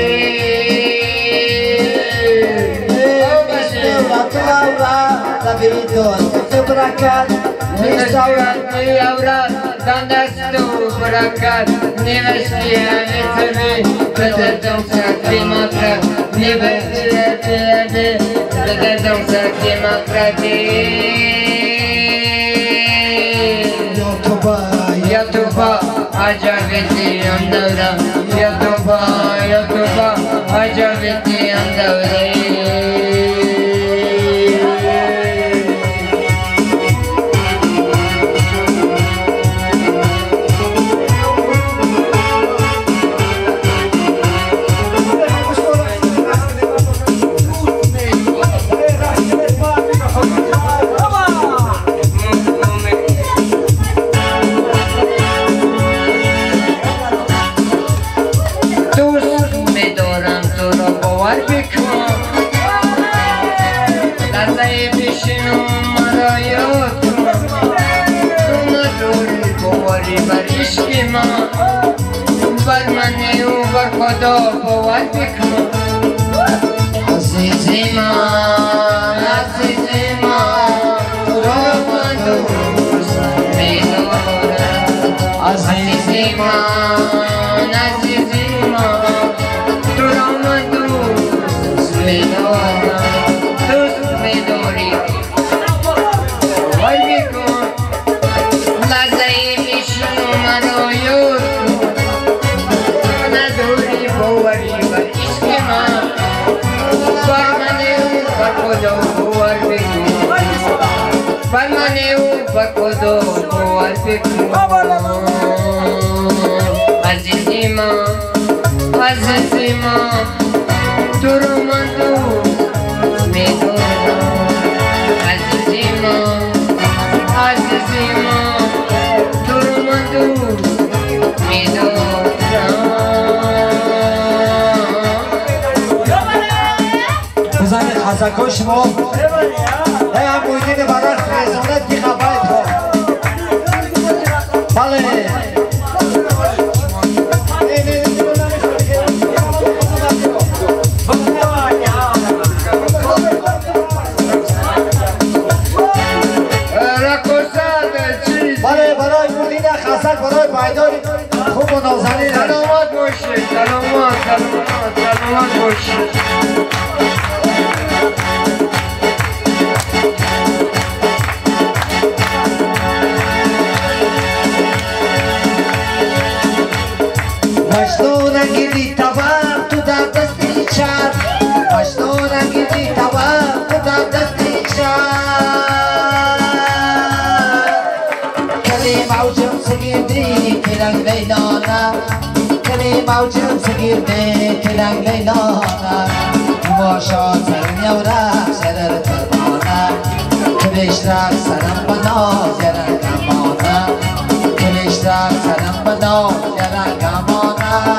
دانستو برکت نیوشتی همیتمی بددم سکتی مکرد نیوشتی همیتمی بددم سکتی مکردی یا توبا یا توبا عجبیتی هم دوره یا توبا یا توبا عجبیتی هم دوره برمنه و بر خدا باور بکن عزیزی من عزیزی من تو را من دوست می‌دارم عزیزی من عزیزی من تو را من دوست می‌دارم دوست می‌داری باور بکن لحظه پیشین مرا یاد Permaneu bakodo kual fikmu عزیزی ما تو رو من دوست میدارم عزیزی ما عزیزی ما تو رو من دوست میدارم بزن خزکا شما ای هم بویدین برای خیزانت که خبرت ها بله بله برای بویدین خزک برای پایداری خوب و نازنین سلامت باشید سلامت سلامت سلامت باشید مجنون رنگی توام تو در دستی چند مجنون رنگی توام تو در دستی چند کلی موجم سگیردی کلنگ لیلانا کلی موجم سگیردی کلنگ لیلانا ماشا سرم یورا سرر ترمانا کلیش راک سرم بنا زرن کمانا کلیش راک سرم بنا زرن کمانا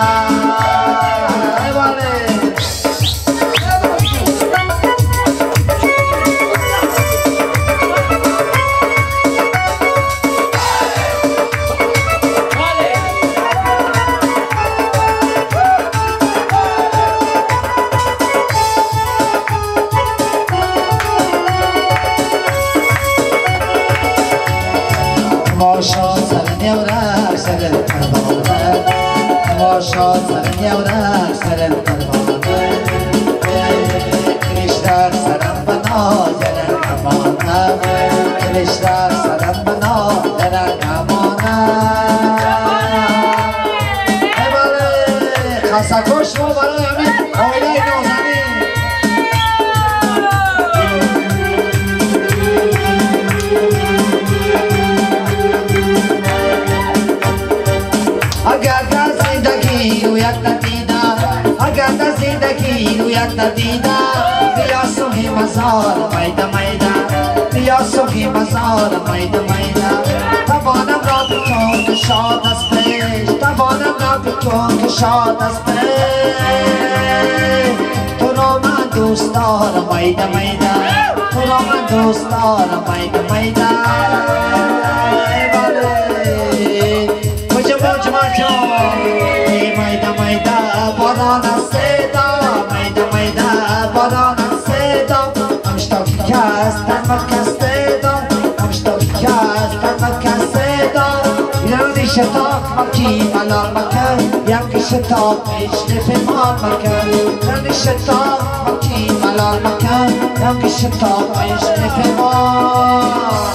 ماشا سرن یورا سرر ترمانا ماشا سرن یورا سرر ترمانا کلیشتر سرم بنا زرن کمانا کلیشتر سرم بنا زرن کمانا خسکوش ما برای همین آیله نازنین اگر در زندگی رو یک ندیده اگر در زندگی رو یک ندیده بیا سوی مزار میده میده بیا سوی مزار میده میده توانم را بکن که شاد از پیش توانم را بکن که شاد از پیش تو را من دوست دارم میده میده تو را من دوست دارم میده میده Maida maida banana seda maida maida banana seda am stock cast am castedo am stock cast am castedo yani shatak maki malal makan yani shatak ishte mal makan yani shatak maki malal makan yani shatak ishte mal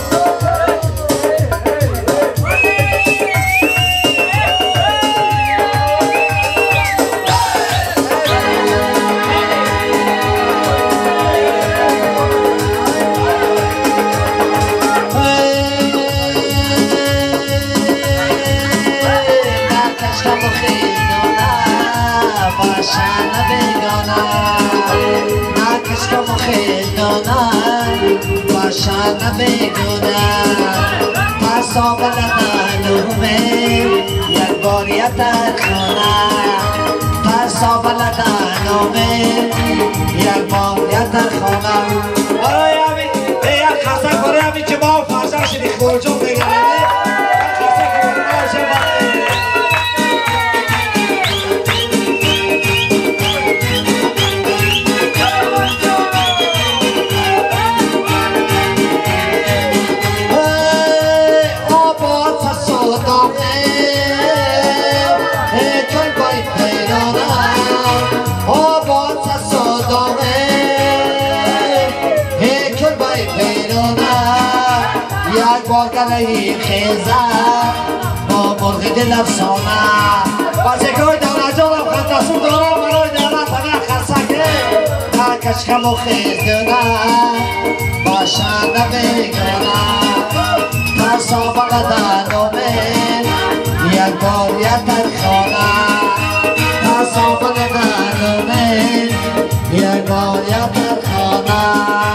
باشن بگانه نکش کم خیدانه باشن بگونه پسا بلدنومه یک باریت خانه پسا بلدنومه یک باریت خانه برای همین به یک خسک برای همین که ما فرزن شدی خورجون بگنه گلهی خیزه با مرغ دل افسانه بازه که دولت جانم خندسون دارم برای دولت همه خسکه نکش کم و خیزدونه باشنده بگونه ترسا بقدر نومه یک بار یک ترخانه صابن قلمه یگانیت خانه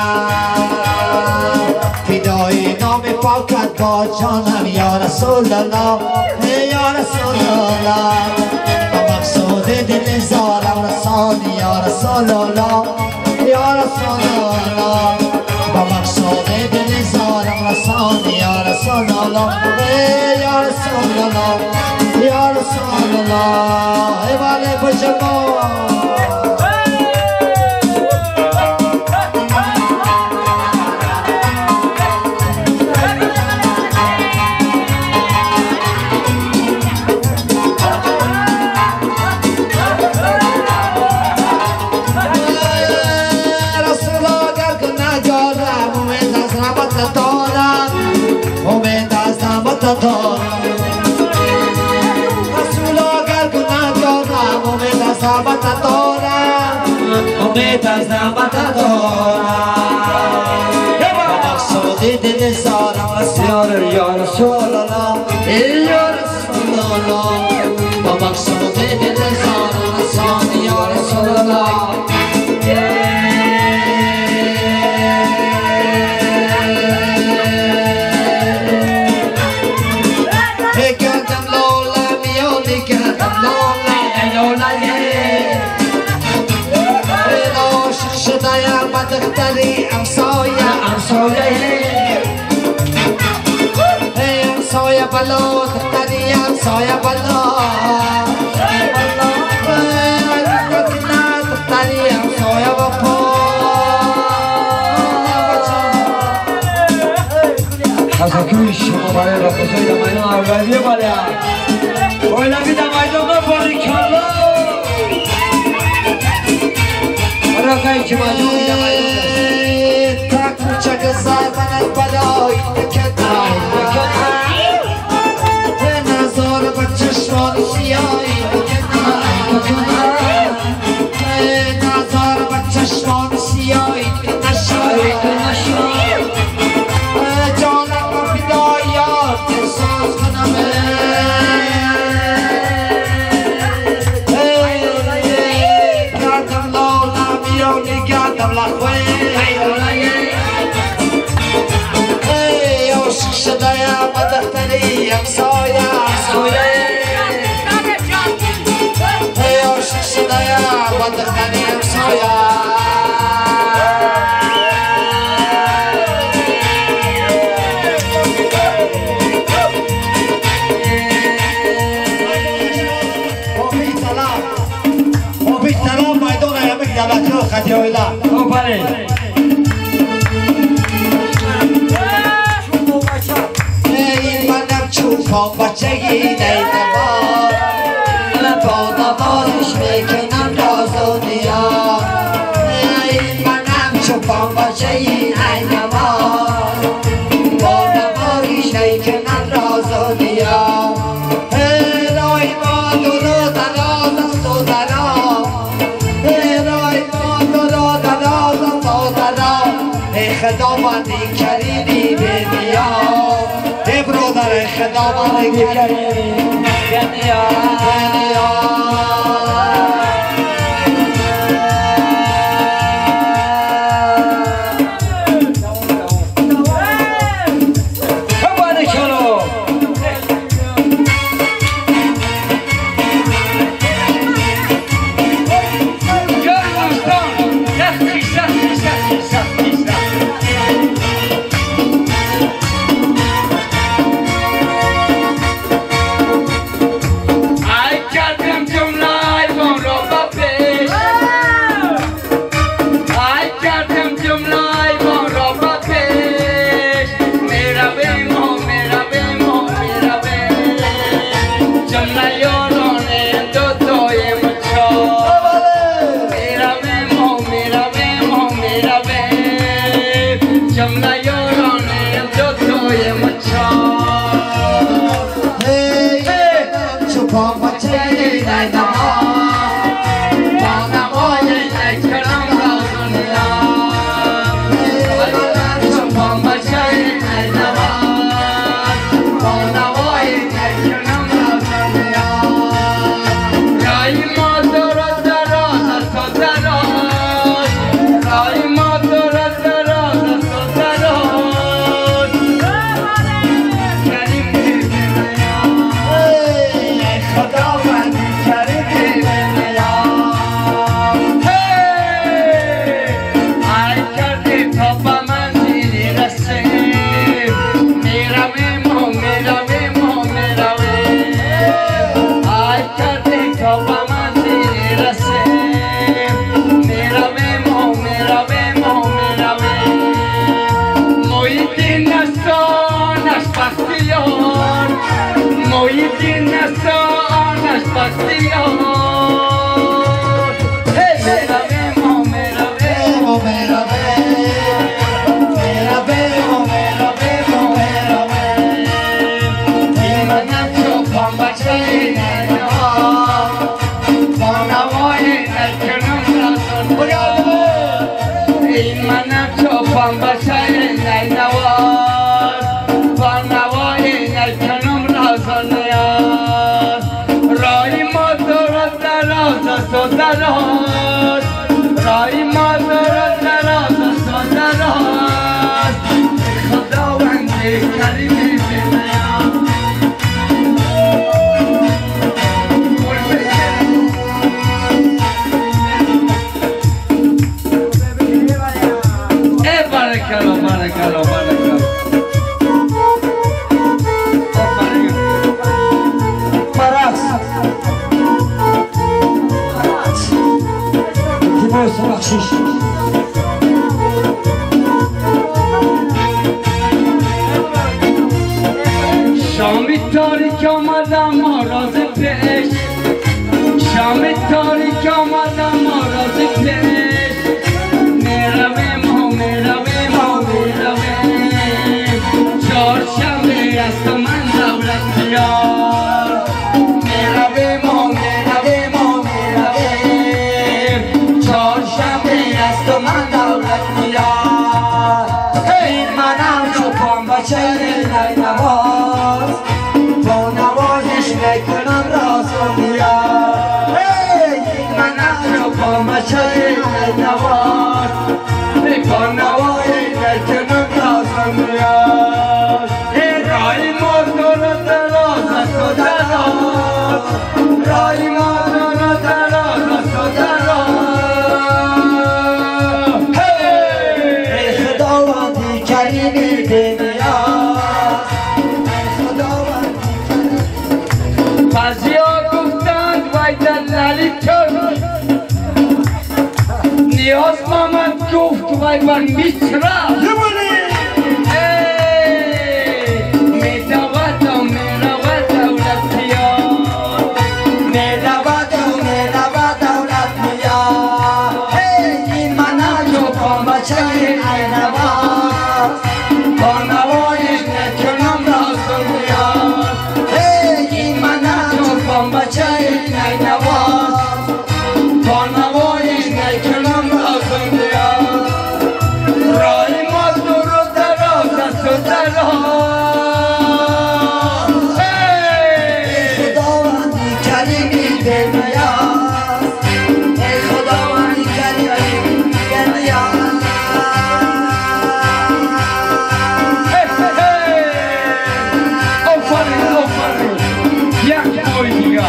فدای نام پاکت با جانم یا رسول الله یا رسول الله با مقصود دل زارم رسان یا رسول الله یا رسول الله با مقصود دل زارم رسان یا رسول الله یا رسول الله یا رسول الله ای ولی بجمع امید از نعمت دارم با مقصود دل زارم رسول یا رسول الله یا رسول الله با مقصود دل زارم رسول یا رسول الله گردم لولا میانی گردم لولا لولا شدایم بدختری امسایه امسایه امسایه بلا دختری امسایه بلا دختری امسایه بپا حساکوی شما برای رفضای دمایدان اولیه بالا اویلمی دمایدان باری کلا رقای که مجموعی دمایدان تا کوچک زرمنت بلای بکنای به نظار با چشمان سیایی بکنای به نظار با چشمان سیایی نشایی جانم با بدایات احساس کنم گردم لالا میانی گردم لخوه عاشق شدایم و دختری همسایه عاشق شدایم و دختری همسایه خدیویلا او بله ای منم چوپان بچگی نیدوار با نوازش میکنم راز و نیا ای منم چوپان بچگی نیدوار با نوازش میکنم راز و نیا رای ما دلو دراز است و درا رای ما دلو دراز است و درا ای خداوندی کریمی به نیا ای برادر خداوندی کریمی به نیا به نیا I got them to میرسه میرویم و میرویم و میرویم محیط نسانش بختیار محیط نسانش بختیار میرویم و میرویم و میرویم میرویم و میرویم و میرویم این منم چوبان بچه نینوار با نوای نکنم رسان این منم چوبان بچه نینوار با نوای نکنم رسان رای ما دارد دراز است و دراز رای ما دارد دراز است و دراز خداوند کریمی بینیم ای بارکالله بارکالله بارکالله شامی تاریک آمدم ماراز پیش شامی تاریک آمدم ماراز پیش میرویم و میرویم و میرویم چهارشنبه است و من دولت بیار میرویم و میرویم و میرویم چهارشنبه است و من دولت بیار این منم چوبان بچه نینواز با نوازش میکنم راز و بیار این منم چوبان بچه نینواز با نوازش میکنم راز و بیار این رای مردون دراز است و دراز رای مردون دراز است و دراز ای خداوندی کریمی بنیاز بعضیا گفتند وای دلالی تو نیاز محمد گفت وای من میترم میدود و میرود دولت بیار میرود و میرود دولت بیار این منم چوبان بچه نینواز با نوایش نکنم راز و بیار این منم چوبان بچه نینواز با نوایش نکنم راز و بیار رای ما دور و دراز است و دراز خداوندی کریمی بنیاز ای خداوندی کریمی بنیاز آفرین آفرین یک بای دیگر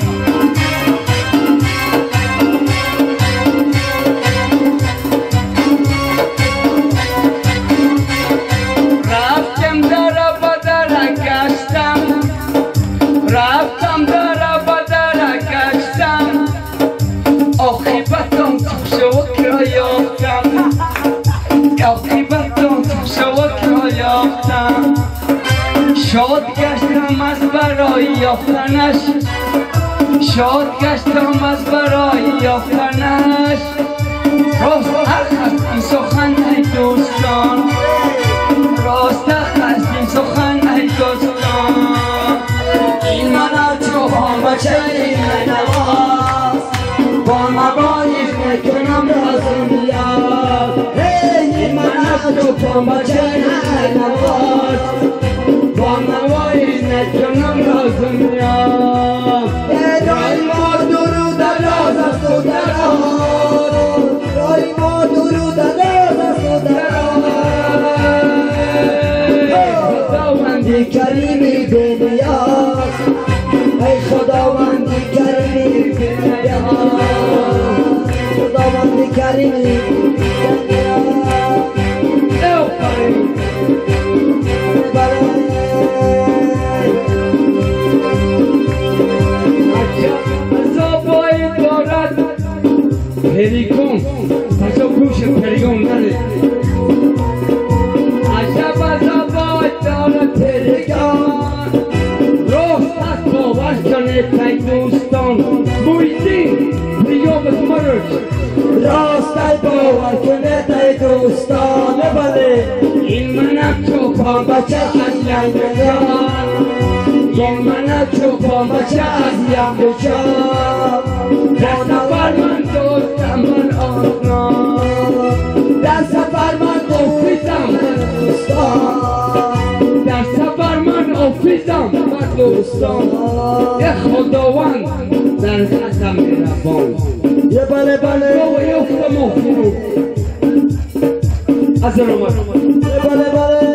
رفتم در بدر گشتم رفتم در بدر گشتم عاقبتم تو شوک را یافتم عاقبتم تو شوک را یافتم شاد گشتم از برای یافتنش شاد گشتم از برای یافتنش راست حق است این سخن ای دوستان راست حق است این سخن ای دوستان این منم چوبان بچه نینواز با نوایش نکنم راز و بیار این منم چوبان بچه نینواز با نوایش نکنم راز و بیار رای ما درو دراز است و دراز رای ما درو دراز است و دراز خداوندی کریمی بنیاز ای خداوندی کریمی بنیاز خداوندی کریمی زبای دارد پریکون پسا گوش پریکون نده عجب از آباد داره پریکان راست باور کنه پی دوستان بویدین پریابت مرد راست باور کنه پی دوستان بله این منم چوپان بچه از ینگجان این منم چوپان بچه از ینگجان در سفر من دوستم من آشنا در سفر من آفیزم دوستان در سفر من آفیزم من دوستان یه خداوند در خطم میرفان یه بله بله یه افتم آفیرو از رومن یه بله بله